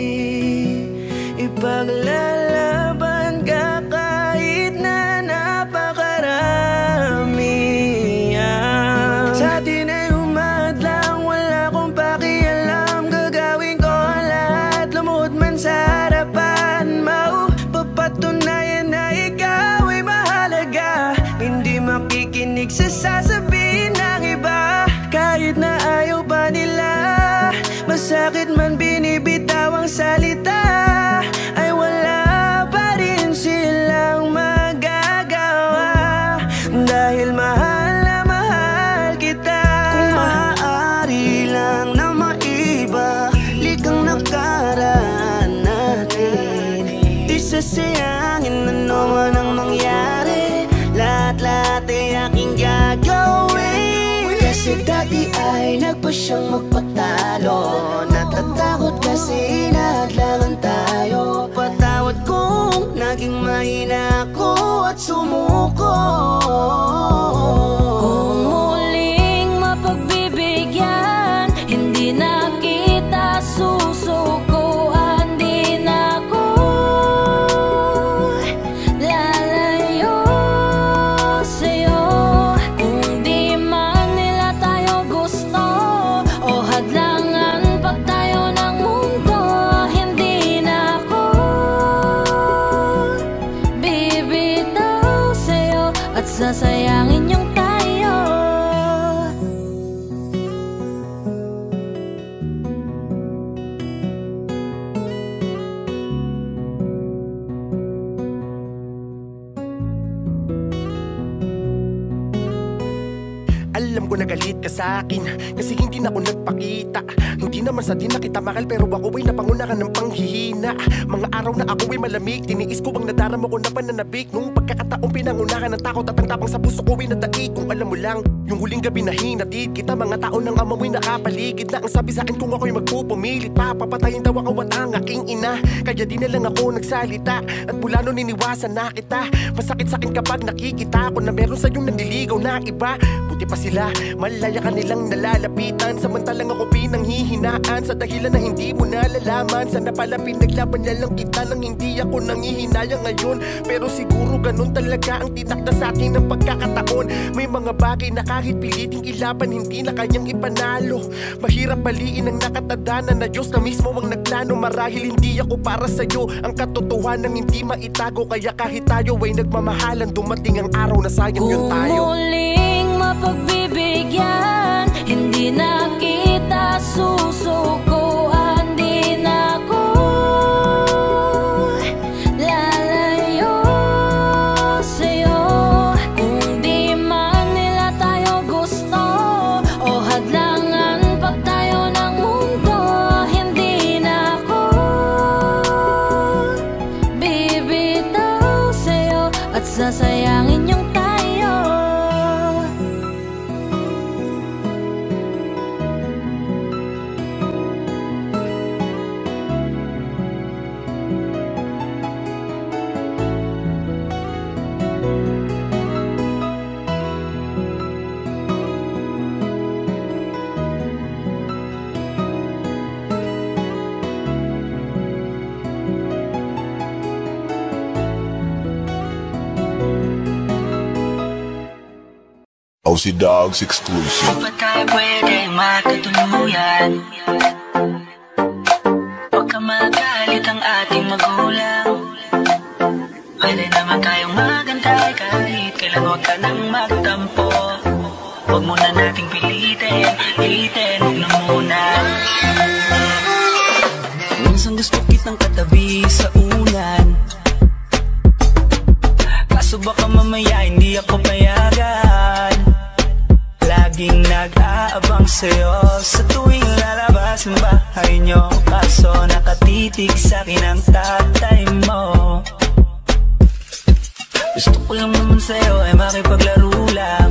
S6: ipaglalaban ka kahit na napakarami. Ah, sa atin ay umadlang, wala akong pakialam. Gagawin ko ang lahat, lumuhod man sa harapan. Maupapatunayan na ikaw ay mahalaga. Hindi makikinig sa sasabihin ng iba. Kahit na ayaw pa nila, masakit man binibitaw ang salita, ay wala pa rin silang magagawa. Dahil mahal na mahal kita. Kung maaari lang na maibalik ang nakaraan natin, di sasayangin ano man ang mangyari. Lahat-lahat ay aking gagawin. Kasi dati ay nagpa siyang magpatalo. Natatakot kasi naglangan tayo. Patawad kung naging mahina ako at sumuko.
S2: Kung muling mapagbibigyan, hindi na kita susukuan. Di na ako lalayo sa'yo. Kung di man nila tayo gusto o hadlangan pag tayo ng mundo, hindi na ako bibitaw sa'yo at sasayangin yung tayo.
S21: Alam ko na galit ka sa'kin kasi hindi na ako nagpakita. Hindi naman sa di na kita mahal, pero ako ay napangunahan ng panghihina. Mga araw na ako ay malamig, tiniis ko bang nadarama ko na pananabik. Nung pagkakataong pinangunahan ng takot at ang tapang sa puso ko ay nadaig. Kung alam mo lang, yung huling gabi na hinatid kita, mga tao ng ama mo'y nakapaligid na ang sabi sa'kin kung ako'y magpupumilit pa, papatayin daw ako at ang aking ina. Kaya di na lang ako nagsalita at mula nun iniwasan na kita. Masakit sa'kin kapag nakikita ko na meron sa'yong nandiligaw na iba. Buti pa sila, malaya ka nilang nalalapitan, samantalang ako pinanghihinaan sa dahilan na hindi mo nalalaman. Sana pala pinaglaban niya lang kita nang hindi ako nanghihinayang ngayon. Pero siguro ganun talaga ang tinakda sa akin ng pagkakataon. May mga bagay na kahit piliting ilaban, hindi na kayang ipanalo. Mahirap baliin ang nakatadanan na Diyos na mismo ang nagplano. Marahil hindi ako para sa'yo, ang katotohanan hindi maitago. Kaya kahit tayo ay nagmamahalan, dumating ang araw na sayang yun tayo.
S2: Kung muling mapagbibigyan, hindi na kita susukuan. Di na ako lalayo sa'yo. Kung di man nila tayo gusto o hadlangan pag tayo ng mundo, hindi na ako bibitaw sa'yo at sasayangin yung tayo.
S18: O C Dogs exclusive.
S4: Ba't tayo pwede magkatuluyan? Huwag ka magalit ang ating magulang. Pwede naman tayong magantay kahit kailan. Huwag ka nang magtampo. Huwag muna nating pilitin, pilitin, huwag na muna. Minsan gusto kitang katabi sa unan, kaso baka mamaya hindi ako payagan. Laging nag-aabang sa'yo sa tuwing lalabas ng bahay nyo. Kaso nakatitig sa'kin ang tatay mo. Gusto ko lang naman sa'yo ay makipaglaro lang.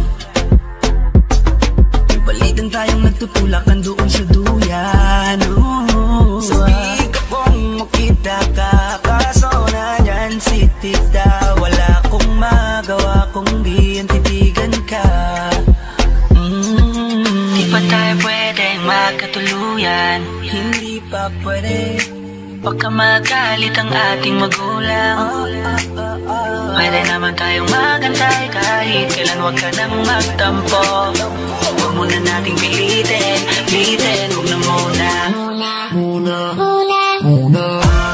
S4: May balitan tayong nagtutulakan doon sa duyan. Ooh, sabi ka kong makita ka, kaso na dyan si tita. Wala akong magawa kung di ang titigan ka. mm. Di pa tayo pwedeng magkatuluyan. Hindi pa pwede, baka magalit ang ating magulang. oh, oh, oh, oh. Pwede naman tayong magantay kahit kailan, huwag ka nang magtampo. Huwag muna nating pilitin, pilitin, huwag na muna. Muna, muna, muna.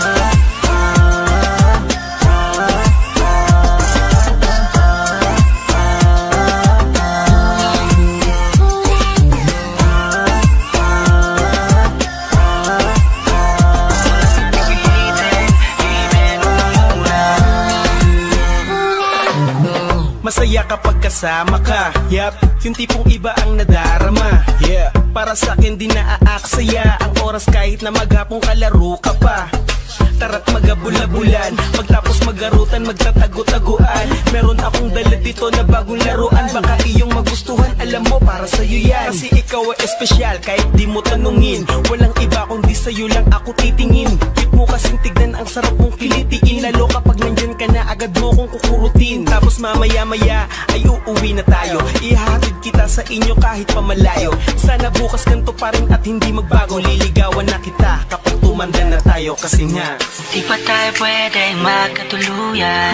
S21: Masaya kapag kasama ka, yup, yung tipong iba ang nadarama. Yeah, para sa akin di naaaksaya ang oras kahit na maghapong kalaro ka pa. Tara't magabula-bulan, magtapos magarutan, magtatago-taguan. Meron akong dala dito na bagong laruan, baka iyong magustuhan, alam mo para sa'yo yan. Kasi ikaw ay espesyal kahit di mo tanungin, walang iba kundi sa'yo lang ako titingin. Cute mo kasing tignan, ang sarap mong kilitiin, lalo kapag nandyan ka na agad mo kong kukurutin. Tapos mamaya-maya ay uuwi na tayo, ihahatid kita sa inyo kahit pamalayo. Sana bukas ganito pa rin at hindi magbago, liligawan na kita kapag tumanda na tayo. Kasi nga
S4: di pa tayo pwedeng magkatuluyan.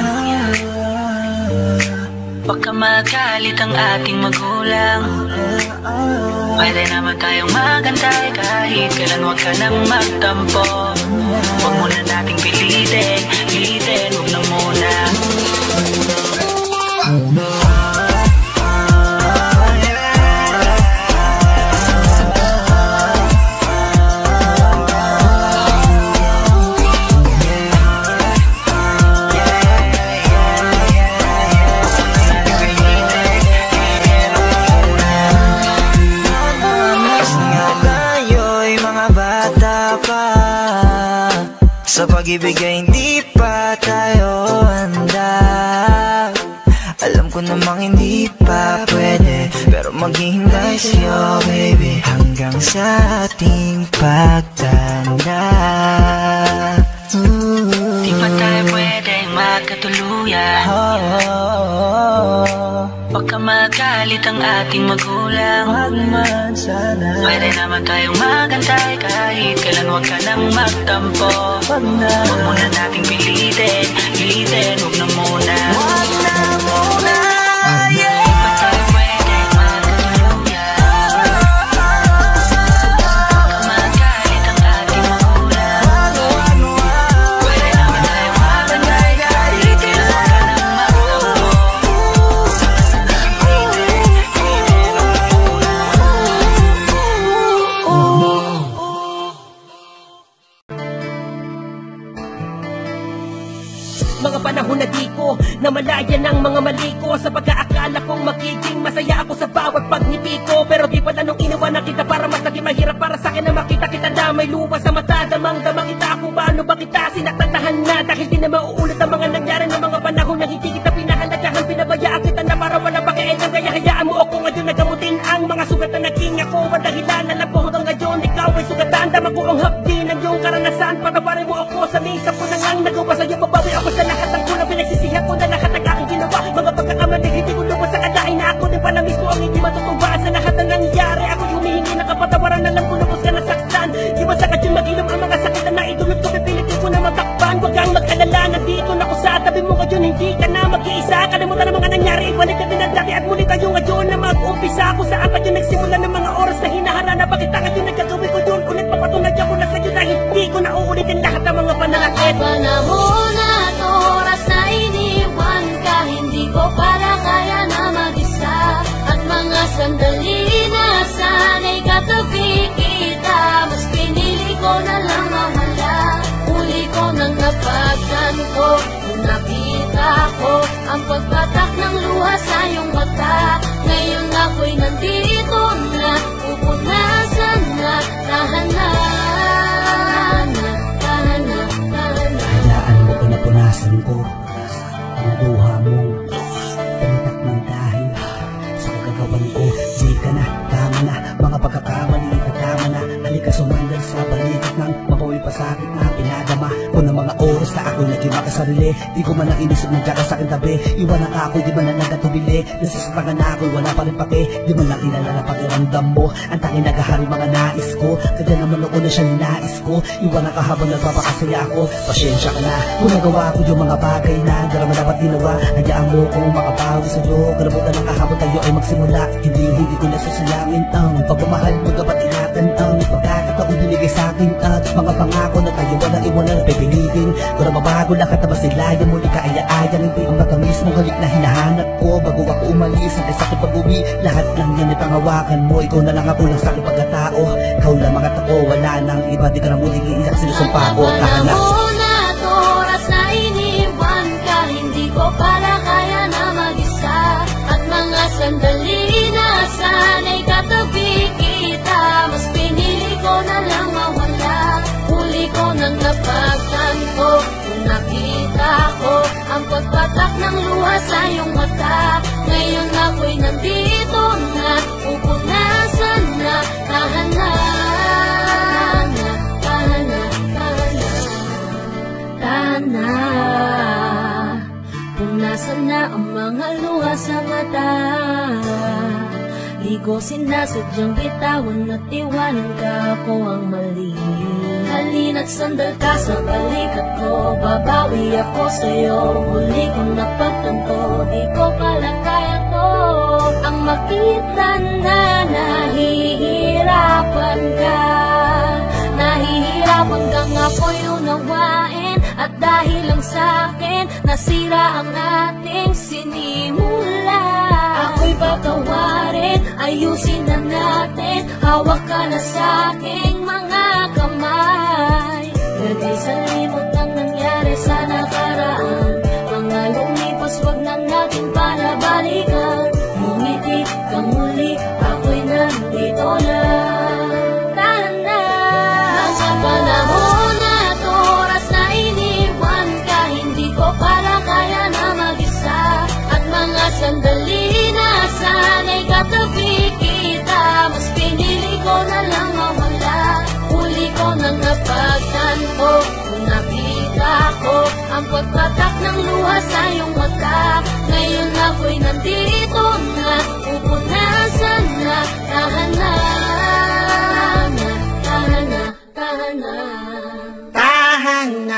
S4: Baka magalit ang ating magulang. Pwede naman tayong magantay kahit kailan, huwag ka nang magtampo. Huwag muna nating pilitin, pilitin, huwag na muna.
S10: Sa pag-ibig ay hindi pa tayo handa. Alam ko namang hindi pa pwede, pero maghihintay sa'yo baby hanggang sa ating pagtanda. Ooh.
S4: Di pa tayo pwedeng magkatuluyan. oh, oh, oh. Baka magalit ang ating magulang. Wag naman sana. Pwede naman tayong magantay kahit kailan, huwag ka nang magtampo. Wag na, huwag muna nating pilitin, pilitin, huwag na muna. Wag na muna, yeah. Di pa tayo pwedeng magkatuluyan. Baka magalit ang ating magulang. Pwede naman tayong magantay kahit kailan, huwag ka nang magtampo.
S12: Mga panahon na di ko na malaya ng mga mali ko, sa pagkaakala kong magiging masaya ako sa bawat pagnipi ko. Pero di pala nung iniwanan kita, para mas naging mahirap para sa akin na makita kita na may luwa sa mata. Damang-dama kita kung paano ba kita sinaktantahan na, dahil di na mauulit ang mga nangyari ng mga panahon na hindi kita pinahalagahan. Pinabayaan kita na para wala pakialam, kaya hayaan mo ako ngayon na gamutin ang mga sugat na naging ako. Ang dahilan alam ko hanggang ngayon ikaw ay sugatan. Dama ko ang hapdi ng iyong karanasan, patawarin mo ako sa misa ko na ngang nagawa sa'yo. Babawi ako sa lahat ng kulang, pinagsisihan ko na lahat ng aking ginawa. Mga pagkakamali hindi ko lubos sa kadain na ako din pala mismo ang hindi matutubaan sa lahat ng nangyari. Ako'y humihingi ng kapatawaran, alam ko lubos ka nasaktan. Di ba sakit yung mag-inom ang mga sakit na naidulot ko, pipilitin ko na matakpan. Huwag kang mag-alala, nandito na ako sa tabi mo ngayon, hindi ka na mag-iisa. Kalimutan ang mga nangyari, ibalik ka din ang dati at muli tayo ngayon na mag-umpisa. Kung saan pa yun nagsimula ng mga oras na hinaharana, bakit ka ngayon nagkagawin ko yun? Ulit papatunay ako na sa'yo na hindi ko na uulitin lahat ng mga panalangit.
S2: Panahon at oras na iniwan ka, hindi ko pala kaya na mag-isa. At mga sandali na sana'y katabi kita, mas pinili ko na lang mawala. Uli ko nang napagtan ko, nung nakita ko ang pagpatak luha sa iyong mata. Ngayon ako'y nandito na, pupunasan na, tahan na.
S3: Hayaan mo ko na punasan ko ang luha mong palitak ng dahil sa kagagawan ko. Di ka na, tama na, mga pagkakamali ka, tama na. Halika sumandal sa balikat ng mapawi pa sa akin na pinadama ko ng mga oras na ako'y naging makasarili. Di ko man ang inisip nagkakasakin tabi. Iwan ang ako'y di man na nagatubili. Nasaspagan na ako'y wala pa rin pake. Di man lang kilala na pakiramdam mo. Ang tanging nagahari mga nais ko. Kaya naman ako na siya nais ko. Iwan ang kahabang nagpapakasaya ako. Pasyensya ka na kung nagawa ko yung mga bagay na darama dapat ginawa. Hayaan mo kong makapawi sa'yo. Karabutan ng kahabang tayo ay magsimula. Hindi, hindi ko nasasayangin ang pagmamahal mo dapat ingatan ang pagkakataon binigay sa'kin at mga pangako na tayo wala iwanan pipilitin. Kung na mabago lahat na basilayan mo, di kaaya-aya. Hindi ang matamis mong halik na hinahanap ko bago ako umalis. Ang sa akin pag-uwi, lahat lang yan ay pangawakan mo. Ikaw na lang ako lang sa aking pagkatao. Ikaw lang mga tao, wala nang iba. Di ka na muling iiyak, sinusumpa ko. Tahanak
S2: na oras na iniwan ka, hindi ko pala kaya na mag-isa. At mga sandali na sana'y katabi kita, mas pinili ko na lang mawala. Huli ko nang napagtanto kung nakita ko ang pagpatak ng luha sa iyong mata. Ngayon ako'y nandito na, pupunasan na, tahan na. Na, punasan na ang mga luha sa mata. Di ko sinasadyang bitawan at iwanan ka, ako ang mali. Halina't sandal ka sa balikat ko, babawi ako sa'yo. Huli kong napagtanto, di ko pala kaya to. Ang makita na nahihirapan ka, nahihirapan kang ako'y unawain. At dahil lang sa'kin, nasira ang ating sinimula. Ako'y patawarin, ayusin na natin. Hawak ka na sa'king mga kamay. Lagay sa limot ang nangyari sa nakaraan. Mga lumipas, wag na natin panabalikan. Ngumiti ka muli, ako'y nandito na. Tahan na. Nasa panahon at oras na iniwan ka, hindi ko pala kaya na mag-isa. At mga sandali na sana'y katabi kita, mas pinili ko na lang mawala. Huli ko nang napagtanto kung nakita ko ang pagpatak ng luha sa iyong mata. Ngayon ako'y nandito na, pupunasan na, tahan na. Tahan na, tahan na.
S15: Tahan na.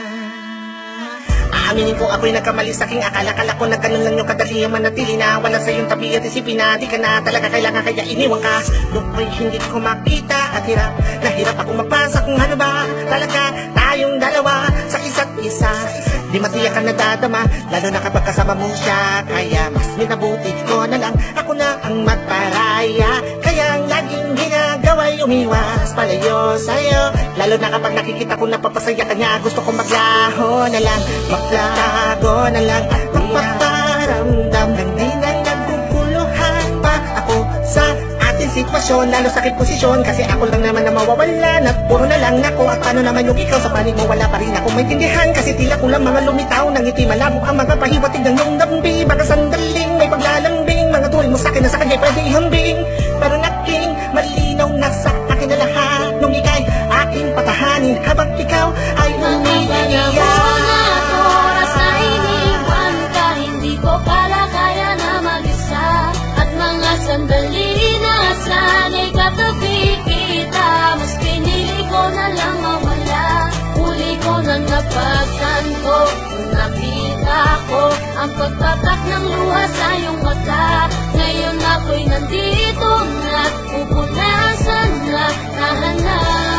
S15: Aaminin ko ako'y nagkamali sa aking akala-kala ko na ganun lang yung kadali manatili na wala sa iyong tabi at isipin na di ka na talaga kailangan kaya iniwan ka. Doon ko'y hindi ko makita at hirap na hirap ako magpasa kung ano ba talaga tayong dalawa sa isa't isa. Di matiyak ka nadadama, lalo na kapag kasama mo siya. Kaya mas minabuti ko na lang, ako na ang magparaya. Kaya ang laging ginagawa'y umiwas palayo sa'yo. Lalo na kapag nakikita ko napapasaya ka niya, gusto ko maglaho na lang, maglago na lang at magpaparamdam ng di na naguguluhan pa ako sa ating sitwasyon. Lalo sakit posisyon kasi ako lang naman na mawawalan at puro na lang ako. At paano naman yung ikaw sa panig mo, wala pa rin ako maintindihan. Kasi tila ko lang mga lumitaw ng ngiti, malabo ang mga pahiwatig ng iyong dambi. Baka sandaling may paglalambing, mga tuloy mo sa akin na sa kanya'y pwede ihambing. Pero naging malinaw na sa akin na lahat nung ika'y aking patahanin habang ikaw ay umiiyak.
S2: Oras na iniwan ka, hindi ko pala kaya na mag-isa. At mga sandali na sana'y katabi kita, mas pinili ko na lang mawala. Huli ko nang napagtanto kung nakita ko ang pagpatak ng luha sa iyong mata. Ngayon ako'y nandito na, pupunasan na, tahan na.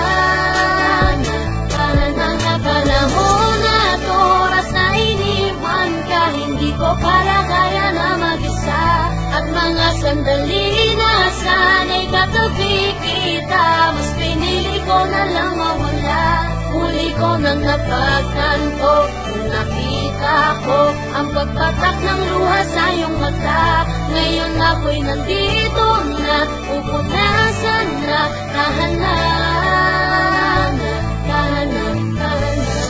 S2: Tahan na na panahon at oras na iniwan ka, hindi ko pala kaya na mag-isa. At mga sandali na sana'y katabi kita, mas pinili ko na lang mawala. Huli ko nang napagtanto kung nakita ko ang pagpatak ng luha sa iyong mata. kita. Ngayon ako'y nandito na, pupunasan na, tahanan, tahanan, tahanan.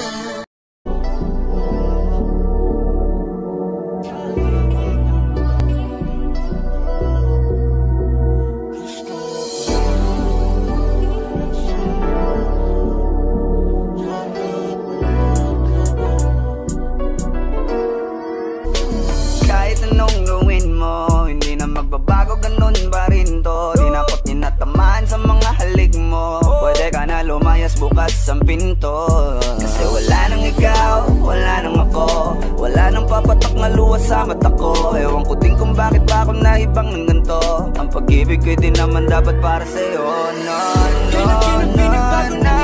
S10: Magbabago ganun ba rin to? Di na ko tinatamaan sa mga halik mo. Pwede ka na lumayas bukas ang pinto. Kasi wala nang ikaw, wala nang ako, wala nang papatak na luwas sa mata ko. Ewan ko din kung bakit ba ako naibang ng ganito. Ang pag-ibig ko'y di naman dapat para sa'yo. No, no, no, no, no.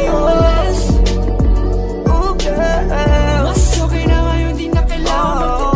S10: Oh girl,
S6: mas okay na ngayon, di na kailangan magtitas.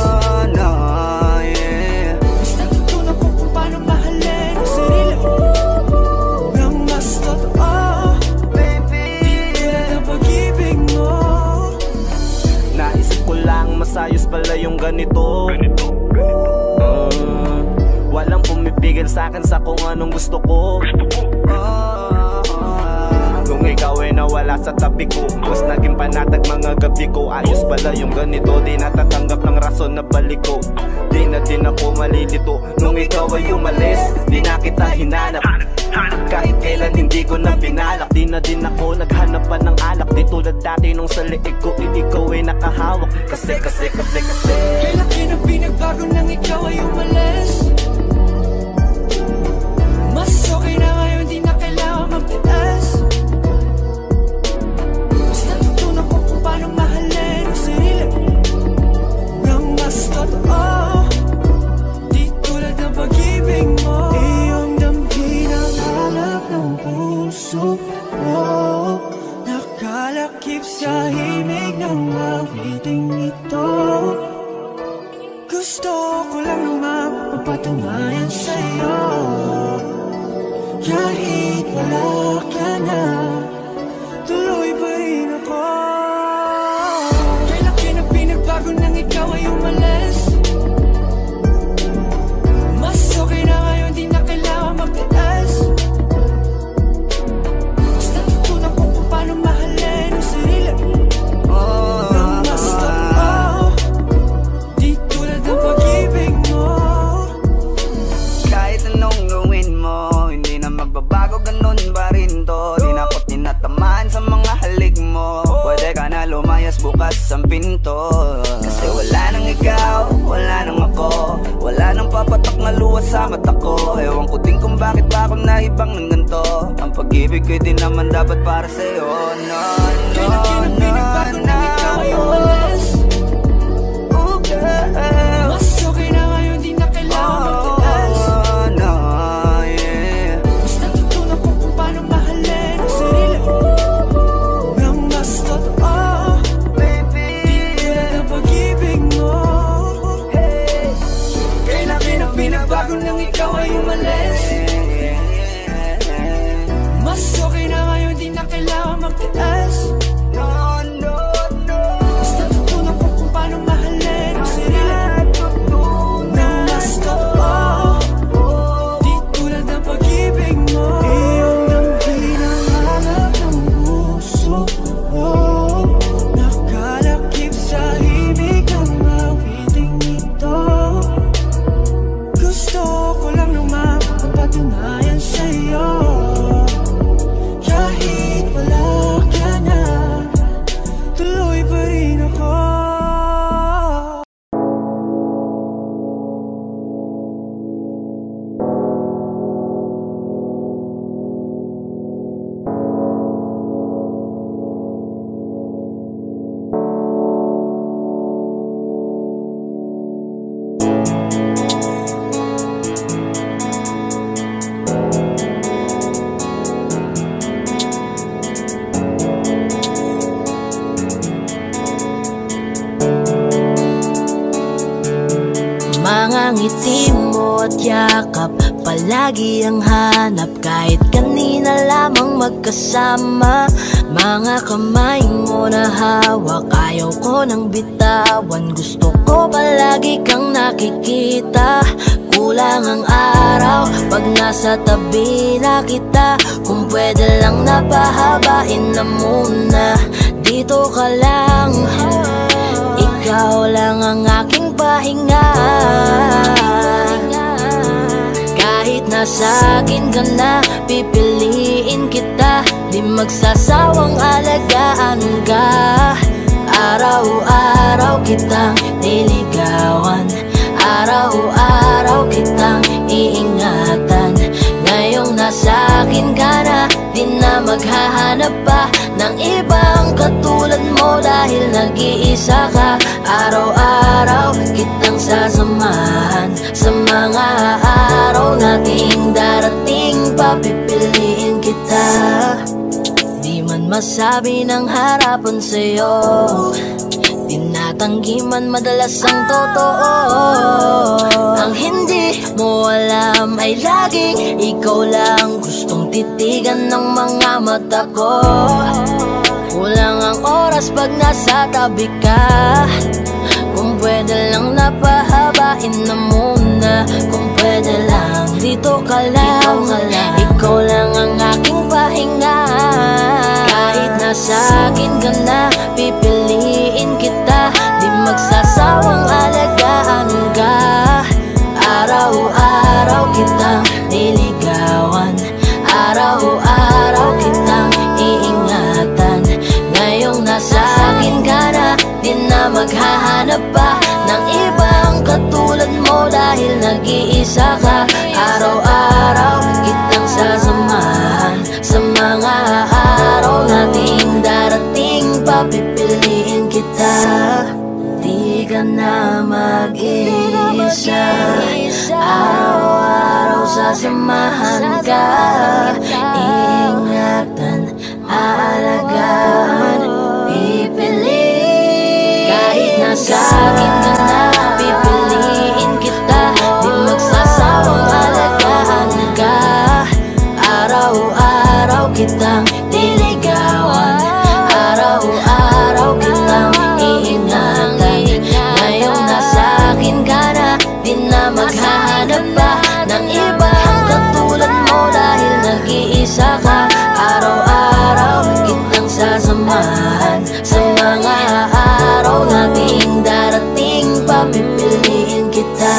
S11: Masayos pala yung ganito, ganito, ganito. Uh, walang pumipigil sa'kin sa kung anong gusto ko, gusto ko, gusto ko. Uh, kung ikaw ay nawala sa tabi ko, mas naging panatag mga gabi ko. Ayos pala yung ganito, di natatanggap ng rason na balik ko. Di na din ako malilito nung ikaw ay umalis, di na kita hinanap. Kahit kailan hindi ko na pinalak, di na din ako naghanap pa ng alak. Di tulad dati nung sa liig ko, ikaw ay nakahawak. Kasi, kasi, kasi, kasi
S6: kailan na pinagbago nang ikaw ay umalis. Mas okay na ngayon, di na kailangan magtitas. Mas natutunan ko kung paano mahalin ang sarili nang mas totoo. Di tulad ng pag-ibig mo, iyong damhin ang hanap ng puso mo. Nakalakip sa himig ng awiting ito. Gusto ko lang naman mapatunayan sa'yo, kahit wala ka na, tuloy pa rin ako. Kailan ka na pinagbago nang ikaw ay umalis. Mas okay na ngayon, di na kailangan magtitas. Mas natutunan ko kung paano mahalin ang sarili nang mas totoo. Di tulad ng pag-ibig mo.
S10: Kahit anong gawin mo, hindi na magbabago, ganun ba rin to? Di na ko tinatamaan sa mga halik mo. Pwede ka na lumayas bukas ang pinto. Kasi wala nang ikaw, wala nang ako, wala nang papatak na luwas sa mata ko. Ewan ko din kung bakit ba ako naibang ng ganito. Ang pag-ibig ko'y di naman dapat para sa'yo. No, no, no, no. Oh girl,
S6: mas okay na ngayon, di na kailangan magtitas.
S10: no, yeah.
S6: Mas natutunan ko kung paano mahalin ang sarili nang mas totoo. Di tulad ng pag-ibig mo. Kailan ka na pinagbago nang ikaw ay umalis. Mas okay na ngayon, di na kailangan magtitas.
S10: No, no, no.
S6: Mas natutunan ko kung paano mahalin ang sarili nang mas totoo. Di tulad ng pag-ibig mo, iyong damhin ang hanap ng puso mo. Nakalakip sa himig ng awiting ito. Gusto ko lang naman mapatunayan sa'yo, kahit wala ka na, tuloy pa rin ako.
S2: Mga ngiti mo at yakap, palagi ang hanap. Kahit kanina lamang magkasama, mga kamay mo na hawak, ayaw ko nang bitawan. Gusto ko palagi kang nakikita. kita. Kulang ang araw pag nasa tabi na kita. Kung pwede lang napahabain na muna. Dito ka lang, ikaw lang ang aking pahinga. Kahit nasa akin ka na, pipiliin kita. Di magsasawang alagaan ka. Araw-araw kitang niligawan, araw-araw kitang iingatan. Ngayong nasa akin ka na, di na maghahanap pa ng ibang katulad mo. Dahil nag-iisa ka, araw-araw kitang sasamahan. Sa mga araw nating darating, papipiliin kita. Di man masabi ng harapan sa'yo, tinatanggi man madalas ang totoo. Ang hindi mo alam ay laging ikaw lang gustong titigan ng mga mata ko. Kulang ang oras pag nasa tabi ka. Kung pwede lang napahabain na muna. Kung pwede lang dito ka lang, ikaw lang ang aking pahinga. Kahit nasa akin ka na, pipiliin kita. Di magsasawang alagaan ka. Araw-araw kitang niligawan, araw-araw kitang iingatan. Ngayong nasa akin ka na, di na maghahanap pa ng ibang katulad mo. Dahil nag-iisa ka, araw-araw kitang sasamahan. Sa mga araw nating darating, papipiliin kita. Di ka na mag-iisa, araw-araw sasamahan ka. Ingatan, aalagaan, pipiliin. Kahit nasa akin ka na, pipiliin kita. Di magsasawang alagaan ka. Araw-araw kitang niligawan, araw-araw kitang iingatan. Ngayong nasa akin ka na, di na maghahanap pa ng ibang katulad mo. Dahil nag-iisa ka, araw-araw kitang sasamahan. Sa mga araw nating darating, papipiliin kita.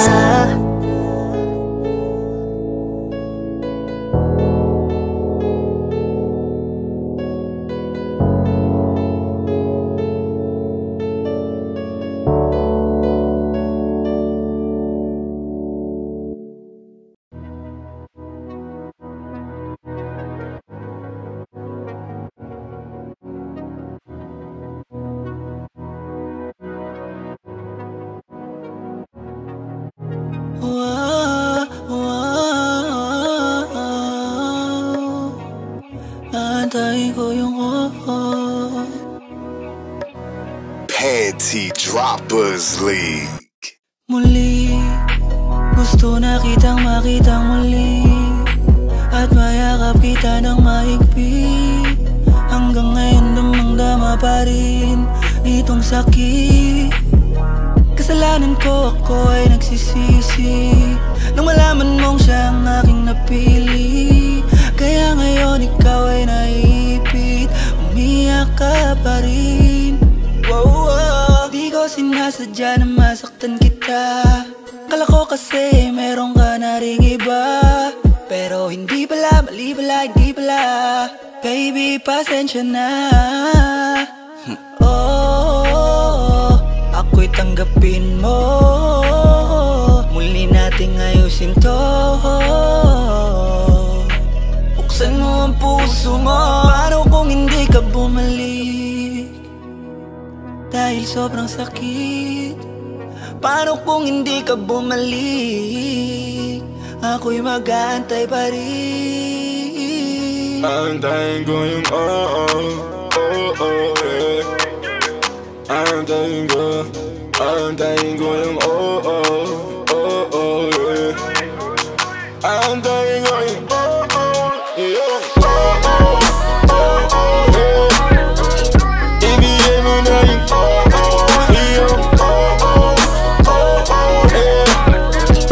S18: Panty Droppers League.
S6: Muli, gusto na kitang makitang muli, at mayakap kita ng mahigpit. Hanggang ngayon damang-dama pa rin itong sakit. Kasalanan ko, ako ay nagsisisi nang malaman mong siya ang aking napili. Kaya ngayon ikaw ay naipit, umiyak ka pa rin. Wow, wow. Di ko sinasadya na masaktan kita. Kala ko kasi meron ka na ring iba, pero hindi pala, mali pala, hindi pala. Baby, pasensya na. Oh, ako'y tanggapin mo. Muli nating ayusin to. Buksan mo ang puso mo. Paano kung hindi ka bumalik? Dahil sobrang sakit. Paano kung hindi ka bumalik? Ako'y mag-aantay pa rin.
S7: Aantayin ko yung oh oh, oh oh yeah. Aantayin ko, aantayin ko yung oh oh, oh oh yeah. Aantayin ko yung oh oh, yung oh oh, oh oh yeah. Ibigay mo na yung oh oh, yung oh oh, oh oh yeah.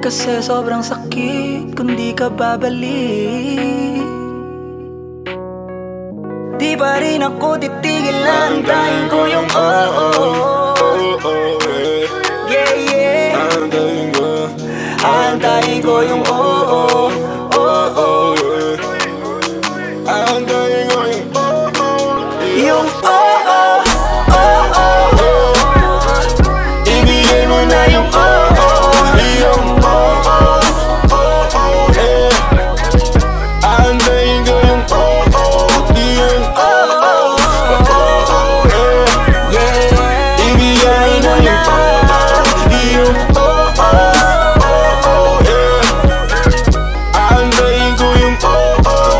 S13: Kasi sobrang sakit kung di ka babalik. Di pa rin ako titigil, antayin ko yung oh oh oh oh. Yeah yeah, antayin ko, antayin ko yung oh oh oh oh. Antayin ko yung oh oh, yung oh oh oh oh. Ibigay mo na yung oh oh, yung oh oh oh oh. Antayin ko yung oh oh, yung oh oh oh oh. Ibigay mo yung oh oh, yung oh oh oh oh. Antayin ko yung oh oh.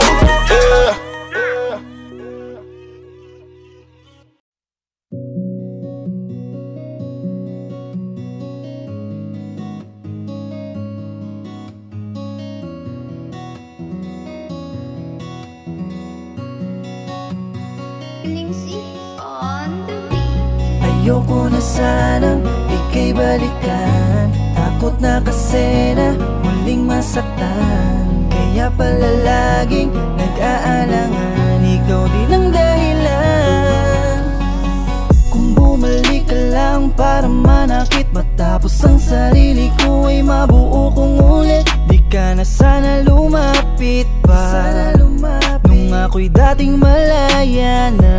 S13: Ayoko na sanang ika'y balikan. Takot na kasi na muling masaktan. Kaya pala laging nag-aalangan. Ikaw din ang dahilan. Kung bumalik ka lang para manakit, matapos ang sarili ko ay mabuo kong ulit. Di ka na sana lumapit pa, nung ako'y dating malaya na.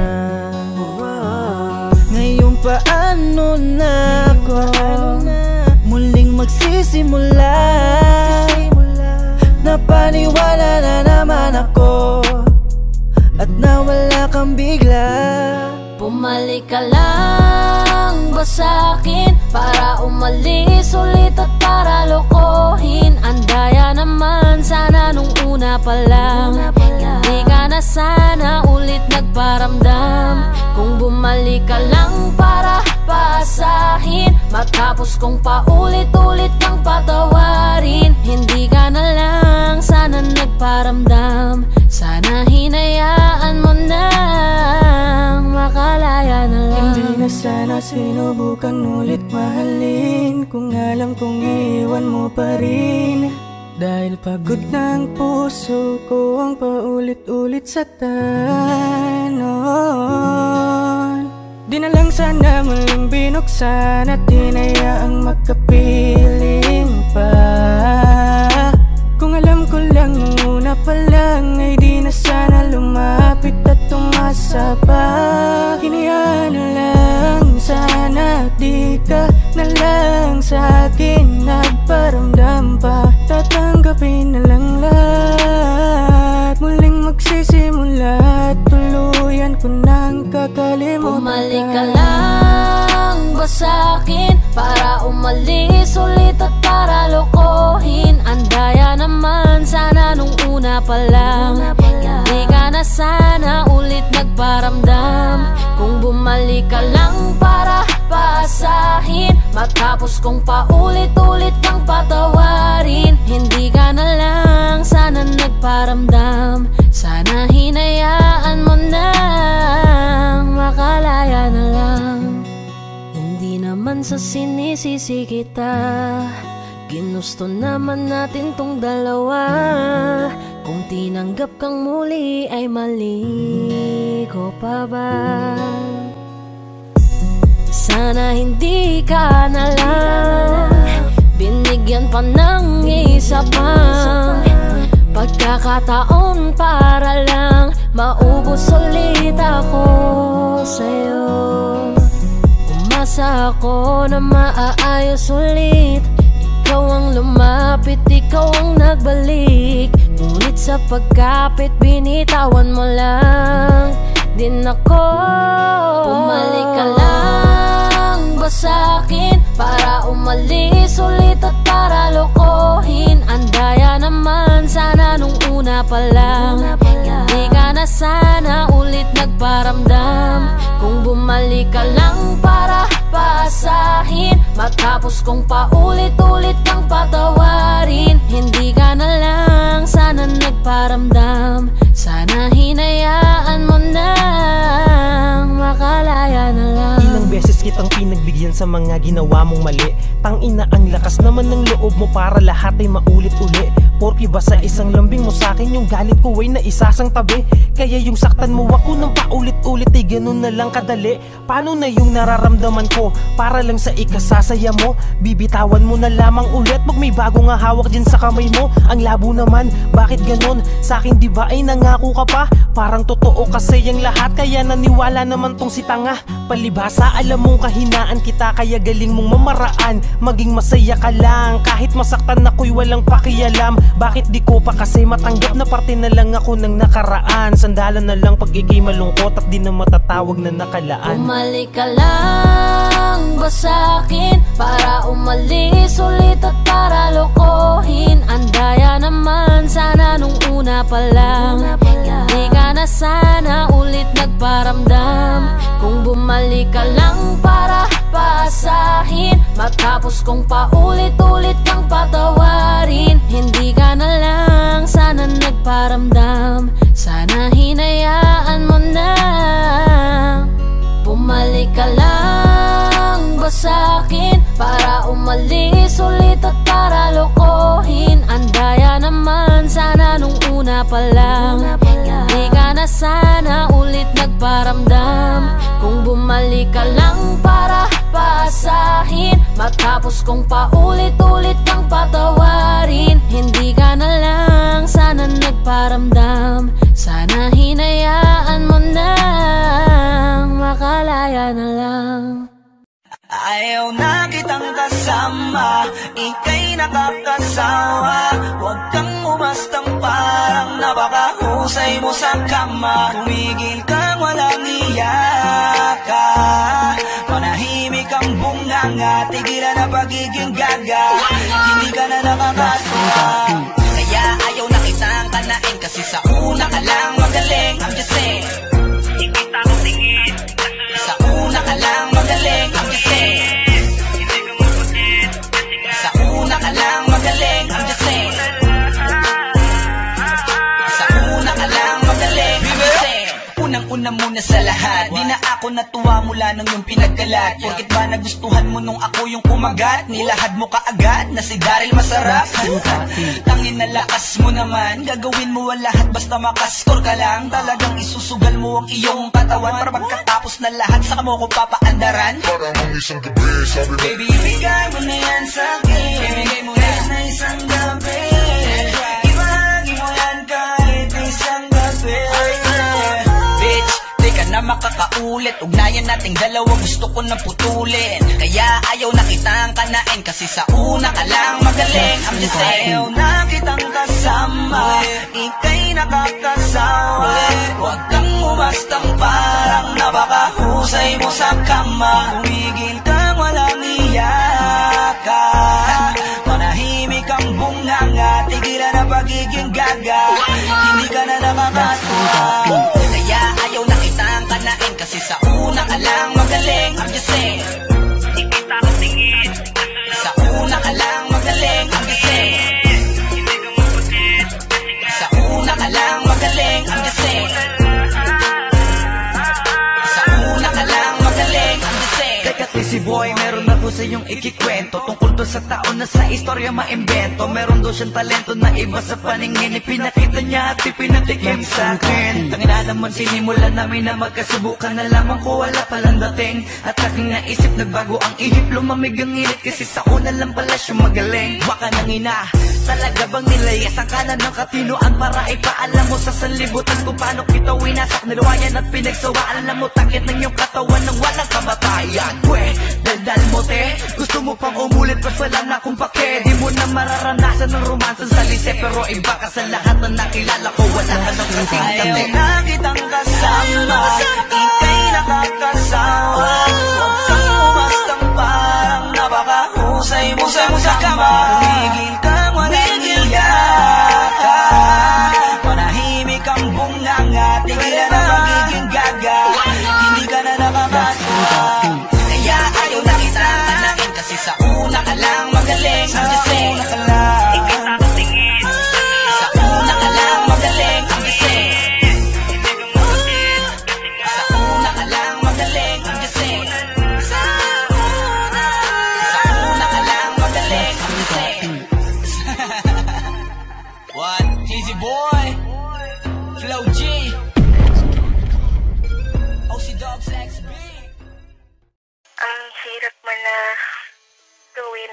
S13: Ngayon paano na ako muling magsisimula? Napaniwala na naman ako at nawala kang bigla.
S2: Bumalik ka lang ba sa'kin para umalis ulit at para lokohin? Andaya naman sana nung una pa lang. Hindi ka na sana ulit nagparamdam. Kung bumalik ka lang para paasahin, matapos kong paulit-ulit kang patawarin. Hindi ka na lang sana nagparamdam. Sana hinayaan mo na makalaya na lang.
S13: Hindi na sana sinubukan ulit mahalin, kung alam kong iwan mo pa rin. Dahil pagod na ang puso ko ang paulit-ulit sa tanon. Di na lang sana muling binuksan at hinayaang magkapiling pa. Kung alam ko lang nung una pa lang ay di na sana lumapit at tumasa pa. Hinayaan na lang sana, di ka na lang sa'kin nagparamdam pa. Tatanggapin na lang lahat, muling magsisimula at tuluyan ko nang kakalimutan.
S2: Bumalik ka lang ba sa'kin para umalis ulit at para lokohin? Andaya naman sana nung una pa lang. Hindi ka na sana ulit nagparamdam. Kung bumalik ka lang para paasahin, matapos kong paulit-ulit kang patawarin. Hindi ka na lang sana nagparamdam. Sana hinayaan mo na makalaya na lang. Hindi naman sa sinisisi kita, ginusto naman natin tong dalawa. Kung tinanggap kang muli ay mali ko pa ba? Sana hindi ka na lang binigyan pa ng isa pang pagkakataon para lang maubos ulit ako sa'yo. Umasa ako na maaayos ulit. Ikaw ang lumapit, ikaw ang nagbalik. Ngunit sa pagkapit, binitawan mo lang din ako. Bumalik ka lang ba sa'kin para umalis ulit at para lokohin? Andaya naman sana nung una pa lang. Hindi ka na sana ulit nagparamdam. Kung bumalik ka lang para paasahin, matapos kong paulit-ulit kang patawarin. Hindi ka na lang sana nagparamdam. Sana hinayaan mo na makalaya na lang.
S22: Ilang beses
S17: kitang pinagbigyan sa mga ginawa mong mali. Tangina, ang lakas naman ng loob mo para lahat ay maulit-uli. Porky ba sa isang lambing mo sa'kin yung galit ko ay naisasang tabi? Kaya yung saktan mo ako ng paulit-ulit ay ganun na lang kadali. Paano na yung nararamdaman ko para lang sa ikasasaya mo? Bibitawan mo na lamang ulit, wag may bago nga hawak dyan sa kamay mo. Ang labo naman, bakit ganun? Sa'kin di ba ay nangako ka pa? Parang totoo kasi yung lahat, kaya naniwala naman tong si tanga. Palibhasa, alam mong kahinaan kita, kaya galing mong mamaraan. Maging masaya ka lang, kahit masaktan ako'y walang pakialam. Bakit di ko pa kasi matanggap na parte na lang ako ng nakaraan? Sandalan na lang pag ikay malungkot at di na matatawag na nakalaan.
S2: Bumalik ka lang ba sa'kin para umalis ulit at para lokohin? Andaya naman sana nung una pa lang, hindi ka na sana ulit nagparamdam. Kung bumalik ka lang para paasahin, matapos kong paulit-ulit kang patawarin, hindi ka na lang sana nagparamdam. Sana hinayaan mo na. Bumalik ka lang ba sa'kin para umalis ulit at para lokohin? Andaya naman sana nung una pa lang, hindi ka na sana ulit nagparamdam. Kung bumalik ka lang para paasahin, matapos kong paulit-ulit kang patawarin, hindi ka na lang sana nagparamdam. Sana hinayaan mo na, makalaya na lang.
S6: Ayaw na kitang kasama, ika'y nakakasawa. Huwag kang umastang parang napakahusay mo sa kama. Tumigil kang walang iyaka, manahimik ang bunganga. Tigilan na pagiging gaga, hindi ka na nakakasuha. Kaya ayaw na kitang kanain, kasi sa una ka lang magaling. I'm just saying, di kita ko tingin. Sa una ka lang magaling, I'm just saying. Sa una ka lang magaling, I'm just saying. Sa una ka lang magaling, I'm just saying. Unang-una muna sa lahat, di na ako natuwa mula nung yung pinagkalat. Porkit ba nagustuhan mo nung ako yung kumagat? Nilahad mo kaagad na si Daryl masarap. Tangin na lakas mo naman, gagawin mo ang lahat basta makaskor ka lang. Talagang isusugal mo ang iyong katawan para pagkatapos na lahat saka mo ko papaandaran. Parang ang isang gabi, sabi mo, baby, ibigay mo na yan sa'kin. Ibigay mo yan na isang gabi. Ibahagi mo yan kahit isang gabi. Bitch, di ka na makakaulit. Ugnayan nating dalawa, gusto ko nang putulin. Kaya ayaw na kitang kanain, kasi sa una ka lang magaling. I'm just saying, ayaw na kitang kasama, ika'y nakakasawa. Huwag kang umastang parang napakahusay mo sa kama. Tumigil kang walang iyaka, manahimik ang bunganga. Tigilan na pagiging gaga, hindi ka na nakakasuha. Kaya ayaw na kitang kanain, kasi sa una ka lang magaling. I'm just saying, di kita ko tingin. Sa una ka lang magaling, I'm just saying. Sa una ka lang magaling, I'm just saying. Sa una ka lang magaling, I'm just saying.
S10: Teka si boy, meron ako sa iyong ikikwento tungkol doon sa taon na sa istorya maimbento. Meron doon siyang talento na iba sa paningin, ipinakita niya at ipinatikim sa akin. Tangina naman sinimulan namin na magkasubukan, na lamang ko wala palang dating. At aking naisip nagbago ang ihip, lumamig ang init, kasi sa una lang pala siya magaling. Waka nang ina, talaga bang nilayas ang kanan ng katinuan para ipaalam mo sa sanlibutan kung paano kita winasak, niluwayan at pinagsawa. Alam mo takit ng iyong katawan ng walang kamatayan. Pwe, daldal mo te, gusto mo pang umulit pas wala na kung pake. Di mo na mararanasan ng romansa sa lise, pero iba ka sa lahat na nakilala ko. Wala ka ng kasing kate.
S6: Ayaw na kitang kasama, ika'y nakakasawa. Huwag kang umastang parang napakahusay mo sa kama. Tumigil kang walang iyaka, manahimik ang bunganga. Tigilan na magiging gaga, hindi ka na nakakasuha. Kaya ayaw na kitang kanain, kasi sa una ka lang magaling. I'm just saying, ikita ko tingin. Sa una ka lang magaling, I'm just saying. Sa una ka lang magaling, I'm just saying.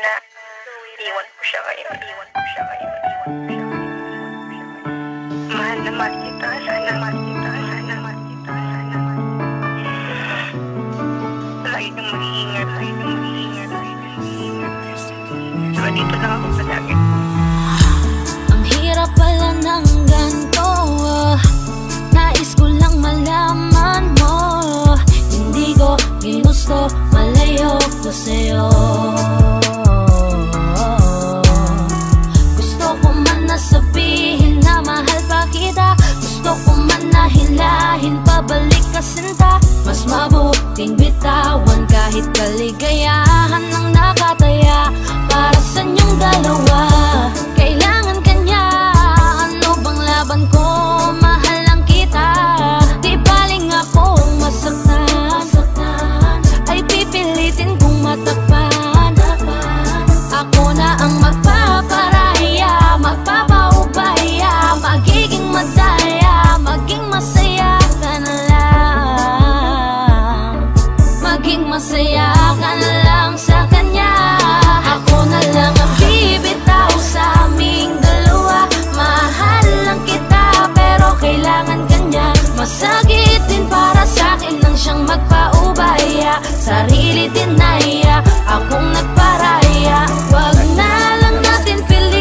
S14: na iwan ko siya ngayon. Iwan ko siya ngayon. Iwan ko siya ngayon. Mahal na mahal kita. Sana mahal kita. Sana mahal kita. Sana mahal kita. Lagi kang mag-iingat. Lagi kang mag-iingat. Lagi kang mag-iingat. Saka dito lang ako sa langit.
S2: Ang hirap pala ng ganito. Nais ko lang malaman mo. Hindi ko ginusto, malayo ko sa'yo. Gusto ko man na sabihin na mahal pa kita. Gusto ko man na hilahin pabalik ka sinta. Mas mabuting bitawan kahit kaligayahan ang nakataya para sa inyong dalawa. Kailangan kanya, ano bang laban ko? Mahal lang kita. Di baling akong masaktan, ay pipilitin kong matakpan. Ako na ang magpaparaya, magpapaubaya, magiging madaya, maging masaya ka na lang. Maging masaya ka na lang sa kanya. Ako na lang ang bibitaw sa aming dalawa. Mahal lang kita pero kailangan kanya. Masakit din para sa akin nang siyang magpaubaya. Sarili dinaya, akong nagparaya. Wag na lang natin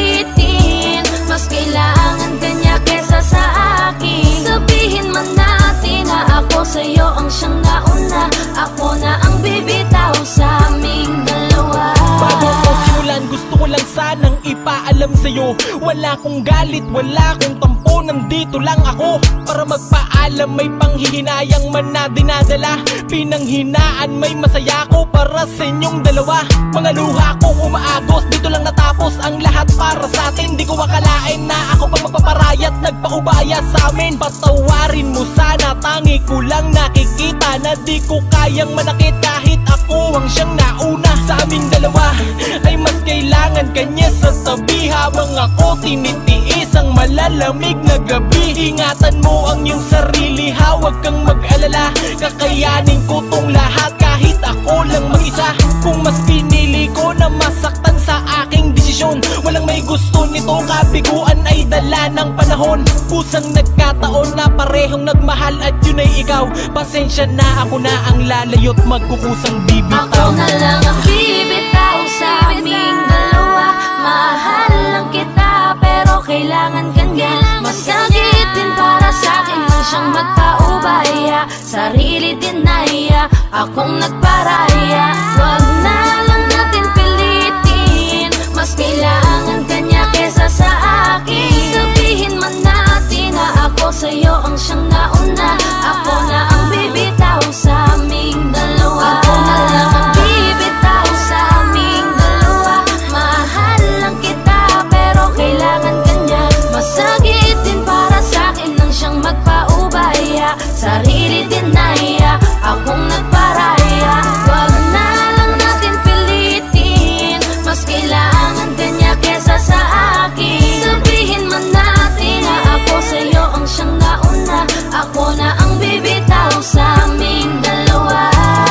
S2: pilitin. Mas kailangan kanya kesa sa akin. Sabihin man natin na ako sa'yo ang siyang nauna. Ako na ang bibitaw sa aming dalawa.
S17: Bago ko simulan, gusto ko lang sanang ipaalam sa'yo. Wala kong galit, wala kong tampo. Nandito lang ako para magpaalam. May panghihinayang man na dinadala. Pinanghinaan, may masaya ko para sa inyong dalawa. Mga luha kong umaagos, dito lang natapos ang lahat para sa atin. Di ko akalain na ako pang magpaparayat, nagpaubaya sa amin. Patawarin mo sana, tangi ko lang nakikita na di ko kayang manakit. Kahit ako ang siyang nauna sa aming dalawa, ay mas kailangan kanya sa tabi. Habang ako tinitiis ang malalamig na gabi. Ingatan mo ang iyong sarili, ha, huwag kang mag-alala. Kakayanin ko tong lahat kahit ako lang mag-isa. Kung mas pinili ko na masaktan sa aking desisyon, walang may gusto nito, kabiguan ay dala ng panahon. Kusang nagkataon na parehong nagmahal at yun ay ikaw. Pasensya na, ako na ang lalayo't magkukusang bibitaw.
S2: Ako na lang ang bibitaw sa aming dalawa. Mahal lang kita pero kailangan kanya. Masakit din para sa akin nang siyang magpaubaya. Sarili dinaya, akong nagparaya. Wag na lang natin pilitin. Mas kailangan kanya kesa sa akin. Sabihin man natin na ako sa'yo ang siyang nauna. Ako na ang bibitaw sa aming dalawa. Ako na lang ang bibitaw sa aming dalawa. Mahal lang kita pero kailangan kanya. Masakit din para sa akin nang siyang magpaubaya. Sarili dinaya, akong nagparaya. Wag na lang natin pilitin. Mas kailangan kanya kesa sa akin. Sabihin man natin na ako sa'yo ang siyang nauna. Ako na ang bibitaw sa aming dalawa.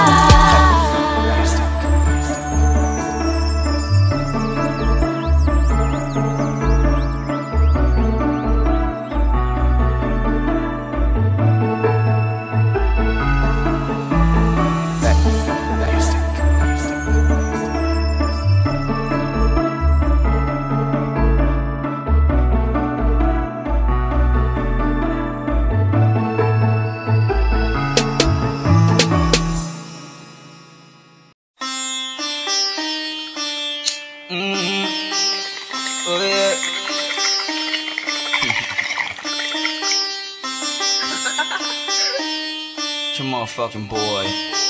S10: Mm-hmm. Oh yeah. It's your motherfucking boy.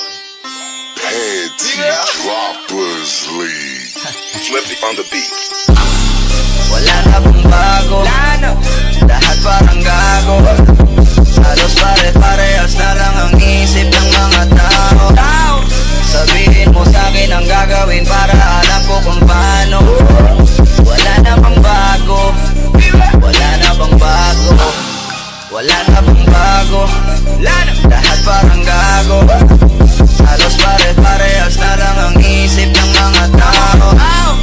S18: Heads Droppers League. Flip it on the beat.
S10: Wala na bang bago? Lahat parang gago. Halos pare-parehas na lang ang isip ng mga tao. Sabihin mo sa'kin ang gagawin para alam ko kung paano. Wala na bang bago? Wala na bang bago? Wala na bang bago? Lahat parang gago. Halos pare-parehas na lang ang isip ng mga tao.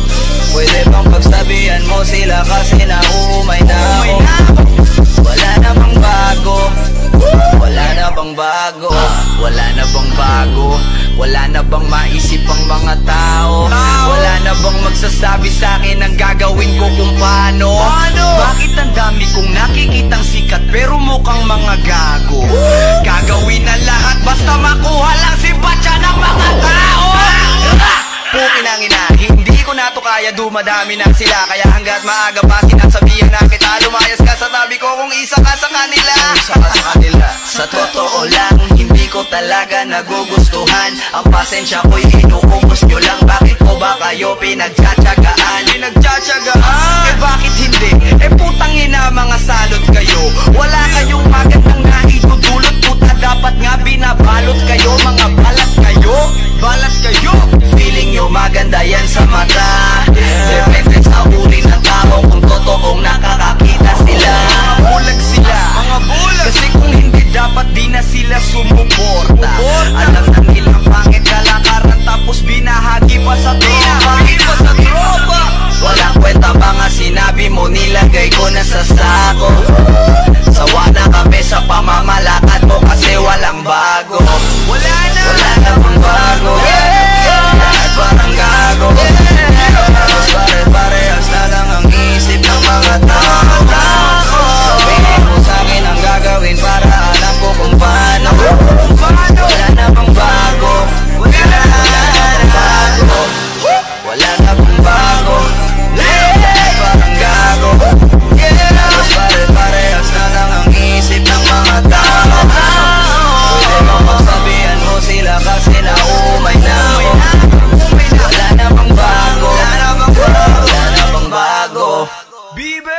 S10: pang mga tao? Wala na bang magsasabi sa'kin ang gagawin ko kung paano? Bakit ang dami kong nakikitang sikat pero mukhang mga gago? Gagawin na lahat basta makuha lang si batya ng mga tao. Pukin ang ina, hindi ko na to kaya, dumadami na sila. Kaya hanggat maaga pa sinasabihan na kita, lumayas ka sa tabi ko kung isa ka sa kanila. Isa ka sa kanila. Sa totoo lang, hindi ko talaga nagugustuhan. Ang pasensya ko'y inuubos nyo lang. Bakit ko ba kayo pinagtsatsagaan? Pinagtsatsagaan? Eh bakit hindi? Eh putang ina, mga salot kayo. Wala kayong magandang naidudulot. Puta dapat nga binabalot kayo. Mga balat kayo, balat kayo. Feeling nyo maganda yan sa mata. Depende sa uri ng tao kung totoong nakakakita sila. Mga bulag sila, mga bulag. Kasi kung hindi dapat di na sila sumuporta. Alam na nilang pangit kalakaran tapos binahagi pa sa tropa. pa sa tropa. Walang kwenta mga sinabi mo, nilagay ko na sa sako. Sawa na kami sa pamamalakad mo kasi walang bago. Wala na, wala na pang bago. Lahat parang gago. Tapos pare-parehas na lang ang isip ng mga tao. Sabihin mo sa'kin ang gagawin para alam ko kung paano. Wala na pang bago. Wala na pang bago. Wala na pang bago. Lahat parang gago. Tapos pare-parehas na lang ang isip ng mga tao. Pwede mo magsabihan mo sila kasi naumay na ako. Wala na bang bago? Wala na bang bago? Wala na bang bago? Bibe!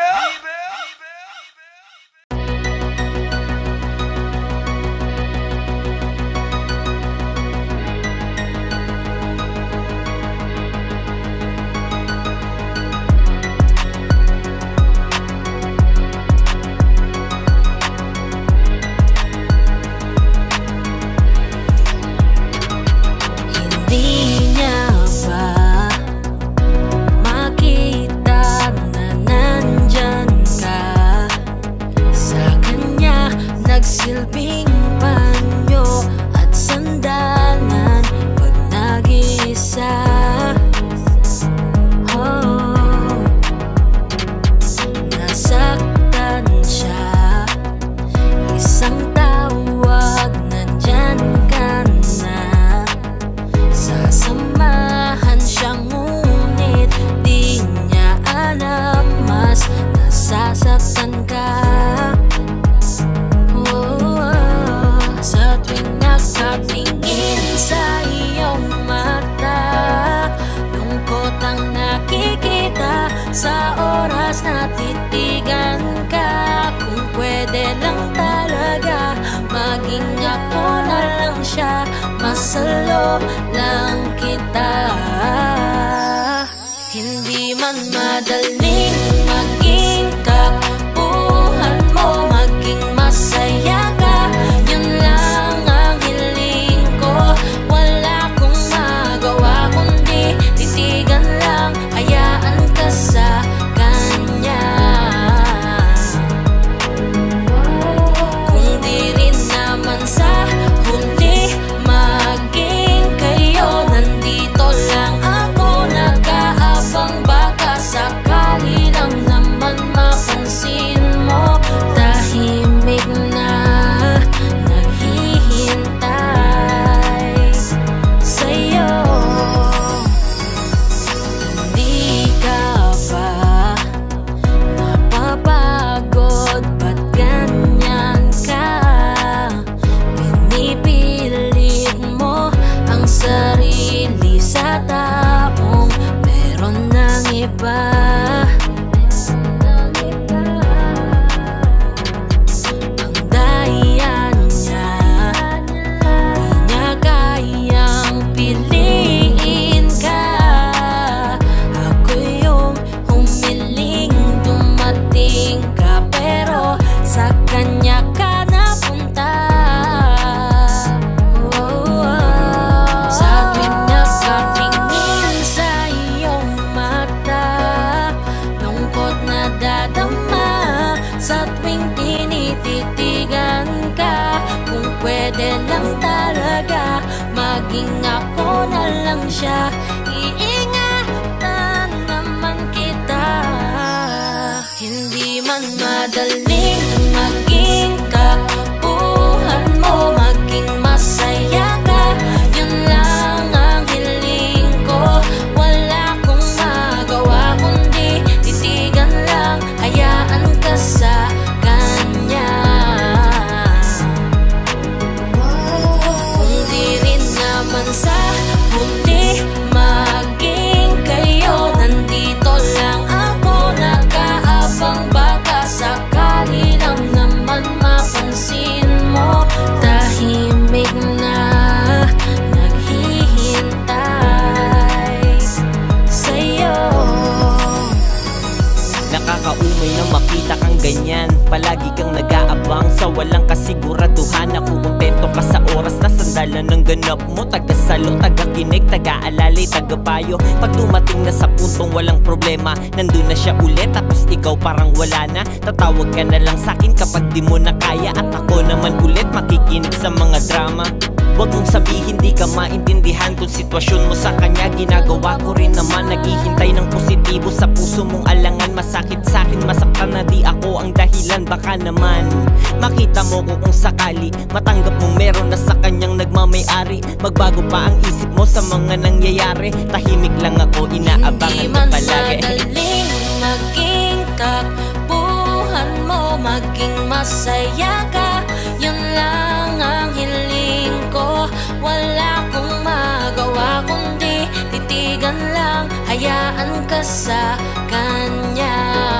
S2: Hindi niya ba makita na nandyan ka sa kanya? Nagsilbing panyo at sandalan pag nag-iisa. Oh, nasaktan siya, isang tawag, nandyan ka na. Sasamahan siya ngunit di niya alam, mas nasasaktan ka. Oh, sa tuwing nakatingin sa iyong mata, lungkot ang nakikita sa oras na titigan ka. Kung pwede lang talaga maging ako na lang siya, masalo lang kita. Hindi man madaling maging kapuhan mo, maging masaya ka, yun lang ang hiling ko. Wala kong magawa kundi titigan lang, hayaan ka sa kanya. Kung di rin naman sa huli maging kayo, nandito lang ako nag-aabang, baka sakali lang naman mapansin mo. Tahimik na naghihintay sa'yo. Hindi ka ba napapagod? Ba't ganyan ka? Pinipilit mo ang sarili sa taong meron ng iba. Ang daya niya, di niya kayang piliin ka. Ako yung humiling dumating ka, pero sa kanya ka napunta. Oh, sa tuwing nakatingin sa iyong mata, lungkot na dadama sa tuwing tinititigan ka. Kung pwede lang talaga maging ako na lang siya, iingatan naman kita. Hindi man madaling maging kapuhan mo, maging masaya ka, yun lang ang hiling ko. Wala kong magawa kundi titigan lang, hayaan ka sa kanya. Kung di rin naman sa huli maging kayo, nandito lang ako nakaabang, baka sakali lang naman mapansin mo. Tahimik na naghihintay sa'yo.
S19: Nakakaumay na makita kang ganyan, palagi kang nag-aabang sa walang kasiguraduhan. Ako kontento ka sa oras na sandalan ng ganap mo, taga-salo, taga-kinig, taga-alalay, taga-payo. Pag dumating na sa puntong walang problema, nandun na siya ulit, tapos ikaw parang wala na. Tatawag ka na lang sa'kin kapag di mo na kaya, at ako naman ulit makikinig sa mga drama. Huwag mong sabihin di ka maintindihan kung sitwasyon mo sa kanya. Ginagawa ko rin naman, naghihintay ng positibo sa puso mong alangan. Masakit sa'kin, masaktan na di ako ang dahilan. Baka naman makita mo ko kung sakali, matanggap mong meron na sa kanyang nagmamay-ari. Magbago pa ang isip mo sa mga nangyayari. Tahimik lang ako, inaabangan ko palagi.
S2: Hindi man madaling maging takbuhan mo, maging masaya ka, yun lang ang hiling ko. Wala kong magawa kundi titigan lang, hayaan ka sa kanya.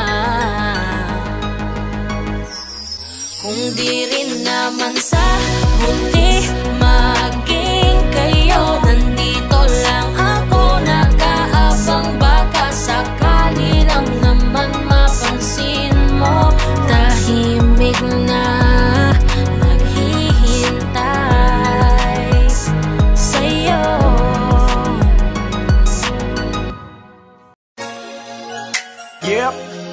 S2: Kung di rin naman sa huli maging kayo, nandito lang ako nakaabang, baka sakali lang naman mapansin mo. Tahimik na naghihintay sa'yo.
S22: Yep,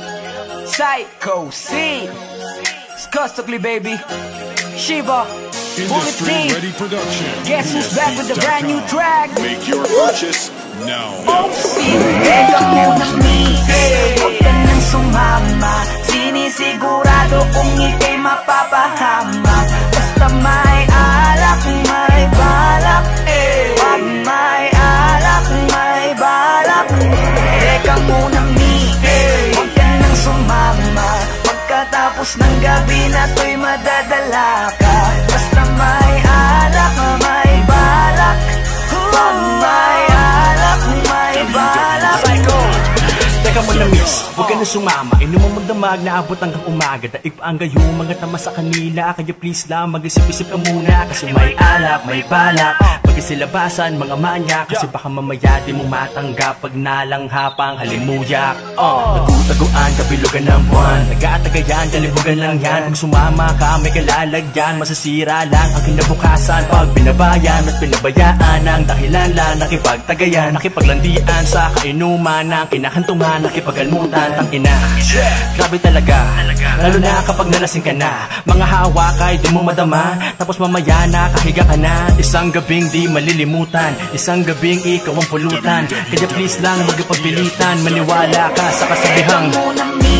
S22: Psycho C, Skustugly baby, Shiva, Bullet Team. Guess who's back with the brand new track?
S7: Make your purchase now.
S22: Oh, see, teka munang misis, huwag ka nang sumama. Sinisigurado kung ika'y mapapahamak. Basta may alak, may balak, eh. Pag may alak, may balak. Teka munang misis, huwag ka nang sumama. Pagkatapos ng gabi na to'y madadala ka. Basta may alak, may balak. Pag may alak, may balak.
S23: Psycho, teka mo na miss, huwag ka na sumama. Inom mo magdamag na abot hanggang umaga. Daig pa ang gayo, mga tama sa kanila. Kaya please lang, mag-isip-isip ka muna. Kasi may alak, may balak. Pag-isilabasan, mga manya. Kasi baka mamaya di mo matanggap pag nalanghapang halimuyak. Oh, nagutaguan, kabilugan ng buwan. Taga-tagayan, kalibugan lang yan. Kung sumama ka, may kalalagyan. Masasira lang ang kinabukasan pag binabayan at pinabayaan. Ang dahilan lang, nakipagtagayan, nakipaglandian sa kainuman ng kinakantungan, nakipag-almutan, tangina. Grabe talaga, lalo na kapag nalasing ka na. Mga hawak ay di mo madama, tapos mamaya nakahiga ka na. Isang gabing di malilimutan, isang gabing ikaw ang pulutan. Kaya please lang magpabilitan, maniwala ka sa kasabihang
S22: huwag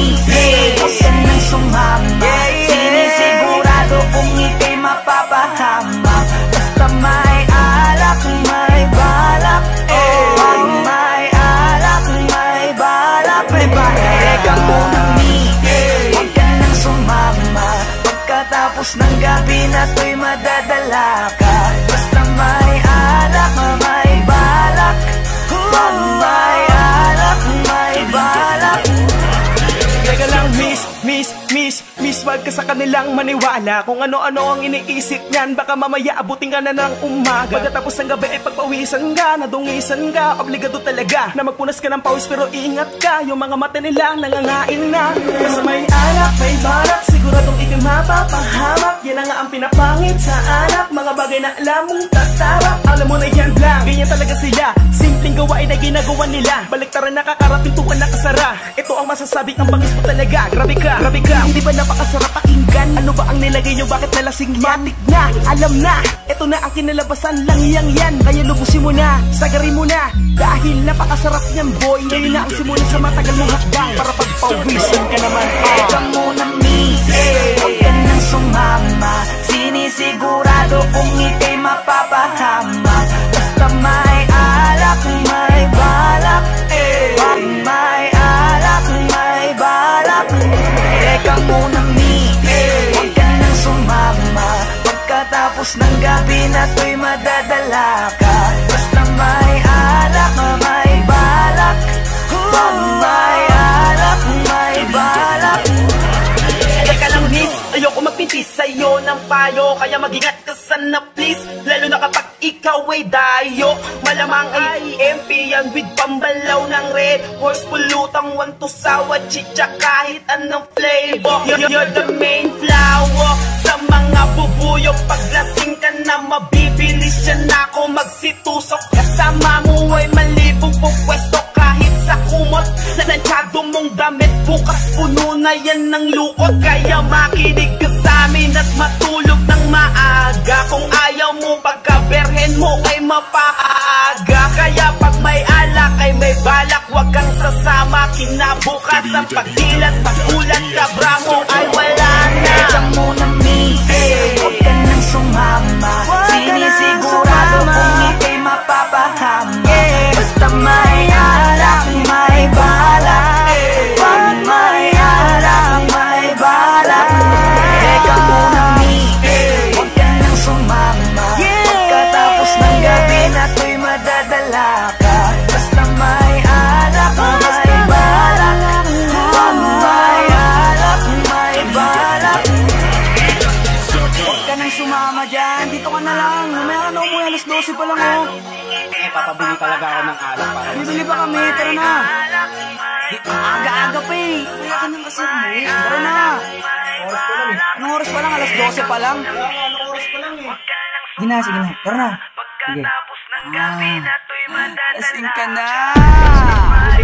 S22: ka nang sumama. Sinisigurado kung ika'y mapapahamak. Basta may alak, may balak, eh. Pag may alak, may balak, may balak. Teka munang migil, huwag ka nang sumama. Pagkatapos ng gabi na to'y madadala ka. Basta may alak, may balak. Pag may alak, may balak.
S23: Teka lang miss, miss, miss, miss, wag ka sa kanilang maniwala. Kung ano-ano ang iniisip niyan, baka mamaya abutin ka na ng umaga. Pagkatapos ng gabi ay pagpawisan ka, nadungisan ka. Obligado talaga na magpunas ka ng pawis, pero ingat ka, yung mga mata nila nangangain na. Basta may alak, may balak, siguradong ikay mapapahamak. Yan na nga ang pinapangit sa alak, mga bagay na alam mong tatarap. Alam mo na yan lang, ganyan talaga sila. Simple ating gawain ay ginagawa nila. Baliktaran nakakarap, pintuan nakasara. Ito ang masasabi, ang bangis mo talaga. Grabe ka, grabe ka, hindi ba napakasarap pakinggan? Ano ba ang nilagay nyo, bakit nalasing yan? Matik na, alam na, ito na ang kinalabasan lang yang yan. Kaya lubusin mo na, sagarin mo na, dahil napakasarap niyan boy. Ngayon na ang simula sa matagal mong hakbang, para pagpawisan ka naman.
S22: Teka muna miss, huwag ka nang sumama. Sinisigurado kung ika'y mapapahama. Basta may alak, may balak. Pag may alak, may balak. Teka muna miss, huwag ka nang sumama. Pagkatapos ng gabi na to'y madadala ka. Basta may alak, may balak. Pag may alak, may balak.
S23: Teka lang miss, ayoko magpintis sa'yo ng payo. Kaya mag-ingat ka sana please, lalo na kapag ikaw ay dayo. Malamang ay E M P yan with pambalaw ng red horse. Pulutang one to sawa, chicha kahit anong flavor. You're, you're the main flower sa mga bubuyo. Paglasing ka na mabibilis yan ako magsitusok. Kasama mo ay malibog po pwesto kahit sa kumot. Nanansyado mong damit, bukas puno na yan ng lukot. Kaya makinig ka sa amin at matulog ng maaga. Kung ayaw mo pagkaberhen mo ay mapaaga. Kaya pag may alak ay may balak, wag kang sasama. Kinabukas ang pagdilat, pagulat, kabra mo ay wala na.
S22: Teka muna miss, huwag ka nang sumama. Sinisigurado kung ika'y mapapahama. Basta may alak, may balak. Pag may alak, may balak. Teka muna miss, huwag ka nang sumama. Pagkatapos ng gabi na to'y madadala ka. Basta may alak, may balak. Pag may alak, may balak. Huwag ka nang sumama dyan, dito ka na lang. Mamaya ka na umuwi, alas dose pa lang oh.
S23: Eh, papabili talaga ako ng alak para
S22: Bibili pa kami, tara na. Aga-aga pa eh. Kaya ka nang kasi mo. Tara na.
S23: Oras pa lang eh.
S22: Anong oras pa lang? Alas dose pa lang.
S23: Anong oras pa lang eh.
S22: Sige na, sige na. Tara na. Sige. Ah, lasing ka na.